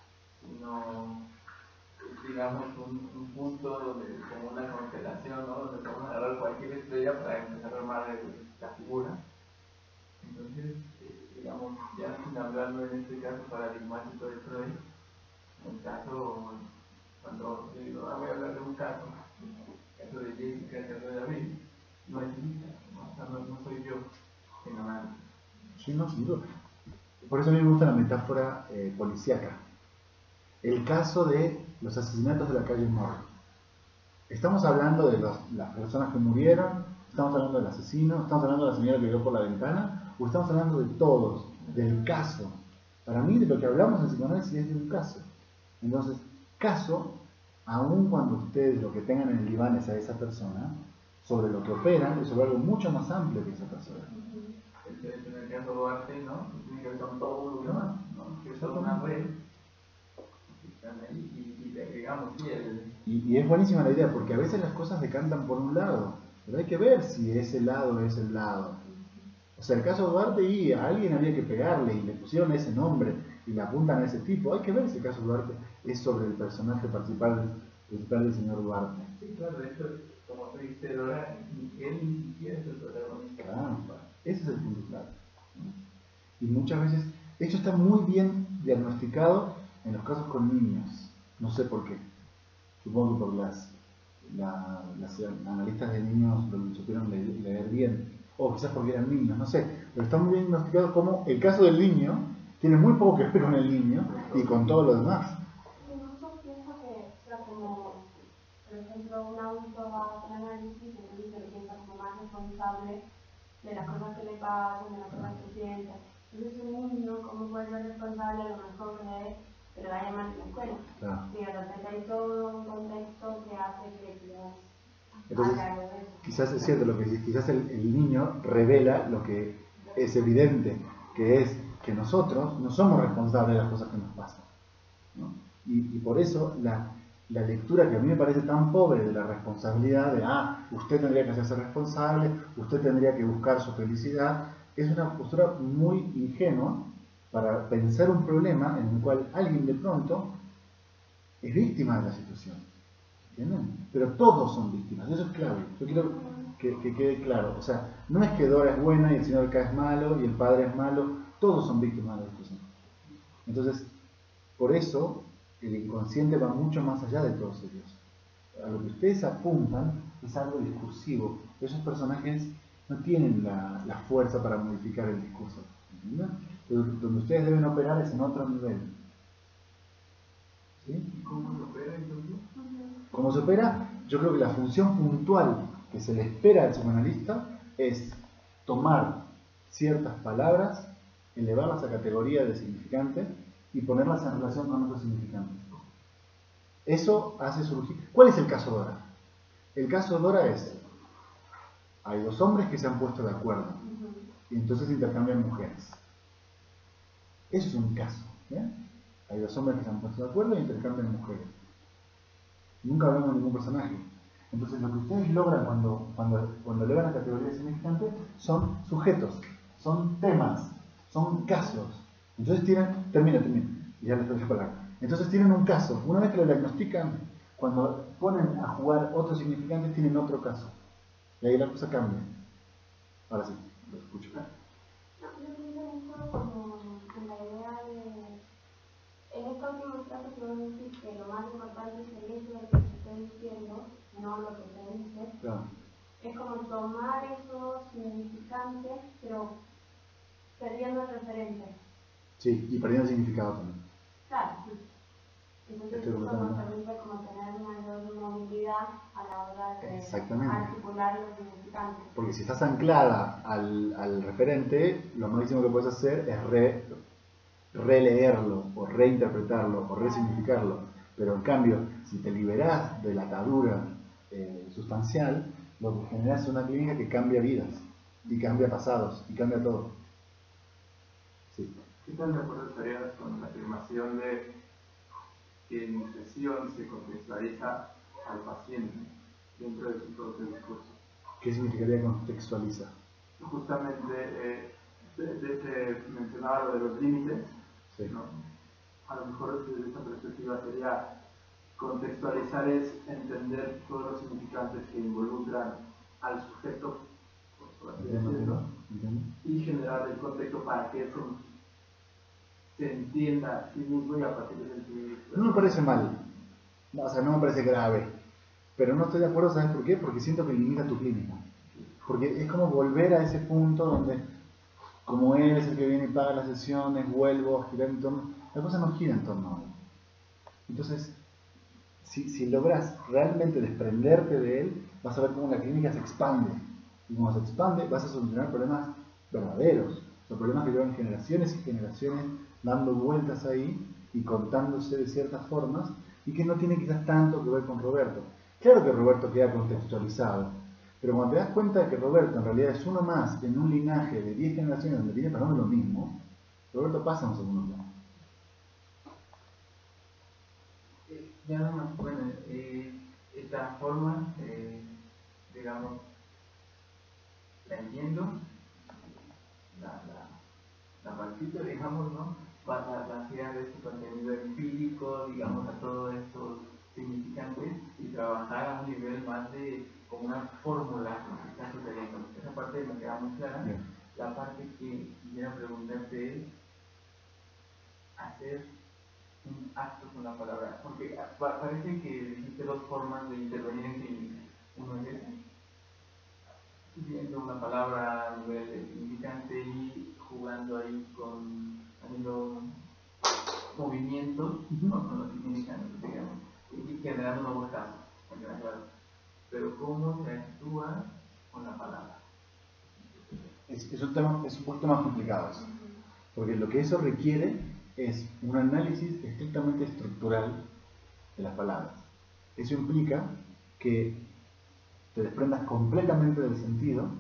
sino digamos un punto donde, como una constelación, ¿no? Donde podemos agarrar cualquier estrella para empezar a armar la figura. Entonces, digamos, ya sin hablarlo en este caso paradigmático de Freud, el caso, cuando digo, voy a hablar de un caso, el caso de Jessica, el caso de David, no es mi caso, no soy yo, sino nada. Sí, no, sin duda. Por eso a mí me gusta la metáfora policíaca. El caso de los asesinatos de la calle Morro. Estamos hablando de las personas que murieron, estamos hablando del asesino, estamos hablando de la señora que vio por la ventana, o estamos hablando de todos, del caso. Para mí, de lo que hablamos en psicoanálisis es de un caso. Entonces, caso, aun cuando ustedes lo que tengan en el diván es a esa persona, sobre lo que operan es sobre algo mucho más amplio que esa persona. En el caso Duarte, ¿no? Tiene que ver con todos los demás, ¿no? Que son una red. Y le agregamos, sí, y es buenísima la idea, porque a veces las cosas decantan por un lado, pero hay que ver si ese lado es el lado. O sea, el caso de Duarte, y a alguien había que pegarle y le pusieron ese nombre y le apuntan a ese tipo. Hay que ver si el caso de Duarte es sobre el personaje principal del señor Duarte. Sí, claro, de hecho, como tú dices ahora, él ni siquiera es el protagonista. Claro, ese es el punto claro. Y muchas veces, esto está muy bien diagnosticado en los casos con niños. No sé por qué. Supongo que por las analistas de niños lo supieron leer bien. O quizás porque eran niños, no sé. Pero está muy bien diagnosticado como el caso del niño tiene muy poco que ver con el niño y con todo lo demás. Incluso pienso que, o sea, como, por ejemplo, un adulto va a hacer análisis, entonces se piensa como más responsable de las cosas que le pasan, de las cosas que siente. Entonces un niño, como puede ser responsable a lo mejor de que le vaya mal en la escuela? Claro. Y de repente hay todo un contexto que hace que Entonces, quizás es cierto lo que dices, quizás el niño revela lo que es evidente, que es que nosotros no somos responsables de las cosas que nos pasan, ¿no? Y por eso la lectura que a mí me parece tan pobre de la responsabilidad de, usted tendría que hacerse responsable, usted tendría que buscar su felicidad, es una postura muy ingenua para pensar un problema en el cual alguien de pronto es víctima de la situación. ¿Entienden? Pero todos son víctimas, eso es clave. Yo quiero que quede claro. O sea, no es que Dora es buena y el señor K es malo y el padre es malo, todos son víctimas de la situación. Entonces, por eso el inconsciente va mucho más allá de todos ellos. A lo que ustedes apuntan es algo discursivo. Esos personajes no tienen la fuerza para modificar el discurso. ¿Entienden? Donde ustedes deben operar es en otro nivel. ¿Sí? ¿Y cómo se opera entonces? ¿Cómo se opera? Yo creo que la función puntual que se le espera al psicoanalista es tomar ciertas palabras, elevarlas a categoría de significante y ponerlas en relación con otros significantes. Eso hace surgir... ¿Cuál es el caso Dora? El caso Dora es, hay dos hombres que se han puesto de acuerdo y entonces intercambian mujeres. Eso es un caso. ¿Bien? Hay dos hombres que se han puesto de acuerdo y intercambian mujeres. Nunca hablamos de ningún personaje. Entonces lo que ustedes logran cuando elevan a categoría de significante son sujetos, son temas, son casos. Entonces termina, y ya les doy la palabra. Entonces tienen un caso. Una vez que lo diagnostican, cuando ponen a jugar otros significantes, tienen otro caso. Y ahí la cosa cambia. Ahora sí, lo escucho. Yo pienso mucho como en la idea de, en esta última frase que vos decís que lo más importante es el hecho de que se esté diciendo, no lo que se dice. Claro. Es como tomar esos significantes, pero perdiendo el referente. Sí, y perdiendo el significado también. Claro, sí. Entonces eso nos permite como tener una mayor movilidad a la hora de articular los significantes. Porque si estás anclada al referente, lo máximo que puedes hacer es releerlo, o reinterpretarlo, o resignificarlo. Pero en cambio, si te liberás de la atadura sustancial, lo que generas es una clínica que cambia vidas, y cambia pasados, y cambia todo. Sí. ¿Qué tan de acuerdo estarías con la afirmación de que en sesión se contextualiza al paciente dentro de su propio discurso? ¿Qué significaría contextualiza? Justamente, se mencionaba lo de los límites, sí. ¿no? A lo mejor desde esta perspectiva sería contextualizar es entender todos los significantes que involucran al sujeto, por así decirlo, y generar el contexto para que eso se entienda a sí mismo y a partir de sí. No me parece mal, o sea, no me parece grave, pero no estoy de acuerdo, ¿sabes por qué? Porque siento que limita tu clínica. Porque es como volver a ese punto donde, como él es el que viene y paga las sesiones, vuelvo a girar en torno, la cosa no gira en torno a él. Entonces, si logras realmente desprenderte de él, vas a ver cómo la clínica se expande. Y como se expande, vas a solucionar problemas verdaderos, o sea, problemas que llevan generaciones y generaciones dando vueltas ahí y contándose de ciertas formas y que no tiene quizás tanto que ver con Roberto. Claro que Roberto queda contextualizado, pero cuando te das cuenta de que Roberto en realidad es uno más en un linaje de 10 generaciones donde viene pasando lo mismo, Roberto pasa a un segundo plano. Ya no más, bueno, esta forma, digamos, la entiendo, la practico, digamos, ¿no? Vas a vaciar este contenido empírico, digamos, a todos estos significantes y trabajar a un nivel más de como una fórmula que está sucediendo. Esa parte me queda muy clara. Bien. La parte que quisiera preguntarte es hacer un acto con la palabra, porque parece que existen dos formas de intervenir en clínica. Uno es ese, viendo una palabra a nivel de significante y jugando ahí haciendo movimientos, ¿no? Con los significantes, digamos, y generando nuevos casos, claro. Pero ¿cómo se actúa con la palabra? Es un tema, es un poquito más complicado eso, porque lo que eso requiere es un análisis estrictamente estructural de las palabras. Eso implica que te desprendas completamente del sentido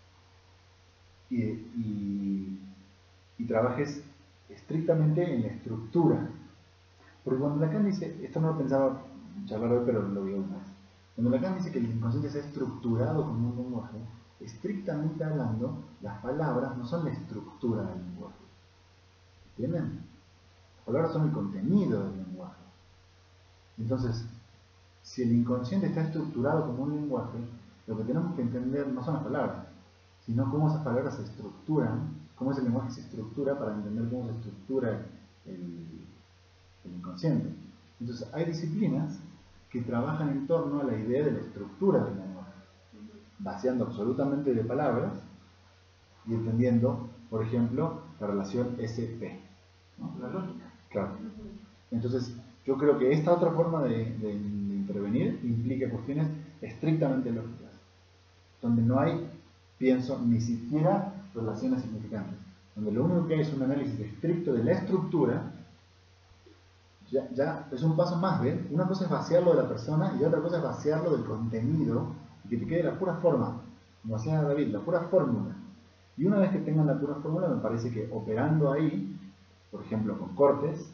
y trabajes estrictamente en la estructura. Porque cuando Lacan dice, esto no lo pensaba charlar hoy, pero lo vi una vez. Cuando Lacan dice que el inconsciente está estructurado como un lenguaje, estrictamente hablando, las palabras no son la estructura del lenguaje. ¿Entienden? Las palabras son el contenido del lenguaje. Entonces, si el inconsciente está estructurado como un lenguaje, lo que tenemos que entender no son las palabras, sino cómo esas palabras se estructuran, cómo ese lenguaje se estructura para entender cómo se estructura el inconsciente. Entonces, hay disciplinas que trabajan en torno a la idea de la estructura del lenguaje, vaciando absolutamente de palabras y entendiendo, por ejemplo, la relación SP, ¿no? La lógica. Claro. Entonces, yo creo que esta otra forma de intervenir implica cuestiones estrictamente lógicas, donde no hay, pienso, ni siquiera relaciones significantes, donde lo único que hay es un análisis estricto de la estructura, ya es un paso más, ¿ven? Una cosa es vaciarlo de la persona y otra cosa es vaciarlo del contenido y que te quede la pura forma, como hacía David, la pura fórmula. Y una vez que tengan la pura fórmula, me parece que operando ahí, por ejemplo con cortes,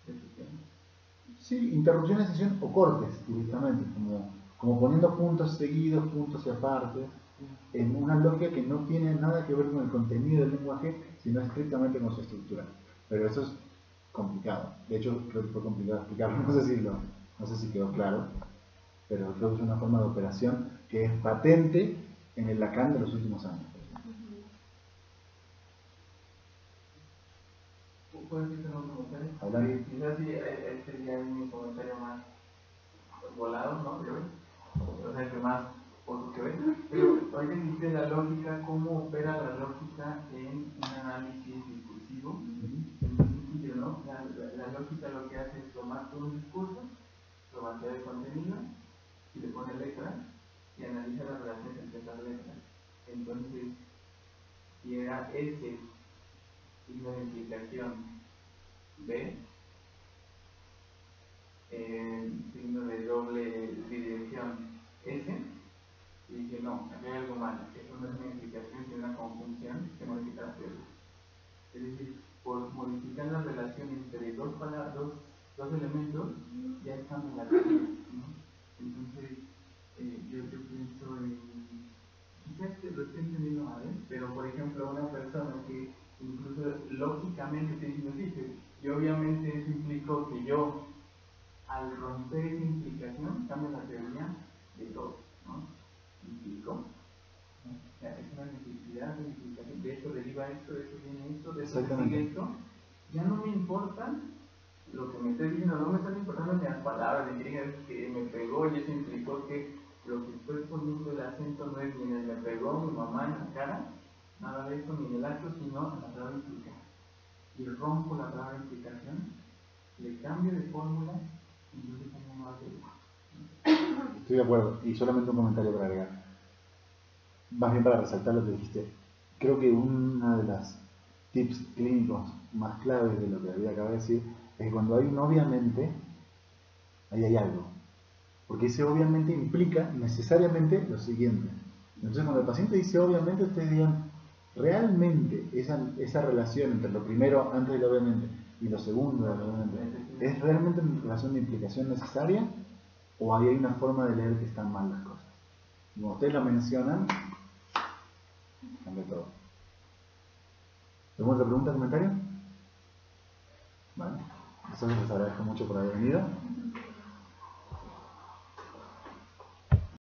sí, interrupción de sesión o cortes directamente, como poniendo puntos seguidos, puntos y aparte, en una lógica que no tiene nada que ver con el contenido del lenguaje, sino estrictamente con su estructura. Pero eso es complicado. De hecho, creo que fue complicado explicarlo. No sé si quedó claro, pero creo que es una forma de operación que es patente en el Lacan de los últimos años. ¿Puedes decir un comentario? Adelante. Quizás sí, este sería mi comentario más volado, ¿no? O sea, que más por que ver. Pero ahorita dice la lógica, cómo opera la lógica en un análisis discursivo. En un sentido, ¿no? La lógica lo que hace es tomar todo un discurso, lo vacía de contenido y le pone letras y analiza las relaciones entre esas letras. Entonces, si era S signo de implicación B, signo de doble bidirección S, y dije, no, aquí hay algo mal, esto no es una implicación, sino una conjunción que modifica la teoría. Es decir, por modificar la relación entre dos elementos, ya cambia la teoría, ¿no? Entonces, yo pienso en, quizás que lo estoy entendiendo mal, pero por ejemplo, una persona que incluso lógicamente te dice, sí, y obviamente eso implicó que yo, al romper esa implicación, cambio la teoría de todo, ¿no? Implicó, ¿no? O sea, es una necesidad de implicación, de esto deriva esto, de esto viene esto, de esto sigue esto. Ya no me importa lo que me esté diciendo, no me están importando ni las palabras, ni que me pegó y eso implicó que lo que estoy poniendo el acento no es ni en el me pegó mi mamá en la cara, nada de eso, ni en el acto, sino en la palabra implicar. Y rompo la palabra implicación, le cambio de fórmula y yo le pongo una nueva teoría. Estoy de acuerdo, y solamente un comentario para agregar. Más bien para resaltar lo que dijiste. Creo que una de las tips clínicos más claves de lo que David acaba de decir es que cuando hay un obviamente, ahí hay algo. Porque ese obviamente implica necesariamente lo siguiente. Entonces cuando el paciente dice obviamente, ustedes digan, ¿realmente esa relación entre lo primero antes del obviamente y lo segundo del obviamente es realmente una relación de implicación necesaria? ¿O ahí hay una forma de leer que están mal las cosas? Como ustedes lo mencionan, cambia todo. ¿Alguna otra pregunta, comentario? Vale. Entonces les agradezco mucho por haber venido.